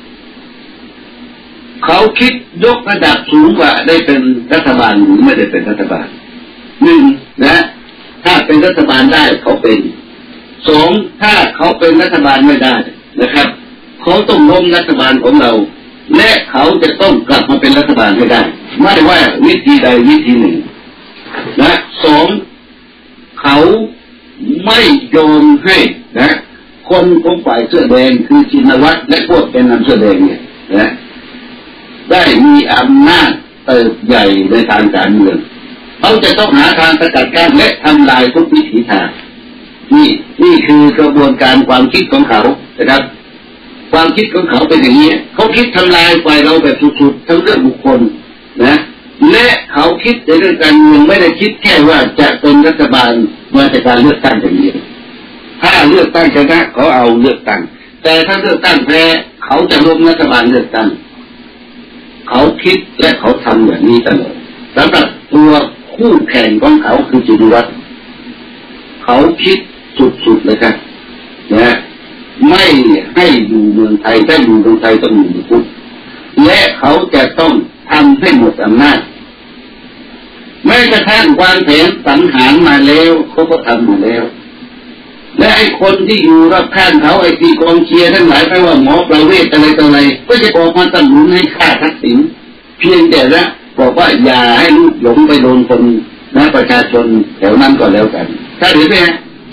เขาคิดยกระดับสูงกว่าได้เป็นรัฐบาลหรือไม่ได้เป็นรัฐบาลหนึ่งนะถ้าเป็นรัฐบาลได้เขาเป็นสองถ้าเขาเป็นรัฐบาลไม่ได้นะครับเขาต้องล้มรัฐบาลของเราและเขาจะต้องกลับมาเป็นรัฐบาลให้ได้ไม่ว่าวิธีใดวิธีหนึ่งนะสองเขาไม่ยอมให้นะคนของฝ่ายเสื้อแดงคือชินวัตรและพวกแกนนำเสื้อแดงเนี่ยนะได้มีอำนาจเติบใหญ่ในทางการเมืองเขาจะต้องหาทางสกัดกั้นและทำลายทุกวิถีทางนี่นี่คือกระบวนการความคิดของเขานะครับความคิดของเขาเป็นอย่างนี้เขาคิดทำลายฝ่ายเราแบบสุดๆทั้งเรื่องบุคคลนะและเขาคิดในเรื่องการเมืองไม่ได้คิดแค่ว่าจะเป็นรัฐบาลมาจากการเลือกตั้งอย่างเดียวถ้าเลือกตั้งชนะเขาเอาเลือกตั้งแต่ถ้าเลือกตั้งแพ้เขาจะล้มรัฐบาลเลือกตั้งเขาคิดและเขาทำแบบนี้ตลอดสำหรับตัวคู่แข่งของเขาคือชินวัตรเขาคิดสุดๆเลยครับนะไม่ให้อยู่เมืองไทยถ้าอยู่เมืองไทยต้องอยู่ในคุกและเขาจะต้องทำให้หมดอำนาจแม้กระทั่งวางแผนสังหารมาแล้วเขาก็ทำมาแล้วและไอ้คนที่อยู่รอบข้างเขาไอ้ที่กองเชียร์ทั้งหลายไม่ว่าหมอประเวศอะไรต่ออะไรก็จะออกมาสนับสนุนให้ฆ่าทักษิณเพียงแต่ละบอกว่าอย่าให้ลูกหลงไปโดนคนนะประชาชนแถวนั้นก็แล้วกันถ้าเห็นไหม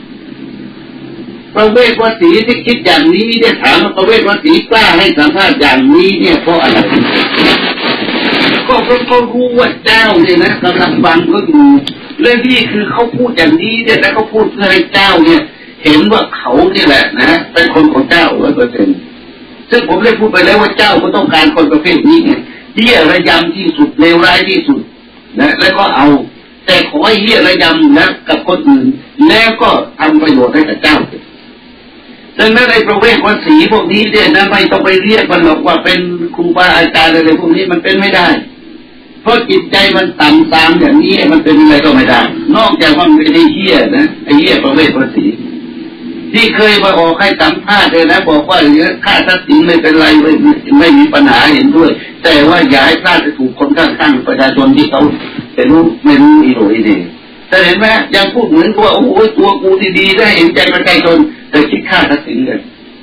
ประเวศวสีที่คิดอย่างนี้เนี่ยถามว่าประเวศวสีกล้าให้สัมภาษณ์อย่างนี้เนี่ยเพราะอะไรก็เพราะเขารู้ว่าเจ้าเนี่ยนะกำลังฟังเขาอยู่เรื่องที่คือเขาพูดอย่างนี้เนี่ยแล้วเขาพูดเพื่อให้เจ้าเนี่ยเห็นว่าเขาเนี่ยแหละนะเป็นคนของเจ้าร้อยเปอร์เซ็นต์ซึ่งผมได้พูดไปแล้วว่าเจ้าก็ต้องการคนประเภทนี้เนี่ยเหี้ยระยำที่สุดเลวร้ายที่สุดนะแล้วก็เอาแต่ขอให้เหี้ยระยำนะกับคนอื่นแล้วก็ทำประโยชน์ให้กับเจ้าดังนั้นไอ้ประเวศวสีพวกนี้เนี่ยนะไม่ต้องไปเรียกมันหรอกว่าเป็นครูบาอาจารย์อะไรพวกนี้มันเป็นไม่ได้เพราะจิตใจมันต่ำตามอย่างนี้มันเป็นอะไรก็ไม่ได้นอกจากว่ามันเป็นไอ้เหี้ยนะไอ้เหี้ยประเวศวสีที่เคยมาออกให้สัมภาษณ์เลยนะบอกว่าเรื่องค่าทรัพย์สินไม่เป็นไรไม่ไม่มีปัญหาเห็นด้วยแต่ว่าอย่าให้พลาดไปถูกคนข้างๆประชาชนที่เขาไม่รู้ไม่รู้อีโหอีเดแต่เห็นไหมยังพูดเหมือนว่าโอ้โหตัวกูดีๆได้เห็นใจประชาชนแต่คิดฆ่าทักษิณเลย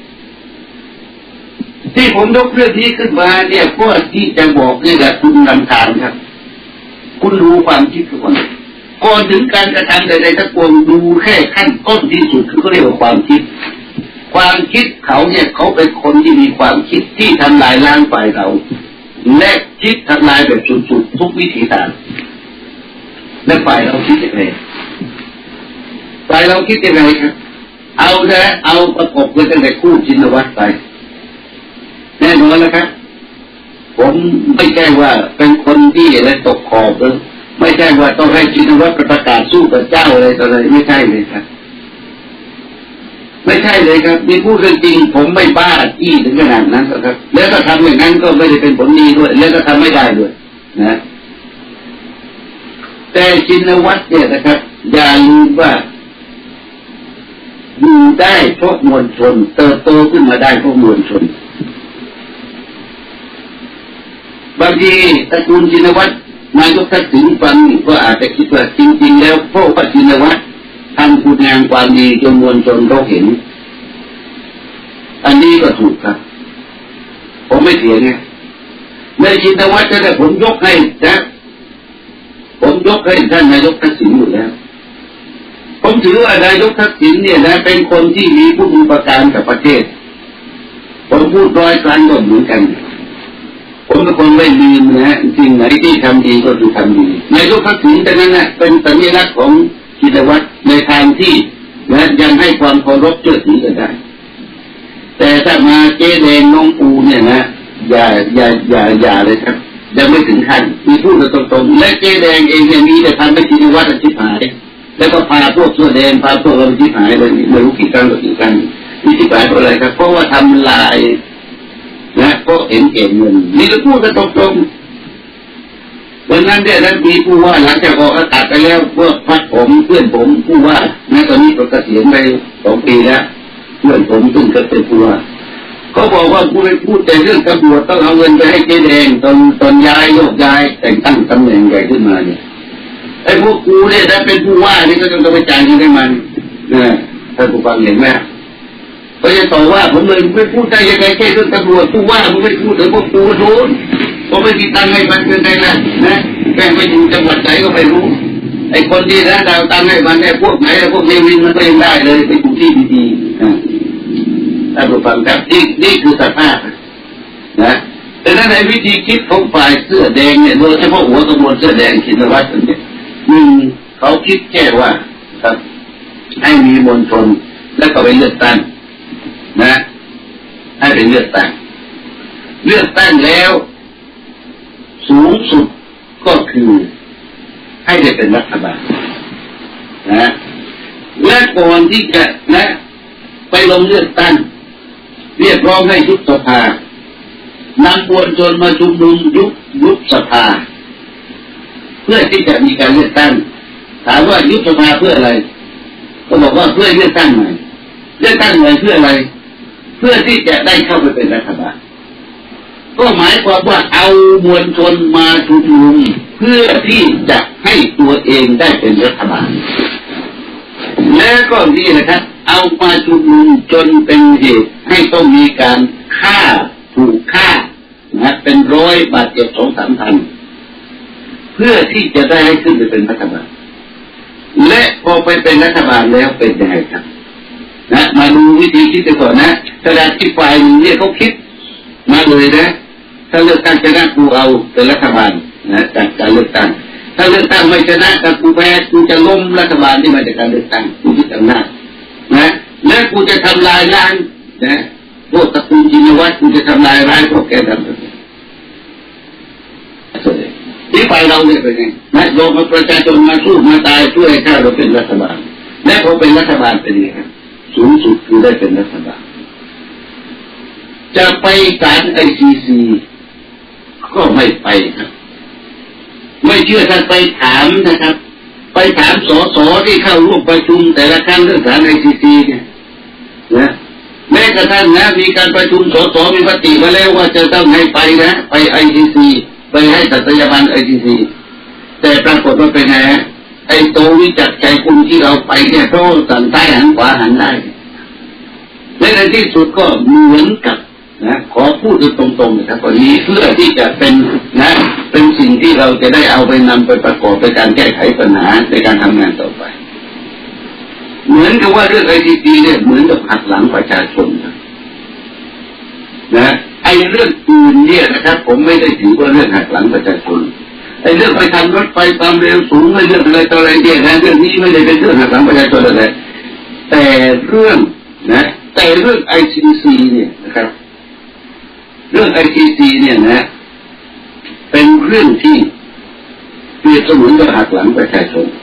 ที่ผมยกเรื่องนี้ขึ้นมาเนี่ยเพื่อที่จะบอกนี่แหละคุณนำทางครับคุณดูความคิดทุกคนก่อนถึงการกระทำใดๆทั้งปวงดูแค่ขั้นต้นที่สุดคือเขาเรียกว่าความคิดความคิดเขาเนี่ยเขาเป็นคนที่มีความคิดที่ทำลายล้างฝ่ายเราและคิดทำลายแบบสุดๆทุกวิถีทางและฝ่ายเราคิดยังไงฝ่ายเราคิดยังไงครับเอานะเอาประกบกันตั้งแต่คู่ชินวัตรไปแน่นอนนะครับผมไม่ใช่ว่าเป็นคนที่อะไรตกขอบเลยไม่ใช่ว่าต้องให้ชินวัตรประกาศสู้กับเจ้าอะไรต่ออะไรไม่ใช่เลยครับไม่ใช่เลยครับมีพูดเรื่องจริงผมไม่บ้าที่ถึงขนาดนั้นครับแล้วก็ทำอย่างนั้นก็ไม่ได้เป็นผลดีด้วยแล้วก็ทำไม่ได้ด้วยนะแต่ชินวัตรเนี่ยนะครับอย่าลืมว่าอยู่ได้เพราะมวลชนเติบโตขึ้นมาได้เพราะมวลชนบางทีตระกูลชินวัตรนายกทักษิณฟังก็อาจจะคิดว่าจริงๆแล้วเพราะว่าชินวัตรทำคุณงามความดีจนมวลชนเขาเห็นอันนี้ก็ถูกครับผมไม่เถียงไงในชินวัตรจะได้ผมยกให้นะผมยกให้ท่านนายกทักษิณอยู่แล้วผมถือว่านายกทักษิณเนี่ยนะเป็นคนที่มีผู้มีประการกับประเทศผมพูดร้อยครั้งก็เหมือนกันผมเป็นคนไม่ลืมนะสิ่งไหนที่ทำดีก็คือทำดีนายกทักษิณแต่นั้นนะเป็นสัญลักษณ์ของชินวัตรในทางที่นะยังให้ความเคารพเชื่อถือกันได้แต่ถ้ามาเจ๊แดงน้องปูเนี่ยนะอย่าอย่าอย่าอย่าเลยครับยังไม่ถึงขั้นมีพูดกันตรงๆและเจ๊แดงเองเนี่ยมีแต่ทำให้ชินวัตรชิบหายแล้วก็พาพวกเสื้อแดงพาพวกเราชิบหายเลยไม่รู้กี่ครั้งต่อกี่ครั้งมีชิบหายเพราะอะไรครับเพราะว่าทำลายนะก็เห็นเก่งเงินนี่ก็พูดกันตรงๆวันนั้นเนี่ยนั้นมีผู้ว่าหลังจากออกอากาศไปแล้วพวกพักผมเพื่อนผมผู้ว่าณตอนนี้ก็เกษียณไปสองปีแล้วเพื่อนผมซึ่งก็เป็นผู้ว่าเขาบอกว่ากูไปพูดแต่เรื่องตำรวจต้องเอาเงินไปให้เจ๊แดงตอนตอนย้ายโยกย้ายแต่งตั้งตำแหน่งใหญ่ขึ้นมาเนี่ยไอ้พวกกูเนี่ยถ้าเป็นผู้ว่านี่ก็ต้องไปจ่ายเงินให้มันนะท่านผู้ฟังเห็นไหมก็จะต่อว่าผมเลยไม่พูดได้ยังไงแค่เรื่องตำรวจผู้ว่าผมไม่พูดถึงพวกกูโดนผมไม่ติดตั้งให้มันเป็นไงนะนะแม่งไปอยู่จังหวัดไหนก็ไม่รู้ไอ้คนที่นะดาวตั้งให้มันไอ้พวกไหนไอ้พวกเนวินมันก็ยังได้เลยไปอยู่ที่ดีๆนะท่านผู้ฟังครับนี่นี่คือสภาพนะแต่นั้นในวิธีคิดของฝ่ายเสื้อแดงเนี่ยโดยเฉพาะหัวกระบวนเสื้อแดงชินวัตรเนี่ยหนึ่งเขาคิดแค่ว่าครับให้มีมวลชนแล้วก็ไปเลือกตั้งนะให้ไปเลือกตั้งเลือกตั้งแล้วสูงสุดก็คือให้ได้เป็นรัฐบาลนะและก่อนที่จะนะไปลงเลือกตั้งเรียกร้องให้ยุบสภานำมวลชนมาชุมนุมยุบยุบสภาเพื่อที่จะมีการเลือกตั้งถามว่ายุบสภาเพื่ออะไรก็บอกว่าเพื่อเลือกตั้งใหม่เลือกตั้งใหม่เพื่ออะไรเพื่อที่จะได้เข้าไปเป็นรัฐบาลก็หมายความว่าเอามวลชนมาชุมนุมเพื่อที่จะให้ตัวเองได้เป็นรัฐบาลและก็นี่นะครับเอามาชุมนุมจนเป็นเหตุให้ต้องมีการฆ่าถูกฆ่านะเป็นร้อยบาดเจ็บสองสามพันเพื่อที่จะได้ให้ขึ้นไปเป็นรัฐบาลและพอไปเป็นรัฐบาลแล้วเป็นยังไงครับนะมาดูวิธีคิดกันก่อนนะขณะที่ฝ่ายนึงเนี่ยเขาคิดมาเลยนะถ้าเลือกตั้งชนะกูเอาเป็นรัฐบาลนะจากการเลือกตั้งถ้าเลือกตั้งไม่ชนะกับกูแพ้กูจะล้มรัฐบาลที่มาจากการเลือกตั้งกูยึดอำนาจนะและกูจะทำลายล้างนะพวกตระกูลชินวัตรกูจะทำลายล้างพวกแกทำที่ฝ่ายเราเนี่ยเป็นไงนะลงมาประชาชนมาสู้มาตายช่วยให้ข้าเราเป็นรัฐบาลและพอเป็นรัฐบาลเป็นยังไงสูงสุดคือได้เป็นรัฐบาลจะไปศาลไอซีซีก็ไม่ไปครับไม่เชื่อท่านไปถามนะครับไปถามสสที่เข้าร่วมประชุมแต่ละครั้งเรื่องศาลไอซีซีเนี่ยนะแม้กระทั่งนะมีการประชุมสสมีมติมาแล้วว่าจะต้องให้ไปนะไปไอซีซีไปให้สัตยาบันไอซีซีแต่ปรากฏว่าเป็นไงฮะไอ้ตัววิจักใจคุณที่เราไปเนี่ยเขาสั่งซ้ายหันขวาหันได้และในที่สุดก็เหมือนกับนะขอพูดตรงๆนะครับวันนี้เพื่อที่จะเป็นนะเป็นสิ่งที่เราจะได้เอาไปนำไปประกอบในการแก้ไขปัญหาในการทำงานต่อไปเหมือนกับว่าเรื่อง ไอ ที ซี เนี่ยเหมือนกับหักหลังประชาชนนะนะไอ้เรื่องอื่นเนี่ยนะครับผมไม่ได้ถือว่าเรื่องหักหลังประชาชนไอ้เรื่องไปทำรถไฟความเร็วสูงไม่เรื่องอะไรต่ออะไรเนี่ยนะเรื่องนี้ไม่ได้เป็นเรื่องหักหลังประชาชนอะไรแต่เรื่องนะแต่เรื่อง ไอ ที ซี เนี่ยนะครับเรื่อง ไอ ที ซี เนี่ยนะเป็นเรื่องที่เปรียบเสมือนกับหักหลังประชาชน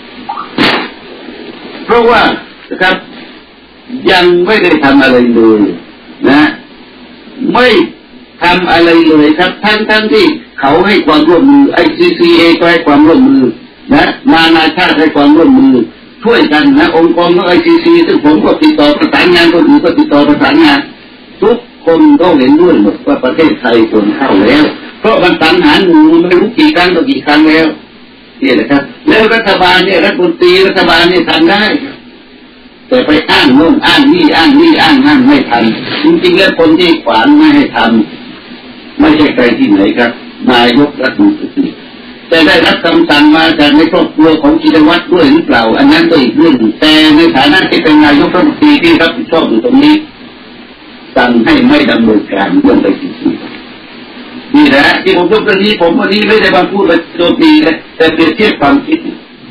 เพราะว่านะครับยังไม่ได้ทำอะไรเลยนะไม่ทำอะไรเลยครับทั้งทั้งที่เขาให้ความร่วมมือ ไอ ซี ซี เอ ก็ให้ความร่วมมือนะนานาชาติให้ความร่วมมือช่วยกันนะองค์กรของ ไอ ซี ซี ซึ่งผมก็ติดต่อประสานงานคนอื่นก็ติดต่อประสานงานทุกคนก็เห็นด้วยหมดว่าประเทศไทยควรเข้าแล้วเพราะมันสังหารหมู่ไม่รู้กี่ครั้งต่อกี่ครั้งแล้วนี่แหละครับแล้วรัฐบาลเนี่ยรัฐมนตรีรัฐบาลเนี่ยทำได้แต่ไปอ้างโน่นอ้างนี่อ้างนี่อ้างนั่นไม่ทำจริงๆแล้วคนที่ขวางไม่ให้ทำไม่ใช่ใครที่ไหนครับนายกรัฐมนตรีแต่ได้รับคำสั่งมาจากในครอบครัวของชินวัตรด้วยหรือเปล่าอันนั้นก็อีกเรื่องแต่ในฐานะที่เป็นนายกรัฐมนตรีที่รับผิดชอบอยู่ตรงนี้สั่งให้ไม่ดำเนินการเรื่องไปจริงๆนี่แหละที่ผมยกเรื่องนี้ผมวันนี้ไม่ได้มาพูดไปโจมตีนะแต่เปรียบเทียบความคิด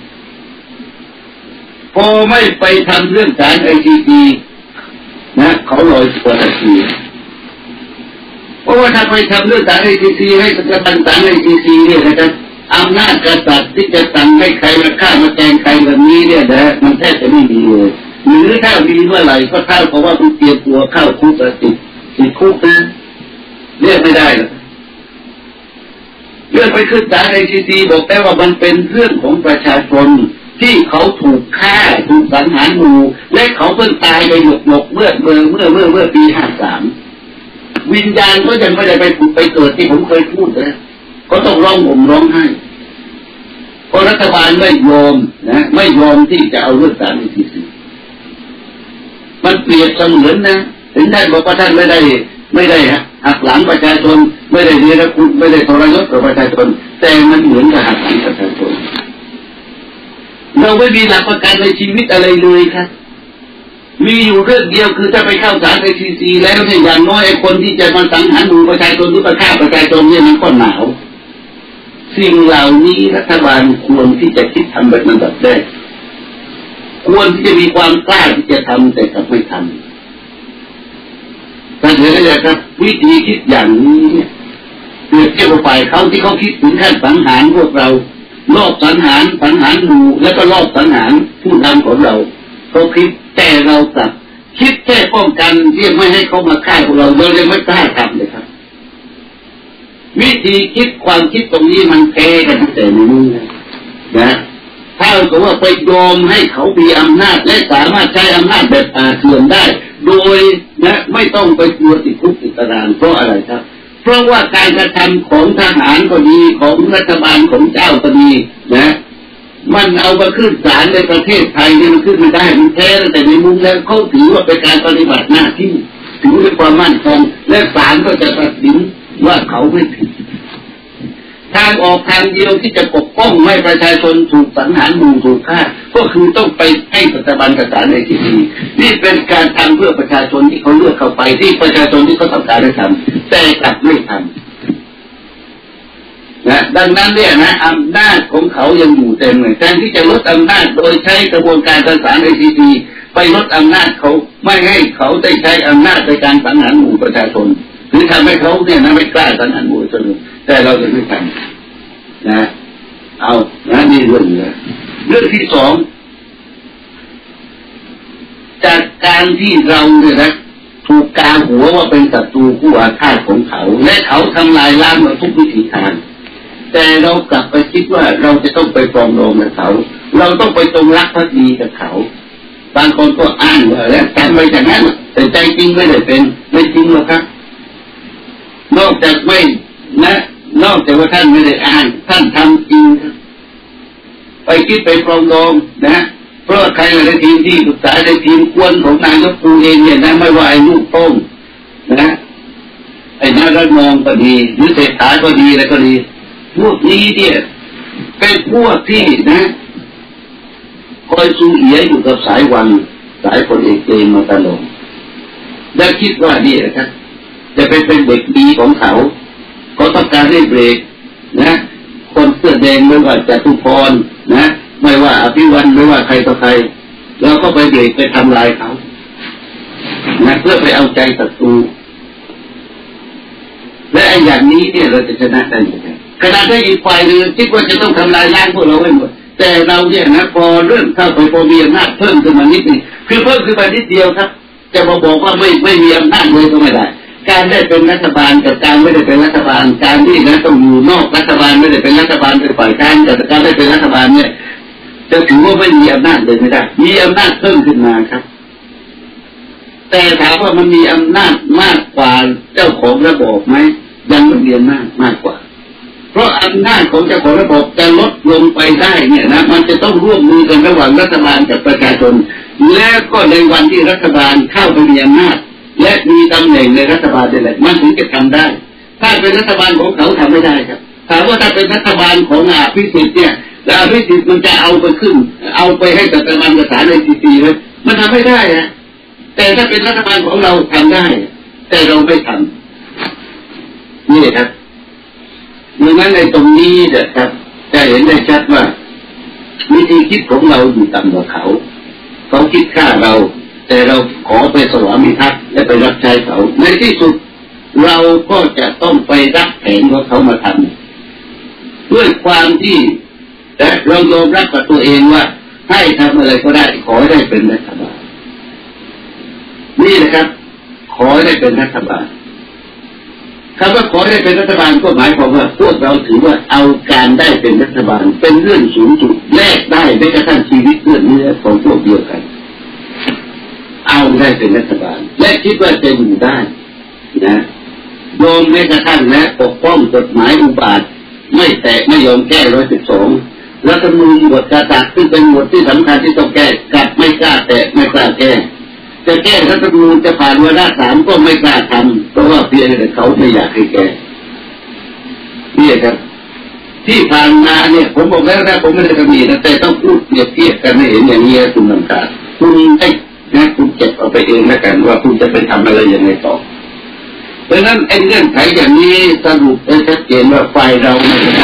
พอไม่ไปทำเรื่องสาร ไอ ที ซี นะเขาลอยตัวทันทีเพราะว่าถ้าไปทำเรื่องสาร ไอ ที ซี ให้กระทั่งสาร ไอ ที ซี เนี่ยนะครับอำนาจกษัตริย์ที่จะสั่งให้ใครมาฆ่ามาแกงใครแบบนี้เนี่ยนะมันแทบจะไม่มีเลยหรือถ้ามีเมื่อไหร่ก็เท่ากับว่าคุณเตรียมตัวเข้าคุกติดติดคุกนะเรียกไม่ได้หรอกเรื่องไปขึ้นศาล ไอ ที ซี บอกได้ว่ามันเป็นเรื่องของประชาชนที่เขาถูกฆ่าถูกสังหารหมู่และเขาเพิ่งตายไปหยกหยกเมื่อเมื่อเมื่อเมื่อเมื่อปีห้าสามวิญญาณก็ยังไม่ได้ไปผุดไปเกิดที่ผมเคยพูดนะก็ต้องร้องห่มร้องไห้เพราะรัฐบาลไม่ยอมนะไม่ยอมที่จะเอาเรื่องศาล ไอ ที ซี มันเปรียบเสมือนนะถึงท่านบอกว่าท่านไม่ได้ไม่ได้หักหลังประชาชนไม่ได้เนรคุณไม่ได้ทรยศต่อประชาชนแต่มันเหมือนกับหักหลังประชาชนเราไม่มีหลักประกันในชีวิตอะไรเลยครับมีอยู่เรื่องเดียวคือถ้าไปเข้าศาล ไอ ที ซี แล้วเนี่ยอย่างน้อยไอ้คนที่จะมาสังหารหมู่ประชาชนหรือประฆ่าประชาชนเนี่ยมันก็หนาวสิ่งเหล่านี้รัฐบาลควรที่จะคิดทำแบบนั้นแบบแรกควรที่จะมีความกล้าที่จะทำแต่กลับไม่ทำแต่เดี๋ยวนี้ครับวิธีคิดอย่างนี้เนี่ยเปรียบเทียบกับฝ่ายเขาที่เขาคิดถึงขั้นสังหารพวกเรารอบสังหารสังหารหมู่แล้วก็รอบสังหารผู้นำของเราเขาคิดแต่เรากลับคิดแค่ป้องกันที่ไม่ให้เขามาฆ่าพวกเราเราเลยไม่กล้าทำเลยครับวิธีคิดความคิดตรงนี้มันแพ้กันตั้งแต่ในนู้นนะถ้าเกิดว่าไปยอมให้เขามีอำนาจและสามารถใช้อำนาจแบบป่าเถื่อนได้โดยนะไม่ต้องไปกลัวติดคุกติดตารางเพราะอะไรครับเพราะว่าการกระทำของทหารก็ดีของรัฐบาลของเจ้าก็ดีนะมันเอามาขึ้นศาลในประเทศไทยเนี่ยมันขึ้นไม่ได้มันแพ้แต่ในมุมแล้วเขาถือว่าเป็นการปฏิบัติหน้าที่ถือเป็นความมั่นคงและศาลก็จะตัดสินว่าเขาไม่ผิดทางออกทางเดียวที่จะปกป้องไม่ประชาชนถูกสังหารหมู่ถูกฆ่าก็คือต้องไปให้สถาบันกษัตริย์ในที่นี้นี่เป็นการทำเพื่อประชาชนที่เขาเลือกเข้าไปที่ประชาชนที่เขาต้องการให้ทำแต่กลับไม่ทำนะดังนั้นเนี่ยนะอำนาจของเขายังอยู่เต็มเลยแทนที่จะลดอำนาจโดยใช้กระบวนการประสานไอซีซีไปลดอำนาจเขาไม่ให้เขาได้ใช้อำนาจในการสังหารหมู่ประชาชนหรือทำให้เขาเนี่ยนะไม่กล้าสังหารหมู่ประชาชนแต่เราจะไม่ทำนะเอานะนี่เรื่องนะเรื่องที่สองจากการที่เราเนี่ยนะถูกกาหัวว่าเป็นศัตรูผู้อาฆาตของเขาและเขาทำลายล้างเราทุกวิถีทางแต่เรากลับไปคิดว่าเราจะต้องไปปรองดองกับเขาเราต้องไปจงรักภักดีกับเขาบางคนก็อ้างว่าแล้วแต่ไม่อย่างนั้นแต่ใจจริงไม่ได้เป็นไม่จริงหรอกครับนอกจากไม่นะนอกจากว่าท่านไม่ได้อ่านท่านทำจริงครับไปไปคิดไปปรองดองนะเพราะใครในทีมที่ปรึกษาในทีมกวนของนายกปูเองเนี่ยนะไม่ว่าไอ้ลูกโป่งนะไอ้นายรัฐมองก็ดีหรือเศรษฐาก็ดีอะไรก็ดีพวกนี้เนี่ยเป็นพวกที่นะคอยซูเอียอยู่กับสายวันสายคนเอกเองมาตลอดและคิดว่านี่นะครับจะเป็นเป็นเด็กดีของเขาเขาต้องการให้เบรกนะคนเสื้อแดงไม่ว่าจตุพรนะไม่ว่าอภิวันไม่ว่าใครต่อใครเราก็ไปเบรกไปทำลายเขานะเพื่อไปเอาใจศัตรูและไอ้อย่างนี้เนี่ยเราจะชนะได้ยังไงขณะที่อีกฝ่ายหนึ่งคิดว่าจะต้องทำลายล้างพวกเราให้หมดแต่เราเนี่ยนะพอเริ่มเข้าไปพอมีอำนาจเพิ่มขึ้นมานิดนึงคือเพิ่มขึ้นมานิดเดียวครับจะมาบอกว่าไม่ไม่มีอำนาจเลยก็ไม่ได้การได้เป็นรัฐบาลกับการไม่ได้เป็นรัฐบาลการที่นะต้องอยู่นอกรัฐบาลไม่ได้เป็นรัฐบาลเป็นฝ่ายค้านกับการได้เป็นรัฐบาลเนี่ยจะถือว่าไม่มีอำนาจเลยไม่ได้มีอำนาจเพิ่มขึ้นมาครับแต่ถามว่ามันมีอำนาจมากกว่าเจ้าของระบบไหมยังไม่มีอำนาจมากกว่าเพราะอำนาจของเจ้าของระบบจะลดลงไปได้เนี่ยนะมันจะต้องร่วมมือกันระหว่างรัฐบาลกับประชาชนและก็ในวันที่รัฐบาลเข้าไปมีอำนาจและมีตำแหน่งในรัฐบาลได้แหละมันถึงจะทำได้ถ้าเป็นรัฐบาลของเขาทำไม่ได้ครับถามว่าถ้าเป็นรัฐบาลของอภิสิทธิ์เนี่ยแล้วอภิสิทธิ์มันจะเอาไปขึ้นเอาไปให้กับรัฐบาลกษาในซีซีไหมมันทำไม่ได้นะแต่ถ้าเป็นรัฐบาลของเราทำได้แต่เราไม่ทำนี่ครับดังนั้นในตรงนี้เนี่ยครับจะเห็นได้ชัดว่าวิธีคิดของเราอยู่ต่ำกว่าเขาเขาคิดฆ่าเราแต่เราขอไปสวามิภักดิ์และไปรับใช้เขาในที่สุดเราก็จะต้องไปรับแผนของเขามาทำด้วยความที่แต่เรายอมรับกับตัวเองว่าให้ทำอะไรก็ได้ขอให้ได้เป็นรัฐบาลนี่นะครับขอให้ได้เป็นรัฐบาลคำว่าขอได้เป็นรัฐบาลก็หมายความว่าพวกเราถือว่าเอาการได้เป็นรัฐบาลเป็นเรื่องสูงสุดแลกได้แม้กระทั่งชีวิตเลือดเนื้อของพวกเดียวกันเอาได้เป็นรัฐบาลและคิดว่าจะอยู่ได้นะยอมแม้กระทั่งและปกป้องกฎหมายอุบาทไม่แตะไม่ยอมแก้ร้อยสิบสองรัฐธรรมนูญบทกาตักซึ่งเป็นบทที่สำคัญที่ต้องแก้กลับไม่กล้าแตะไม่กล้าแก้จะแก้รัฐธรรมนูญจะผ่านวาระสามก็ไม่กล้าทำเพราะว่าเพียงแต่เขาไม่อยากให้แก้นี่ครับที่ผ่านมาเนี่ยผมบอกแล้วนะผมไม่ได้กระบี่นะแต่ต้องพูดเปรียบเทียบกันให้เห็นอย่างนี้คุณลำคาคุณได้นะคุณเก็บเอาไปเองแล้วกันว่าคุณจะไปทำอะไรยังไงต่อเพราะนั้นไอ้เรื่องไขอย่างนี้สรุปได้ชัดเจนว่าฝ่ายเราไม่ได้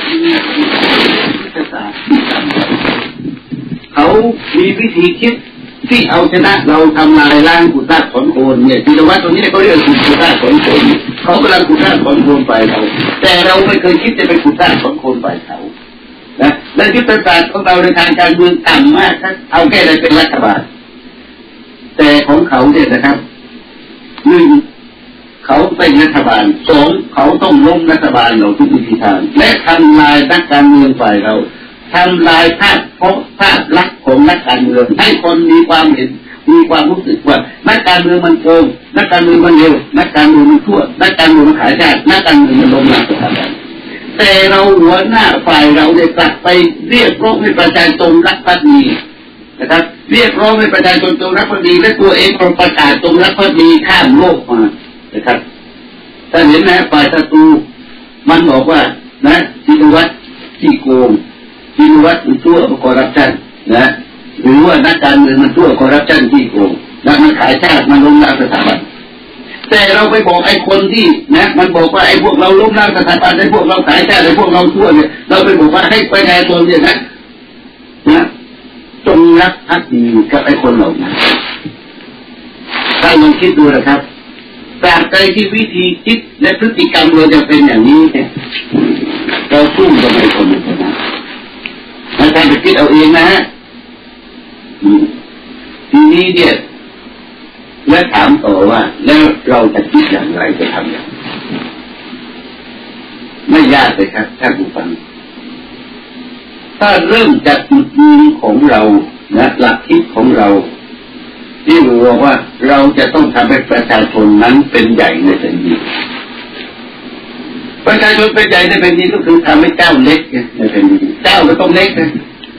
เขามีวิธีคิดที่เอาชนะเราทำลายล้างกุฏาขอนโคนเนี่ยที่ว่าตรงนี้เขาเรียกกุฏาขอนโคนเขากำลังกุฏาขอนโคนไปเราแต่เราไม่เคยคิดจะไปกุฏาขอนโคนไปเขานะและยุทธศาสตร์ของเราในทางการเมืองต่ำมากถ้าเอาแค่ใดเป็นรัฐบาลแต่ของเขาเนี่ยนะครับหนึ่งเขาเป็นรัฐบาลสองเขาต้องล้มรัฐบาลเราทุกวิธีทางและทำลายนักการเมืองฝ่ายเราทำลายภาพเพราะภาพลักษณ์ของนักการเมืองให้คนมีความเห็นมีความรู้สึกว่านักการเมืองมันโกงนักการเมืองมันเลวนักการเมืองมันชั่วนักการเมืองมันขายชาตินักการเมืองมันล้มล้างสถาบันแต่เราหัวหน้าฝ่ายเราได้กลับไปเรียกร้องให้ประชาชนรักภักดีนะครับเรียกร้องให้ประชาชนจงรักภักดีและตัวเองก็ประกาศจงรักภักดีข้ามโลกมานะครับถ้าเห็นนะฝ่ายศัตรูมันบอกว่านะชินวัตรที่โกงชินวัตรมันชั่วคอร์รัปชันนะหรือว่านักการเมืองมันชั่วคอร์รัปชันที่โกงแล้วมันขายชาติมันล้มล้างสถาบันแต่เราไปบอกไอ้คนที่นะมันบอกว่าไอ้พวกเราล้มล้างสถาบันไอ้พวกเราขายชาติไอ้พวกเราชั่วเนี่ยเราไปบอกว่าให้ประชาชนเนี่ยนะนะจงรักภักดีกับไอ้คนเหล่านั้นถ้าลองคิดดูนะครับตราบใดที่วิธีคิดและพฤติกรรมเราจะเป็นอย่างนี้เนี่ยเราสู้กับไอ้คนนี้นะไม่ใช่ไปคิดเอาเองนะฮะทีนี้เนี่ยและถามต่อว่าแล้วเราจะคิดอย่างไรจะทำอย่างไรไม่ยากเลยครับท่านผู้ฟังถ้าเริ่มจากจุดยืนของเราและหลักคิดของเราที่รู้ว่าเราจะต้องทำให้ประชาชนนั้นเป็นใหญ่ในแผ่นดินประชาชนเป็นใหญ่ในแผ่นดินก็คือทำให้เจ้าเล็กในแผ่นดินเจ้าก็ต้องเล็กนะ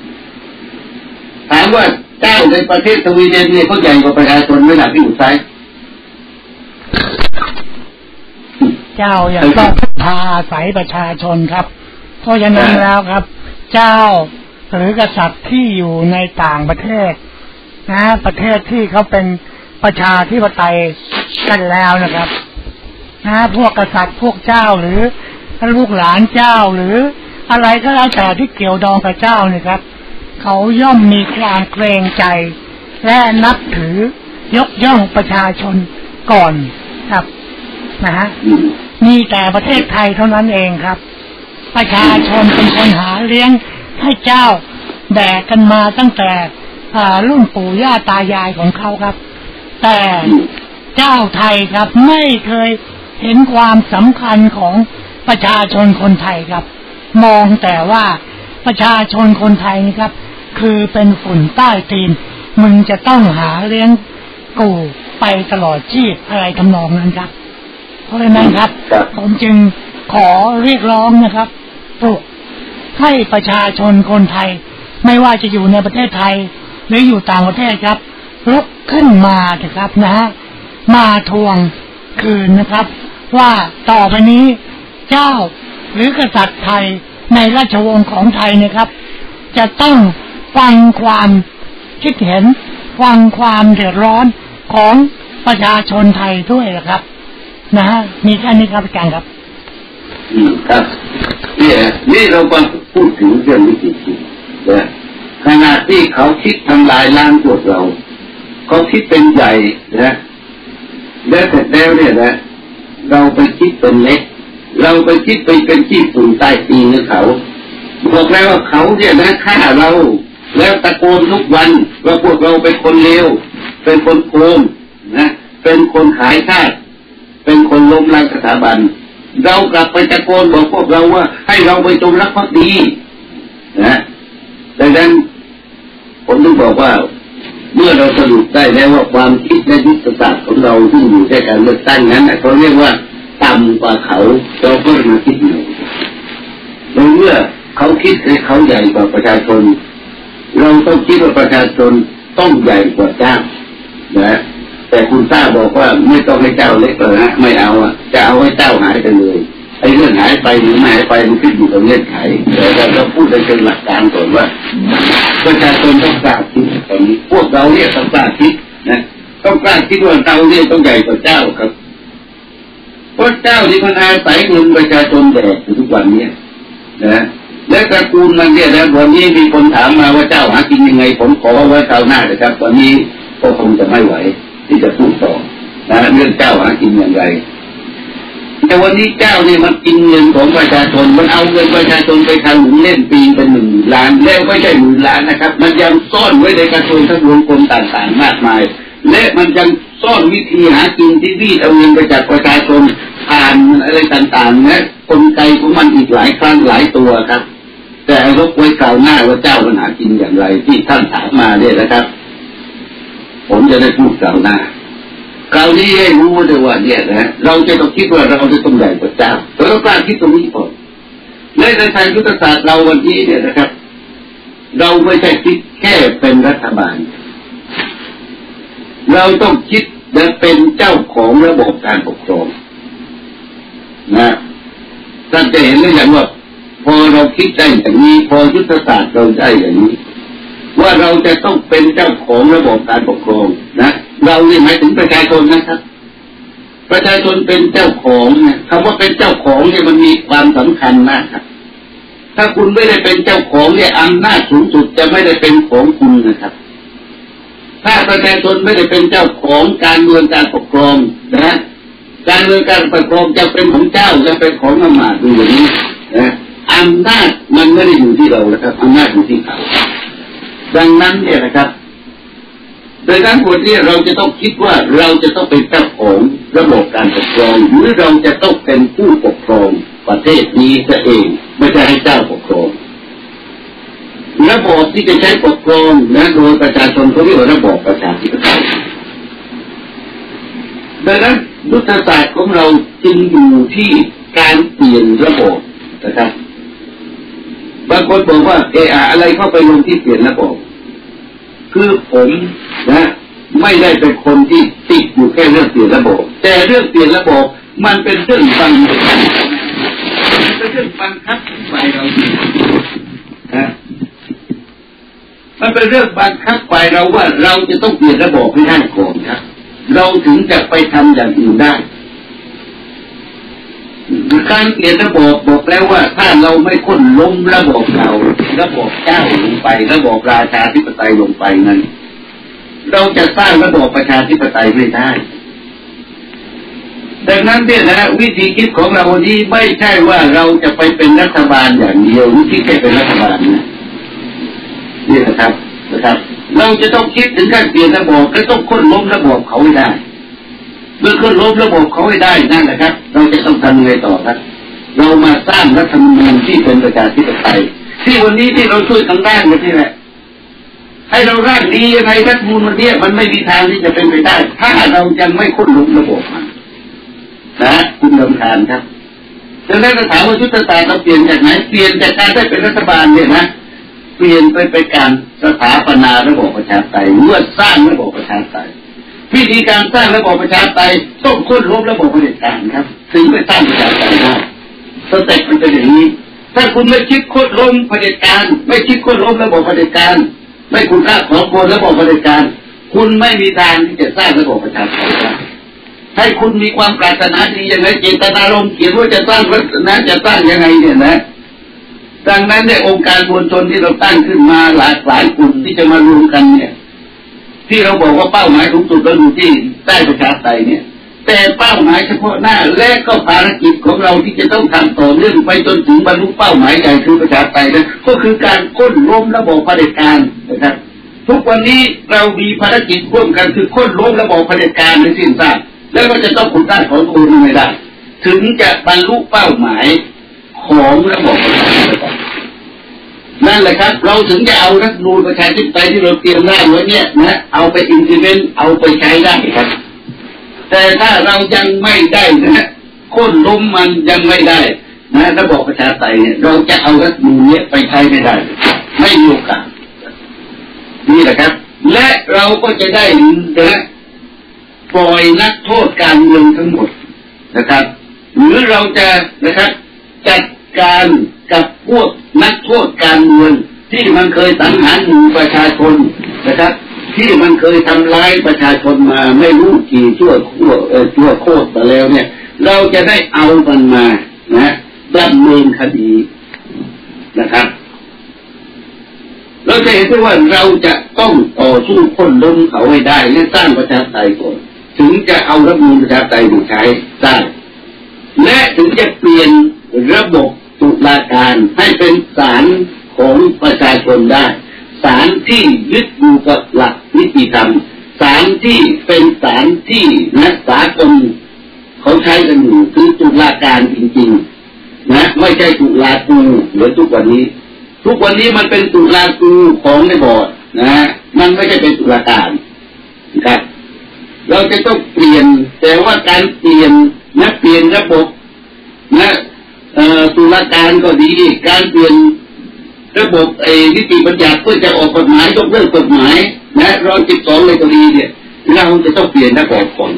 ว่าเจ้าในประเทศสวีเดนเนี่ยเขาใหญ่กว่าประชาชนไหมล่ะพี่อุทัยเจ้าอย่างต้องพาอาศัยประชาชนครับเพราะฉะนั้นแล้วครับเจ้าหรือกษัตริย์ที่อยู่ในต่างประเทศนะประเทศที่เขาเป็นประชาธิปไตยกันแล้วนะครับนะพวกกษัตริย์พวกเจ้าหรือลูกหลานเจ้าหรืออะไรก็แล้วแต่ที่เกี่ยวดองกับเจ้าเนี่ยครับเขาย่อมมีความเกรงใจและนับถือยกย่องประชาชนก่อนครับนะฮะมีแต่ประเทศไทยเท่านั้นเองครับประชาชนเป็นคนหาเลี้ยงให้เจ้าแบกกันมาตั้งแต่รุ่นปู่ย่าตายายของเขาครับแต่เจ้าไทยครับไม่เคยเห็นความสำคัญของประชาชนคนไทยครับมองแต่ว่าประชาชนคนไทยนี่ครับคือเป็นฝุ่นใต้ตีนมึงจะต้องหาเลี้ยงกูไปตลอดชีพอะไรทำนองนั้นครับเพราะฉะนั้นครับผมจึงขอเรียกร้องนะครับปลุกให้ประชาชนคนไทยไม่ว่าจะอยู่ในประเทศไทยหรืออยู่ต่างประเทศครับลุกขึ้นมาเถอะครับนะฮะมาทวงคืนนะครับว่าต่อไปนี้เจ้าหรือกษัตริย์ไทยในราชวงศ์ของไทยนะครับจะต้องฟังความคิดเห็นฟังความเดือดร้อนของประชาชนไทยด้วยนะครับนะฮะมีแค่นี้ครับอาจารย์ครับอืมครับนี่นี่เราควรพูดถึงเรื่องนี้จริงๆนะขณะที่เขาคิดทำลายล้างพวกเราเขาคิดเป็นใหญ่นะแล้วแต่แล้วเนี่ยนะเราไปคิดเป็นเล็กเราไปคิดไปเป็นที่ฝุ่นใต้ตีนเขาบอกแล้วว่าเขาเนี่ยนะฆ่าเราแล้วตะโกนทุกวันว่าพวกเราเป็นคนเลวเป็นคนโกงนะเป็นคนขายชาติเป็นคนล้มล้างสถาบันเรากลับไปตะโกนบอกพวกเราว่าให้เราไปจงรักภักดีนะดังนั้นผมต้องบอกว่าเมื่อเราสรุปได้แล้วว่าความคิดและยุทธศาสตร์ของเราที่อยู่ในการเลือกตั้งนั้นเขาเรียกว่าต่ำกว่าเขาเราก็มาคิดหน่อยในเมื่อเขาคิดให้เขาใหญ่กว่าประชาชนเราต้องคิดว่าประชาชนต้องใหญ่กว่าเจ้านะแต่คุณทราบบอกว่าไม่ต้องให้เจ้าเล็กเลยนะไม่เอาอ่ะจะเอาให้เจ้าหายไปเลยไอ้เรื่องหายไปหรือไม่หายไปมันขึ้นอยู่กับเงื่อนไขแต่เราพูดในเชิงหลักการก่อนว่าประชาชนต้องกล้าคิดตอนนี้พวกเราเนี่ยต้องกล้าคิดนะต้องกล้าคิดว่าเราเนี่ยต้องใหญ่กว่าเจ้าครับเพราะเจ้าที่มันอาศัยเงินประชาชนแดกอยู่ทุกวันนี้นะและตระกูลมันเนี่ยนะวันนี้มีคนถามมาว่าเจ้าหากินยังไงผมขอไว้คราวหน้านะครับวันนี้ก็คงจะไม่ไหวที่จะพูดต่อนะเรื่องเจ้าหากินอย่างไรแต่วันนี้เจ้าเนี่ยมันกินเงินของประชาชนมันเอาเงินประชาชนไปทำหนุนเล่นปีเป็นหนึ่งล้านแล้วไม่ใช่หมื่นล้านนะครับมันยังซ่อนไว้ในกระทรวงทบวงกรมต่างๆมากมายและมันยังซ่อนวิธีหากินที่รีดเอาเงินไปจากประชาชนผ่านอะไรต่างๆนะกลไกของมันอีกหลายครั้งหลายตัวครับแต่ยกไว้กล่าวหน้าว่าเจ้ามันหากินอย่างไรที่ท่านถามมาเนี่ยนะครับผมจะได้พูดกล่าวหน้าคราวนี้ให้รู้เลยว่าเนี่ยนะเราจะต้องคิดว่าเราจะต้องใหญ่กว่าเจ้าเราต้องกล้าคิดตรงนี้ก่อนในทางยุทธศาสตร์เราวันนี้เนี่ยนะครับเราไม่ใช่คิดแค่เป็นรัฐบาลเราต้องคิดจะเป็นเจ้าของระบบการปกครองนะท่านจะเห็นได้อย่างว่าพอเราคิดได้อย่างนี้พอยุทธศาสตร์เราได้อย่างนี้ว่าเราจะต้องเป็นเจ้าของระบบการปกครองนะเราเนี่ยหมายถึงประชาชนนะครับประชาชนเป็นเจ้าของเนี่ยคำว่าเป็นเจ้าของเนี่ยมันมีความสำคัญมากครับถ้าคุณไม่ได้เป็นเจ้าของเนี่ยอำนาจสูงสุดจะไม่ได้เป็นของคุณนะครับถ้าประชาชนไม่ได้เป็นเจ้าของการเมืองการปกครองนะการเมืองการปกครองจะเป็นของเจ้าจะเป็นของอำนาจดูอย่างนี้นะอำนาจมันไม่ได้อยู่ที่เรานะครับอำนาจอยู่ที่เขาดังนั้นเนี่ยนะครับโดยทั้งหมดเนี่ยเราจะต้องคิดว่าเราจะต้องเป็นเจ้าของระบบการปกครองหรือเราจะต้องเป็นผู้ปกครองประเทศนี้ซะเองไม่ใช่ให้เจ้าปกครองระบบที่จะใช้ปกครองนะโดยประชาชนเขาเรียกว่าระบบประชาธิปไตยดังนั้นยุทธศาสตร์ของเราจึงอยู่ที่การเปลี่ยนระบบนะครับบางคนบอกว่าเอออะไรเข้าไปลงที่เปลี่ยนระบบคือผมนะไม่ได้เป็นคนที่ติดอยู่แค่เรื่องเปลี่ยนระบบแต่เรื่องเปลี่ยนระบบมันเป็นเรื่องบังคับมันเป็นเรื่องบังคับฝ่ายเรานะมันเป็นเรื่องบังคับฝ่ายเราว่าเราจะต้องเปลี่ยนระบบให้ได้ก่อนครับเราถึงจะไปทำอย่างอื่นได้การเปลี่ยนระบบบอกแล้วว่าถ้าเราไม่ค้นล้มระบบเราระบบเจ้าลงไประบบราชาธิปไตยลงไปนั้นเราจะสร้างระบบประชาธิปไตยไม่ได้ดังนั้นเนี่ยนะวิธีคิดของเราวันนี้ไม่ใช่ว่าเราจะไปเป็นรัฐบาลอย่างเดียววิธีแค่เป็นรัฐบาลนะนี่นะครับนะครับเราจะต้องคิดถึงการเปลี่ยนระบบก็ต้องค้นล้มระบบเขาให้ได้เมื่อค้นล้มระบบเขาให้ได้นั่นแหละครับเราจะต้องทำยังไงต่อครับเรามาสร้างรัฐธรรมนูญที่เป็นประชาธิปไตยที่วันนี้ที่เราช่วยกันร่างกันนี่แหละให้เราร่างดียังไงรัฐธรรมนูญวันนี้มันไม่มีทางที่จะเป็นไปได้ถ้าเรายังไม่ค้นล้มระบบมันนะคุณลำคาญครับดังนั้นถามว่ายุทธศาสตร์เราเปลี่ยนจากไหนเปลี่ยนจากการได้เป็นรัฐบาลเนี่ยนะเปลี่ยนไปเป็นการสถาปนาระบบประชาธิปไตยเมื่อสร้างระบบประชาธิปไตยวิธีการสร้างระบบประชาธิปไตยต้องค้นล้มระบบเผด็จการครับถึงไปสร้างประชาธิปไตยได้สเต็ปมันเป็นอย่างนี้ถ้าคุณไม่คิดค้นล้มเผด็จการไม่คิดค้นล้มระบบเผด็จการไม่คุณค่าของคนระบบเผด็จการคุณไม่มีทางที่จะสร้างระบบประชาธิปไตยได้ให้คุณมีความปรารถนาดีอย่างไรเจตนารมณ์เขียนว่าจะสร้างรัฐนะจะสร้างยังไงเนี่ยนะดังนั้นในองค์การมวลชนที่เราตั้งขึ้นมาหลากหลายกลุ่มที่จะมารวมกันเนี่ยที่เราบอกว่าเป้าหมายสูงสุดเราอยู่ที่ใต้ประชาธิปไตยเนี่ยแต่เป้าหมายเฉพาะหน้าและก็ภารกิจของเราที่จะต้องทำต่อเนื่องไปจนถึงบรรลุเป้าหมายใหญ่คือประชาธิปไตยนั้นก็คือการค้นล้มระบบเผด็จการนะครับทุกวันนี้เรามีภารกิจร่วมกันคือค้นล้มระบบเผด็จการในสิ้นซากแล้วก็จะต้องขุดด้านของคุณไม่ได้ถึงจะบรรลุเป้าหมายของระบบประชาธิปไตยนั่นแหละครับเราถึงจะเอารัฐธรรมนูญประชาธิปไตยที่เราเตรียมร่างไว้เนี่ยนะเอาไป implement เอาไปใช้ได้ครับแต่ถ้าเรายังไม่ได้นะค้นล้มมันยังไม่ได้นะระบบประชาธิปไตยเนี่ยเราจะเอารัฐธรรมนูญเนี่ยไปใช้ไม่ได้ไม่มีโอกาสนี่แหละครับและเราก็จะได้นะปล่อยนักโทษการเมืองทั้งหมดนะครับหรือเราจะนะครับจัดการกับพวกนักโทษการเมืองที่มันเคยสังหารหมู่ประชาชนนะครับที่มันเคยทำร้ายประชาชนมาไม่รู้กี่ชั่วขั้วเอ่อชั่วโคตรไปแล้วเนี่ยเราจะได้เอามันมานะดำเนินคดีนะครับเราจะเห็นได้ว่าเราจะต้องต่อสู้ค้นล้มเขาให้ได้และสร้างประชาธิปไตยก่อนถึงจะเอารัฐธรรมนูญประชาธิปไตยมาใช้ได้และถึงจะเปลี่ยนระบบตุลาการให้เป็นศาลของประชาชนได้ศาลที่ยึดอยู่กับหลักนิติธรรมศาลที่เป็นศาลที่นักสากลเขาใช้กันอยู่คือตุลาการจริงๆนะไม่ใช่ตุลากูเหมือนทุกวันนี้ทุกวันนี้มันเป็นตุลากูของในบอร์ดนะมันไม่ใช่เป็นตุลาการนะครับเราจะต้องเปลี่ยนแต่ว่าการเปลี่ยนนะเปลี่ยนระบบนะตุลาการก็ดีการเปลี่ยนระบบไอ้นิติบัญญัติเพื่อจะออกกฎหมายยกเลิกกฎหมายนะร้อยสิบสองเลยก็ดีเนี่ยเราจะต้องเปลี่ยนระบบก่อน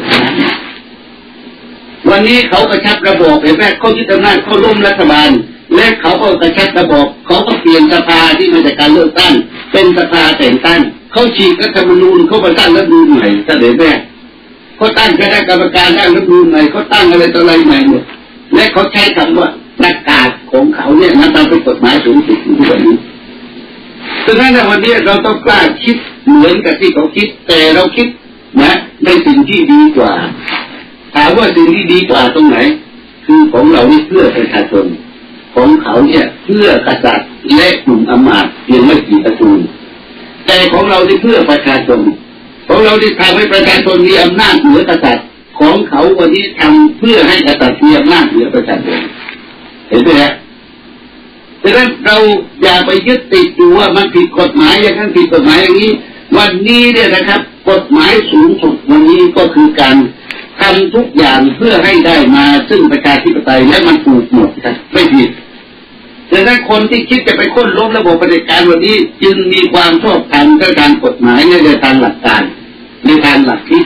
วันนี้เขากระชับระบบเห็นไหมเขายึดอำนาจเขาล้มรัฐบาลและเขาก็กระชับระบบเขาก็เปลี่ยนสภาที่มาจากการเลือกตั้งเป็นสภาแต่งตั้งเขาฉีกรัฐธรรมนูญเขามาตั้งรัฐธรรมนูญใหม่เสนอแม่เขาตั้งคณะกรรมการตั้งรัฐธรรมนูญใหม่เขาตั้งอะไรต่ออะไรใหม่หมดและเขาใช้คำว่าประกาศของเขาเนี่ยมันทำเป็นกฎหมายสูงสุดทุกวันนี้ดังนั้นวันนี้เราต้องกล้าคิดเหมือนกับที่เขาคิดแต่เราคิดนะในสิ่งที่ดีกว่าถามว่าสิ่งที่ดีกว่าตรงไหนคือของเรานี่เพื่อประชาชนของเขาเนี่ยเพื่อกษัตริย์และกลุ่มอำมาตย์เพียงไม่กี่ตระกูลแต่ของเราที่เพื่อประชาชนของเราที่ทำให้ประชาชนมีอำนาจเหนือกษัตริย์ของเขาวันนี้ทำเพื่อให้กษัตริย์มีอำนาจเหนือประชาชนเห็นไหมฮะดังนั้นเราอย่าไปยึดติดอยู่ว่ามันผิดกฎหมายอย่างนั้นผิดกฎหมายอย่างนี้วันนี้เนี่ยนะครับกฎหมายสูงสุดวันนี้ก็คือการทำทุกอย่างเพื่อให้ได้มาซึ่งประชาธิปไตยและมันถูกหมดครับไม่ผิดดังนั้นคนที่คิดจะไปค้นล้มระบบเผด็จการวันนี้จึงมีความชอบธรรมในทางกฎหมายในทางหลักการในทางหลักคิด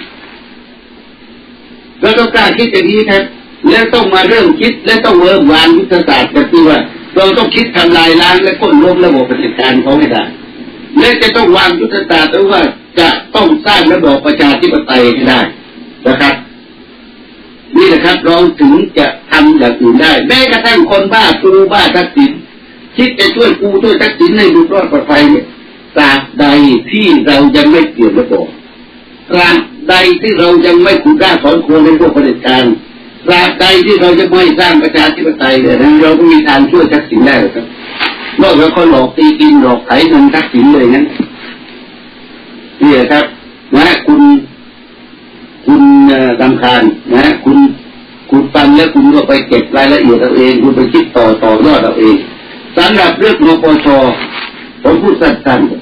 แล้วต้องกล้าคิดอย่างนี้ครับแล้วต้องมาเริ่มคิดและต้องเริ่มวางยุทธศาสตร์กันที่ว่าเราต้องคิดทำลายล้างและค้นล้มระบบเผด็จการเขาให้ได้และจะต้องวางยุทธศาสตร์ด้วยว่าจะต้องสร้างระบอบประชาธิปไตยให้ได้นะครับนี่นะครับเราถึงจะทำอย่างอื่นได้แม้กระทั่งคนบ้ากูบ้าทักษิณคิดจะช่วยกูช่วยทักษิณให้หลุดรอดปลอดภัยเนี่ยตราบใดที่เรายังไม่เปลี่ยนระบบตราบใดที่เรายังไม่ขุดรากถอนโคนในพวกเผด็จการตราบใดที่เราจะไม่สร้างประชาธิปไตยเนี่ยเราก็มีทางช่วยทักษิณได้หรอกครับนอกจากเขาหลอกตีกินหลอกไถเงินทักษิณเลยงั้นนี่แหละครับนะคุณคุณรำคาญนะคุณคุณฟังแล้วคุณก็ไปเก็บรายละเอียดเอาเองคุณไปคิดต่อต่อยอดเอาเองสำหรับเรื่องนปช.ผมพูดสั้นๆ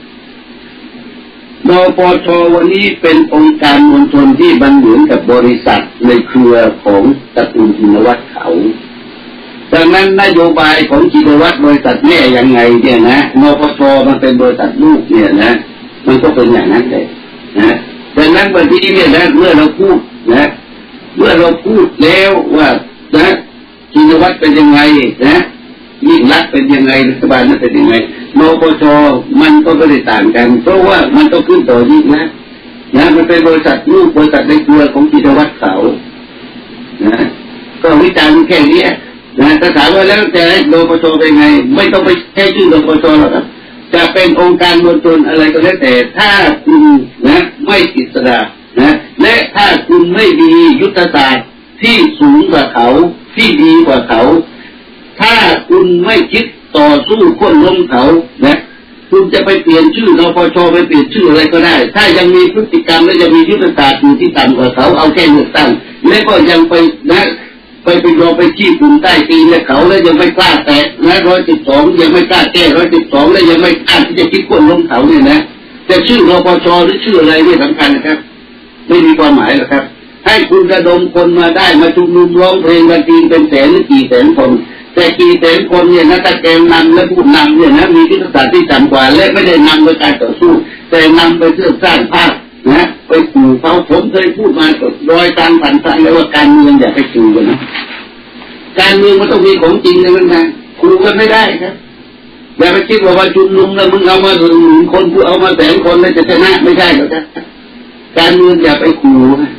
นปช.วันนี้เป็นองค์การมวลชนที่บันเหมือนกับบริษัทในเครือของตระกูลชินวัตรเขาดังนั้นนโยบายของชินวัตรบริษัทแม่ยังไงเนี่ยนะนปช.มันเป็นบริษัทลูกเนี่ยนะมันก็เป็นอย่างนั้นเลยนะดังนั้นวันนี้เนี่ยนะเมื่อเราพูดนะเมื่อเราพูดแล้วว่านะชินวัตรเป็นยังไงนะยิ่งรักเป็นยังไงรัฐบาลนั้นเป็นยังไงนปช.มันก็ไม่ได้ต่างกันเพราะว่ามันต้องขึ้นต่อยิ่งนะนะมันเป็นบริษัทลูกบริษัทในเครือของชินวัตรเขานะก็วิจารณ์แค่นี้นะถ้าถามว่าแล้วแต่นปช.เป็นไงไม่ต้องไปแค่ชื่อนปช.หรอกครับจะเป็นองค์การมวลชนอะไรก็แล้วแต่ถ้าคุณนะไม่อิสระนะและถ้าคุณไม่มียุทธศาสตร์ที่สูงกว่าเขาที่ดีกว่าเขาถ้าคุณไม่คิดต่อสู้ค้นล้มเขานะคุณจะไปเปลี่ยนชื่อนปช.ไปเปลี่ยนชื่ออะไรก็ได้ถ้ายังมีพฤติกรรมและยังมียุทธศาสตร์อยู่ที่ต่ำกว่าเขาเอาแค่เลือกตั้งและก็ยังไปนะไปไปรอไปขี้ฝุ่นใต้ตีนและเขาแล้วยังไม่กล้าแตะนะร้อยสิบสองยังไม่กล้าแก้ร้อยสิบสองแล้วยังไม่กล้าที่จะคิดค้นล้มเขาเนี่ยนะจะชื่อนปช.หรือชื่ออะไรไม่สำคัญนะครับไม่มีความหมายหรอกครับให้คุณระดมคนมาได้มาชุมนุมร้องเพลงกันทีเป็นแสนหรือกี่แสนคนแต่กี่แสนคนเนี่ยนะถ้าแกนนำและผู้นำเนี่ยนะมียุทธศาสตร์ที่ต่ำกว่าและไม่ได้นำโดยการต่อสู้แต่นำไปเพื่อสร้างภาพนะไปขู่เขาผมเคยพูดมาโดยการผ่านทางเลยว่าการเมืองอย่าไปขู่กันนะการเมืองมันต้องมีของจริงเลยมันนะขู่กันไม่ได้ครับอย่าไปคิดว่าว่าชุมนุมแล้วมึงเอามาหนึ่งคนกูเอามาแสนคนแล้วจะชนะไม่ใช่หรอกครับการเมืองอย่าไปขู่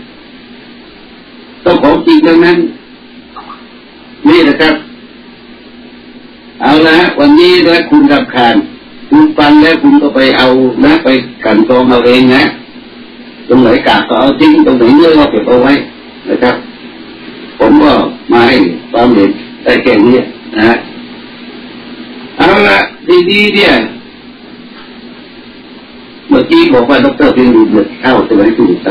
ต้องของจริงดังนั้นนี่นะครับเอาละฮะวันนี้นะคุณรำคาญคุณฟังแล้วคุณก็ไปเอานะไปกันกรองเอาเองนะตรงไหนกากก็เอาทิ้งตรงไหนเนื้อก็เก็บเอาไว้นะครับผมก็มาให้ความเห็นได้แค่นี้นะฮะเอาละทีนี้เนี่ยเมื่อกี้บอกว่าดร.เพียงดูเดือดเข้าจะไว้ถูกใจ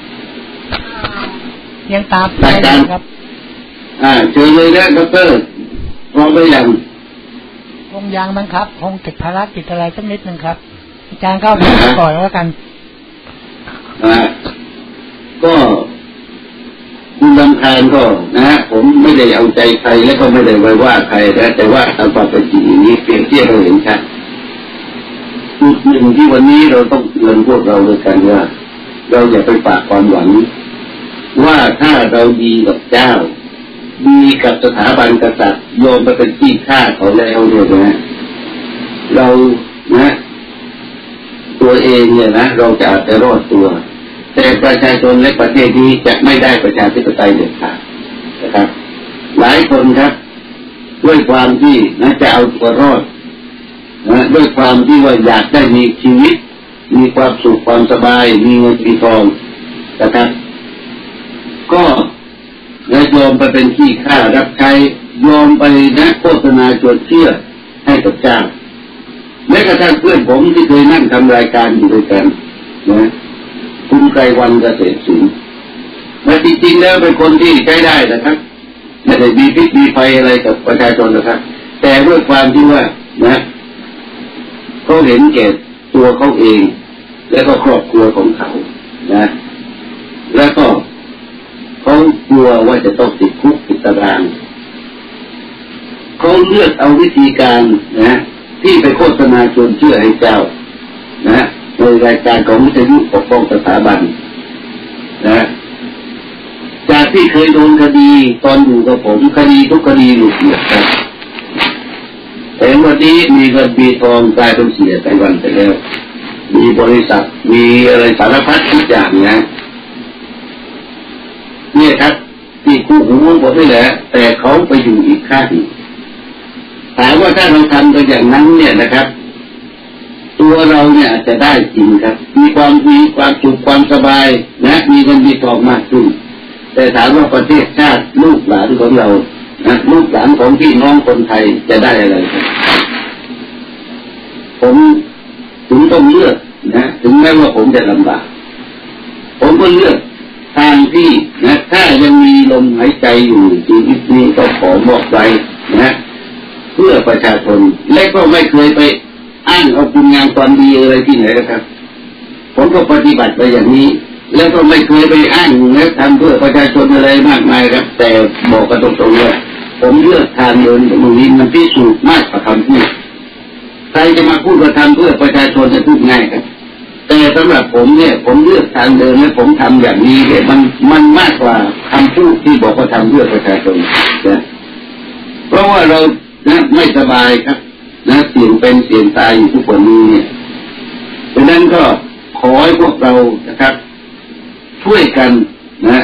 ยังตามไปครับอ่าเชิญเลยนะดร.พร้อมหรือยังคงยังมั้งครับคงติดภารกิจอะไรสักนิดนึงครับอาจารย์ก็ปล่อยแล้วกันอ่าก็คุณรำคาญก็นะผมไม่ได้เอาใจใครและก็ไม่ได้ไว้ว่าใครนะแต่ว่าตามความเป็นจริงนี้เปรียบเทียบเราเห็นชัดจุดหนึ่งที่วันนี้เราต้องเตือนพวกเราด้วยกันว่าเราอย่าไปฝากความหวังว่าถ้าเราดีกับเจ้าดีกับสถาบันกษัตริย์โยมไปเป็นที่ฆ่าเขาแล้วเนี่ยนะเรานะตัวเองเนี่ยนะเราจะอาจจะรอดตัวแต่ประชาชนและประเทศนี้จะไม่ได้ประชาธิปไตยเด็ดขาดนะครับหลายคนครับด้วยความที่นะจะเอาตัวรอดนะด้วยความที่ว่าอยากได้มีชีวิตมีความสุขความสบายมีเงินมีทองนะครับก็และยอมไปเป็นขี้ข้ารับใช้ยอมไปนะโฆษณาชวนเชื่อให้กับเจ้าแม้กระทั่งเพื่อนผมที่เคยนั่งทำรายการอยู่ด้วยกันนะคุณไกรวันเกษตรศิลป์และจริงๆแล้วเป็นคนที่ใช้ได้นะครับไม่ได้มีพิษมีไฟอะไรกับประชาชนนะครับแต่ด้วยความที่ว่านะเขาเห็นแก่ตัวเขาเองและก็ครอบครัวของเขานะแล้วก็เขากลัวว่าจะต้องติดคุกติดตารางเขาเลือกเอาวิธีการนะที่ไปโฆษณาชวนเชื่อให้เจ้านะในรายการของวิทยุปกป้องสถาบันนะจากที่เคยโดนคดีตอนอยู่กับผมคดีทุกคดีหลุดหมดครับแต่วันนี้มีเงินมีทองกลายเป็นเสียไปวันไปแล้วมีบริษัทมีอะไรสารพัดทุกอย่างนะเนี่ยครับที่คู่หูผมนี่แหละแต่เขาไปอยู่อีกข้างถามว่าถ้าเราทำกันอย่างนั้นเนี่ยนะครับตัวเราเนี่ยอาจจะได้จริงครับมีความมีความสุขความสบายนะมีเงินมีทองมากขึ้นแต่ถามว่าประเทศชาติลูกหลานของเรานะลูกหลานของพี่น้องคนไทยจะได้อะไรครับผมถึงต้องเลือกนะถึงแม้ว่าผมจะลำบากผมก็เลือกทางที่นะถ้ายังมีลมหายใจอยู่ชีวิตนี้ก็ขอมอบไว้นะเพื่อประชาชนและก็ไม่เคยไปอ้างเอาคุณงามความดีอะไรที่ไหนนะครับผมก็ปฏิบัติไปอย่างนี้แล้วก็ไม่เคยไปอ้างและทำเพื่อประชาชนอะไรมากมายครับแต่บอกกันตรงๆว่าผมเลือกทางเดินตรงนี้มันพิสูจน์มากกว่าคำพูดใครจะมาพูดว่าทำเพื่อประชาชนจะพูดง่ายครับแต่สำหรับผมเนี่ยผมเลือกทางเดินและผมทำอย่างนี้เนี่ยมันมันมากกว่าคำพูดที่บอกว่าทำเพื่อประชาชนนะเพราะว่าเรานะไม่สบายครับนะเสี่ยงเป็นเสี่ยงตายอยู่ทุกวันนี้เนี่ยดังนั้นก็ขอให้พวกเรานะครับช่วยกันนะ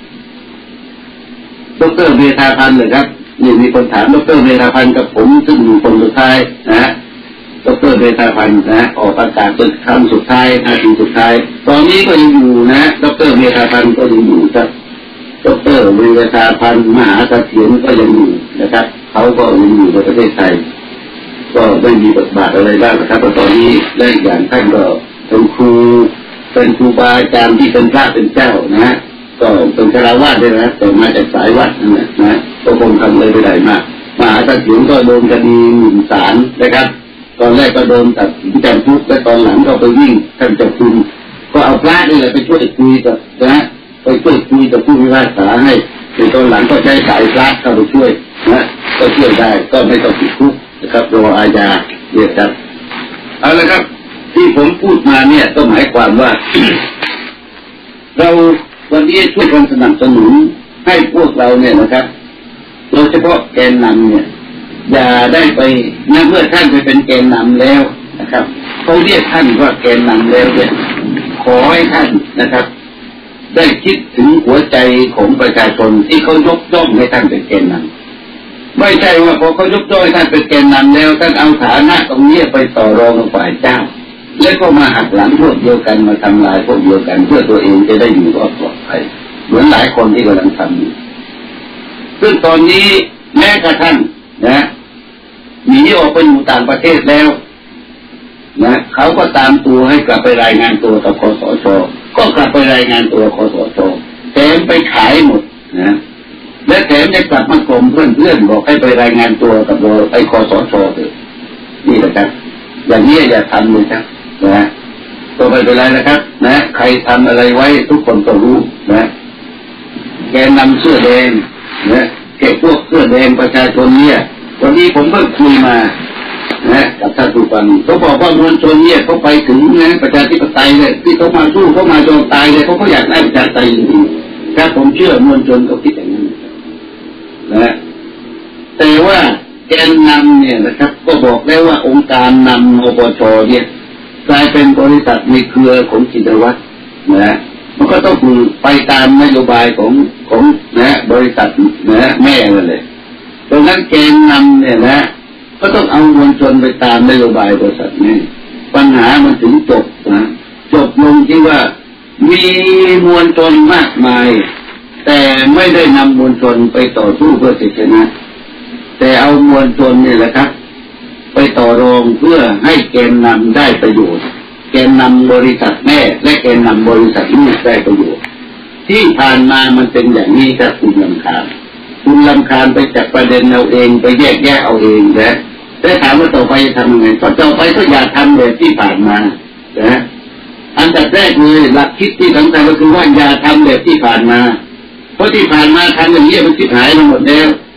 ดร.เมธาพันธ์เลยครับนี่มีคนถามดร.เมธาพันธ์กับผมซึ่งอยู่คนสุดท้ายนะดร.เมธาพันธ์นะออกประกาศเป็นครั้งสุดท้ายนาทีสุดท้ายตอนนี้ก็ยังอยู่นะดร.เมธาพันธ์ก็ยังอยู่ครับดร.เมธาพันธ์มหาเสถียรก็ยังอยู่นะครับเขาก็ยังอยู่ในประเทศไทยก็ไม่มีบทบาทอะไรบ้างนะครับตอนนี้ได้อย่างท่านก็เป็นครูเป็นครูบาอาจารย์ที่เป็นพระเป็นเจ้านะก็เป็นฆราวาสด้วยนะแต่มาจากสายวัดนะนะก็คงทำเลยไปได้มากมหาเสถียรก็โดนคดีหมิ่นศาลนะครับตอนแรกก็โดนตัดสินจำคุกและตอนหลังก็ไปวิ่งท่านจับกุมก็เอาพระนี่แหละไปช่วยคุยกับนะไปช่วยคุยกับผู้พิพากษาให้ในตอนหลังก็ใช้สายพระเข้าไปช่วยนะก็ช่วยได้ก็ไม่ต้องติดคุกนะครับรออาญาเนี่ยครับเอาละครับที่ผมพูดมาเนี่ยก็หมายความว่า เราวันนี้ช่วยกันสนับสนุนให้พวกเราเนี่ยนะครับโดยเฉพาะแกนนำเนี่ยอย่าได้ไปนะเมื่อท่านไปเป็นแกนนำแล้วนะครับเขาเรียกท่านว่าแกนนำแล้วเนี่ยขอให้ท่านนะครับได้คิดถึงหัวใจของประชาชนที่เขายกย่องให้ท่านเป็นแกนนำไม่ใช่ว่าพอเขายกย่องให้ท่านเป็นแกนนำแล้วท่านเอาฐานะตรงนี้ไปต่อรองกับฝ่ายเจ้าแล้วก็มาหักหลังพวกเดียวกันมาทำลายพวกเดียวกันเพื่อตัวเองจะได้อยู่รอดปลอดภัยเหมือนหลายคนที่กำลังทำอยู่ซึ่งตอนนี้แม้กระทั่งนะหนีออกไปอยู่ต่างประเทศแล้วนะเขาก็ตามตัวให้กลับไปรายงานตัวกับคสช.ก็กลับไปรายงานตัวคสช.แถมไปขายหมดนะและแถมจะกลับมากรมเพื่อนๆบอกให้ไปรายงานตัวกับเราไอ้คสช.เลยนี่แหละครับอย่างนี้อย่าทำเลยครับนะก็ไม่เป็นไรนะครับนะใครทำอะไรไว้ทุกคนก็รู้นะแกนำเสื้อแดงนะแกพวกเสื้อแดงประชาชนเนี่ยวันนี้ผมเพิ่งคุยมานะกับท่านผู้ฟังเขาบอกว่ามวลชนเนี่ยเขาไปถึงนะประชาธิปไตยเลยที่เขามาสู้เขามาโจมตายเลยเขาก็อยากได้ประชาธิปไตยจริงๆถ้าผมเชื่อมวลชนเขาคิดอย่างนั้นนะแต่ว่าแกนนำเนี่ยนะครับก็บอกแล้วว่าองค์การนำอปช.เนี่ยกลายเป็นบริษัทในเครือของจิตรวัฒน์นะมันก็ต้องคือไปตามนโยบายของของนะบริษัทนะแม่นั่นเลยดังนั้นแกนนำเนี่ยนะก็ต้องเอามวลชนไปตามนโยบายบริษัทนี้ปัญหามันถึงจบนะจบลงที่ว่ามีมวลชนมากมายแต่ไม่ได้นำมวลชนไปต่อสู้เพื่อชัยชนะแต่เอามวลชนนี่แหละครับไปต่อรองเพื่อให้แกนนำได้ประโยชน์แกนนำบริษัทแม่และแกนนำบริษัทลูกได้ประโยชน์ที่ผ่านมามันเป็นอย่างนี้ครับคุณลำคาญคุณลำคาญไปจับประเด็นเอาเองไปแยกแยะเอาเองนะแต่ถามว่าต่อไปจะทำยังไงก็ต่อไปก็อย่าทำแบบที่ผ่านมานะอันดับแรกเลยหลักคิดที่สำคัญก็คือว่าอย่าทำแบบที่ผ่านมาเพราะที่ผ่านมาทำอย่างนี้มันสิบหายไปหมดแล้ว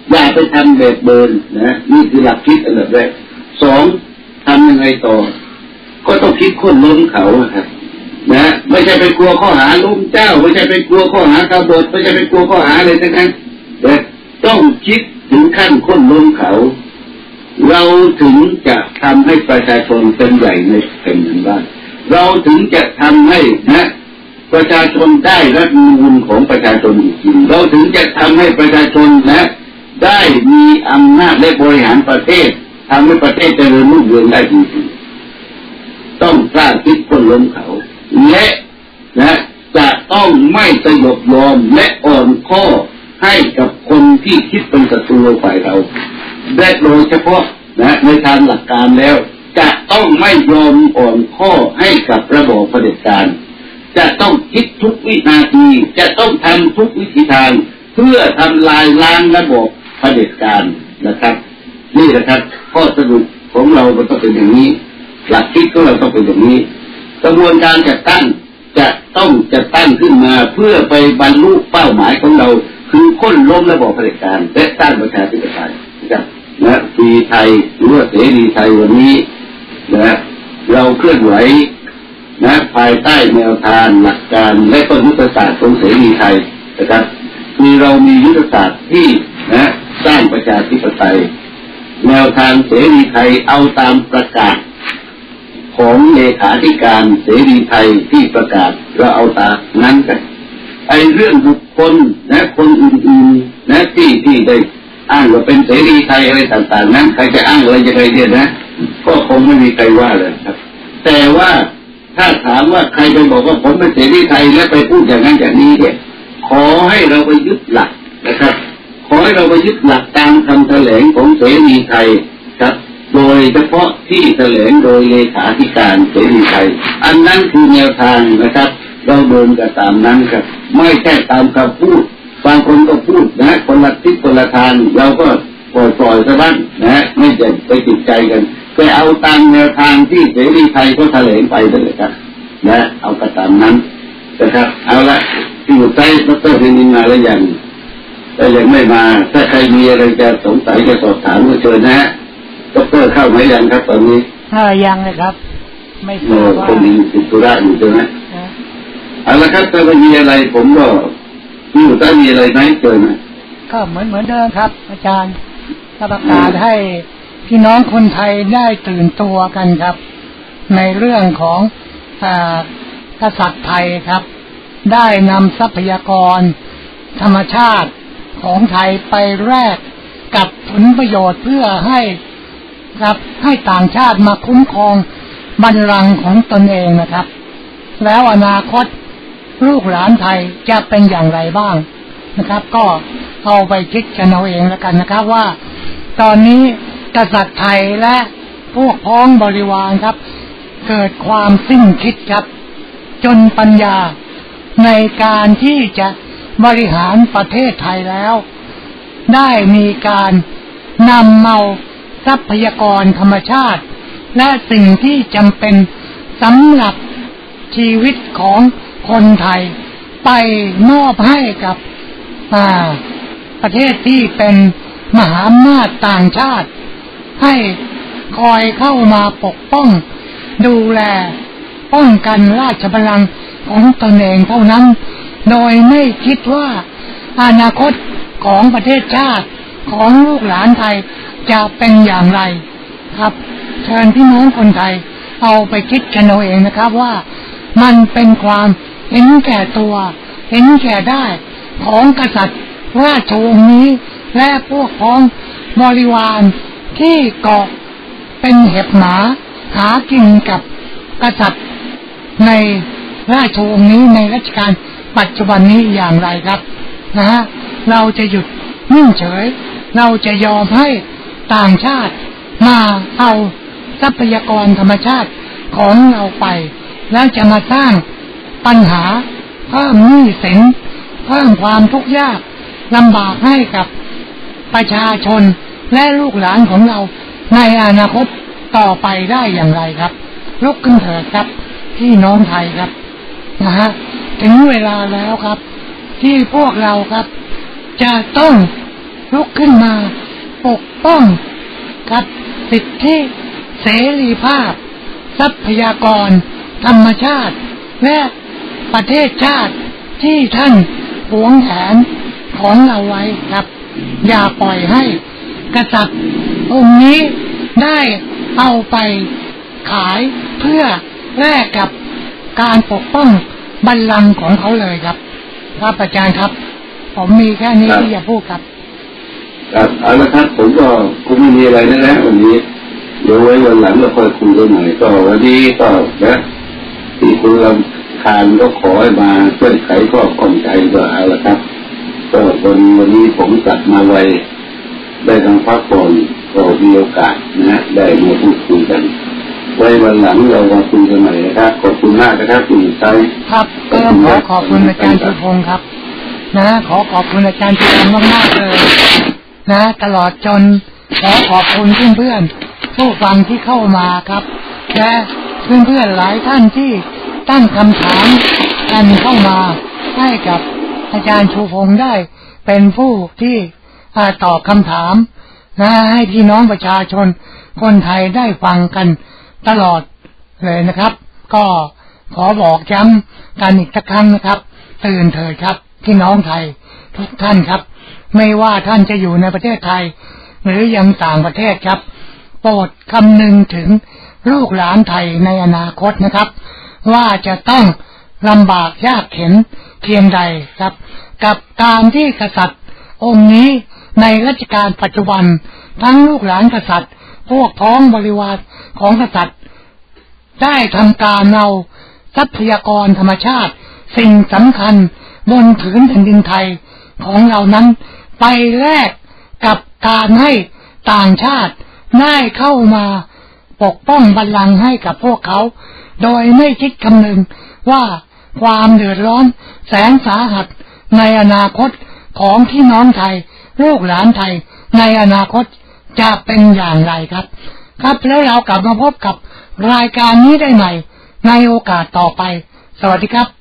อย่าไปทำแบบเบิร์นนะนี่คือหลักคิดอันดับแรกสองทำยังไงต่อก็ต้องคิดค้นล้มเขาครับนะไม่ใช่ไปกลัวข้อหาล้มเจ้าไม่ใช่ไปกลัวข้อหากบฏไม่ใช่ไปกลัวข้อหาอะไรทั้งนั้นแต่ต้องคิดถึงขั้นค้นล้มเขาเราถึงจะทำให้ประชาชนเป็นใหญ่ในแผ่นดินบ้านเราถึงจะทำให้นะประชาชนได้รับมูลของประชาชนจริงๆเราถึงจะทำให้ประชาชนนะได้มีอำนาจและบริหารประเทศทำให้ประเทศเจริญรุ่งเรืองได้จริงๆต้องกล้าคิดค้นล้มเขาและนะจะต้องไม่สยบยอมและอ่อนข้อให้กับคนที่คิดเป็นศัตรูฝ่ายเราและโดยเฉพาะนะในทางหลักการแล้วจะต้องไม่ยอมอ่อนข้อให้กับระบอบเผด็จการจะต้องคิดทุกวินาทีจะต้องทำทุกวิธีทางเพื่อทำลายล้างระบอบเผด็จการนะครับนี่นะครับข้อสรุปของเรามันต้องเป็นอย่างนี้หลักคิดของเราต้องเป็นอย่างนี้กระบวนการจัดตั้งจะต้องจัดตั้งขึ้นมาเพื่อไปบรรลุเป้าหมายของเราคือค้นล้มระบอบเผด็จการและสร้างประชาธิปไตยนะครับนะฟรีไทยหรือว่าเสรีไทยวันนี้นะเราเคลื่อนไหวนะภายใต้แนวทางหลักการและต้นยุทธศาสตร์ของเสรีไทยนะครับมีเรามียุทธศาสตร์ที่นะสร้างประชาธิปไตยแนวทางเสรีไทยเอาตามประกาศของเลขาธิการเสรีไทยที่ประกาศเราเอาตามนั้นกันไอ้เรื่องบุคคลนะคนอื่นๆนะที่ที่ได้อ้างว่าเป็นเสรีไทยอะไรต่างๆนั้นใครจะอ้างอะไรยังไงเนี่ยนะก็คงไม่มีใครว่าเลยครับแต่ว่าถ้าถามว่าใครไปบอกว่าผมเป็นเสรีไทยและไปพูดอย่างนั้นอย่างนี้เนี่ยขอให้เราไปยึดหลักนะครับขอให้เราไปยึดหลักตามคำแถลงของเสรีไทยครับโดยเฉพาะที่แถลงโดยเลขาธิการเสรีไทยอันนั้นคือแนวทางนะครับเราเดินกันตามนั้นครับไม่ใช่ตามคำพูดบางคนก็พูดนะคนละทิศคนละทางเราก็ปล่อยปล่อยซะบ้างนะไม่จะไปติดใจกันไปเอาตามแนวทางที่เสรีไทยก็แถลงไปเลยครับนะเอากระตามนั้นนะครับเอาละที่อยู่ใต้ดร.เรนินมาแล้วยังแต่ยังไม่มาถ้าใครมีอะไรจะสงสัยจะสอบถามก็เชิญนะดร.เข้าไหมยังครับตอนนี้เออยังเลยครับไม่ทราบว่าคงมีติดธุระอยู่ใช่ไหมเอาละครับถ้ามีอะไรผมก็ที่อยู่ใต้มีอะไรไหมเชิญนะก็เหมือนเหมือนเดิมครับอาจารย์ประกาศให้พี่น้องคนไทยได้ตื่นตัวกันครับในเรื่องของกษัตริย์ไทยครับได้นำทรัพยากรธรรมชาติของไทยไปแลกกับผลประโยชน์เพื่อให้ครับให้ต่างชาติมาคุ้มครองบัลลังก์ของตนเองนะครับแล้วอนาคตลูกหลานไทยจะเป็นอย่างไรบ้างนะครับก็เอาไปคิดกันเอาเองแล้วกันนะครับว่าตอนนี้กษัตริย์ไทยและพวกพ้องบริวารครับเกิดความสิ้นคิดครับจนปัญญาในการที่จะบริหารประเทศไทยแล้วได้มีการนำเอาทรัพยากรธรรมชาติและสิ่งที่จำเป็นสำหรับชีวิตของคนไทยไปมอบให้กับประเทศที่เป็นมหาอำนาจต่างชาติให้คอยเข้ามาปกป้องดูแลป้องกันราชบัลลังก์ของตนเองเท่านั้นโดยไม่คิดว่าอนาคตของประเทศชาติของลูกหลานไทยจะเป็นอย่างไรครับเชิญพี่น้องคนไทยเอาไปคิดกันเอาเองนะครับว่ามันเป็นความเห็นแก่ตัวเห็นแก่ได้ของกษัตริย์ราชวงศ์นี้และพวกพ้องบริวารที่เกาะเป็นเห็บหมาหากินกับกษัตริย์ในราชวงศ์นี้ในรัชกาลปัจจุบันนี้อย่างไรครับนะฮะเราจะหยุดนิ่งเฉยเราจะยอมให้ต่างชาติมาเอาทรัพยากรธรรมชาติของเราไปแล้วจะมาสร้างปัญหาเพิ่มหนี้สินเพิ่มความทุกข์ยากลำบากให้กับประชาชนและลูกหลานของเราในอนาคตต่อไปได้อย่างไรครับลุกขึ้นเถิดครับพี่น้องไทยครับนะฮะถึงเวลาแล้วครับที่พวกเราครับจะต้องลุกขึ้นมาปกป้องกับสิทธิเสรีภาพทรัพยากรธรรมชาติและประเทศชาติที่ท่านหวงแหนของเราไว้ครับอย่าปล่อยให้กษัตริย์องค์นี้ได้เอาไปขายเพื่อแลกกับการปกป้องบัลลังก์ของเขาเลยครับครับอาจารย์ครับผมมีแค่นี้ที่จะพูดครับครับเอาละครับผมก็คงไม่มีอะไรนะนะวันนี้เดี๋ยวไว้วันหลังเราค่อยคุยกันใหม่ก็วันนี้ก็นะที่คุณลำคาญก็ขอให้มาช่วยไขข้อข้องใจก็เอาละครับก็วันวันนี้ผมกลับมาไวได้ทางพักผ่อนก็มีโอกาสนะได้มาพูดคุยกันไว้วันหลังเรามาคุยกันใหม่นะครับขอบคุณมากนะครับคุณใจครับก็ขอขอบคุณอาจารย์ชูพงศ์ครับนะขอขอบคุณอาจารย์ชูพงศ์มากๆเลยนะตลอดจนขอขอบคุณเพื่อนๆผู้ฟังที่เข้ามาครับและเพื่อนๆหลายท่านที่ตั้งคำถามกันเข้ามาให้กับอาจารย์ชูพงศ์ได้เป็นผู้ที่ตอบคำถามนะให้พี่น้องประชาชนคนไทยได้ฟังกันตลอดเลยนะครับก็ขอบอกย้ำกันอีกสักครั้งนะครับตื่นเถิดครับพี่น้องไทยทุกท่านครับไม่ว่าท่านจะอยู่ในประเทศไทยหรือยังต่างประเทศครับโปรดคำนึงถึงลูกหลานไทยในอนาคตนะครับว่าจะต้องลำบากยากเข็ญเพียงใดครับกับการที่กษัตริย์องค์นี้ในรัชกาลปัจจุบันทั้งลูกหลานกษัตริย์พวกพ้องบริวารของกษัตริย์ได้ทำการเอาทรัพยากรธรรมชาติสิ่งสำคัญบนผืนแผ่นดินไทยของเรานั้นไปแลกกับการให้ต่างชาติได้เข้ามาปกป้องบัลลังก์ให้กับพวกเขาโดยไม่คิดคำนึงว่าความเดือดร้อนแสนสาหัสในอนาคตของพี่น้องไทยลูกหลานไทยในอนาคตจะเป็นอย่างไรครับครับแล้วเรากลับมาพบกับรายการนี้ได้ใหม่ในโอกาสต่อไปสวัสดีครับ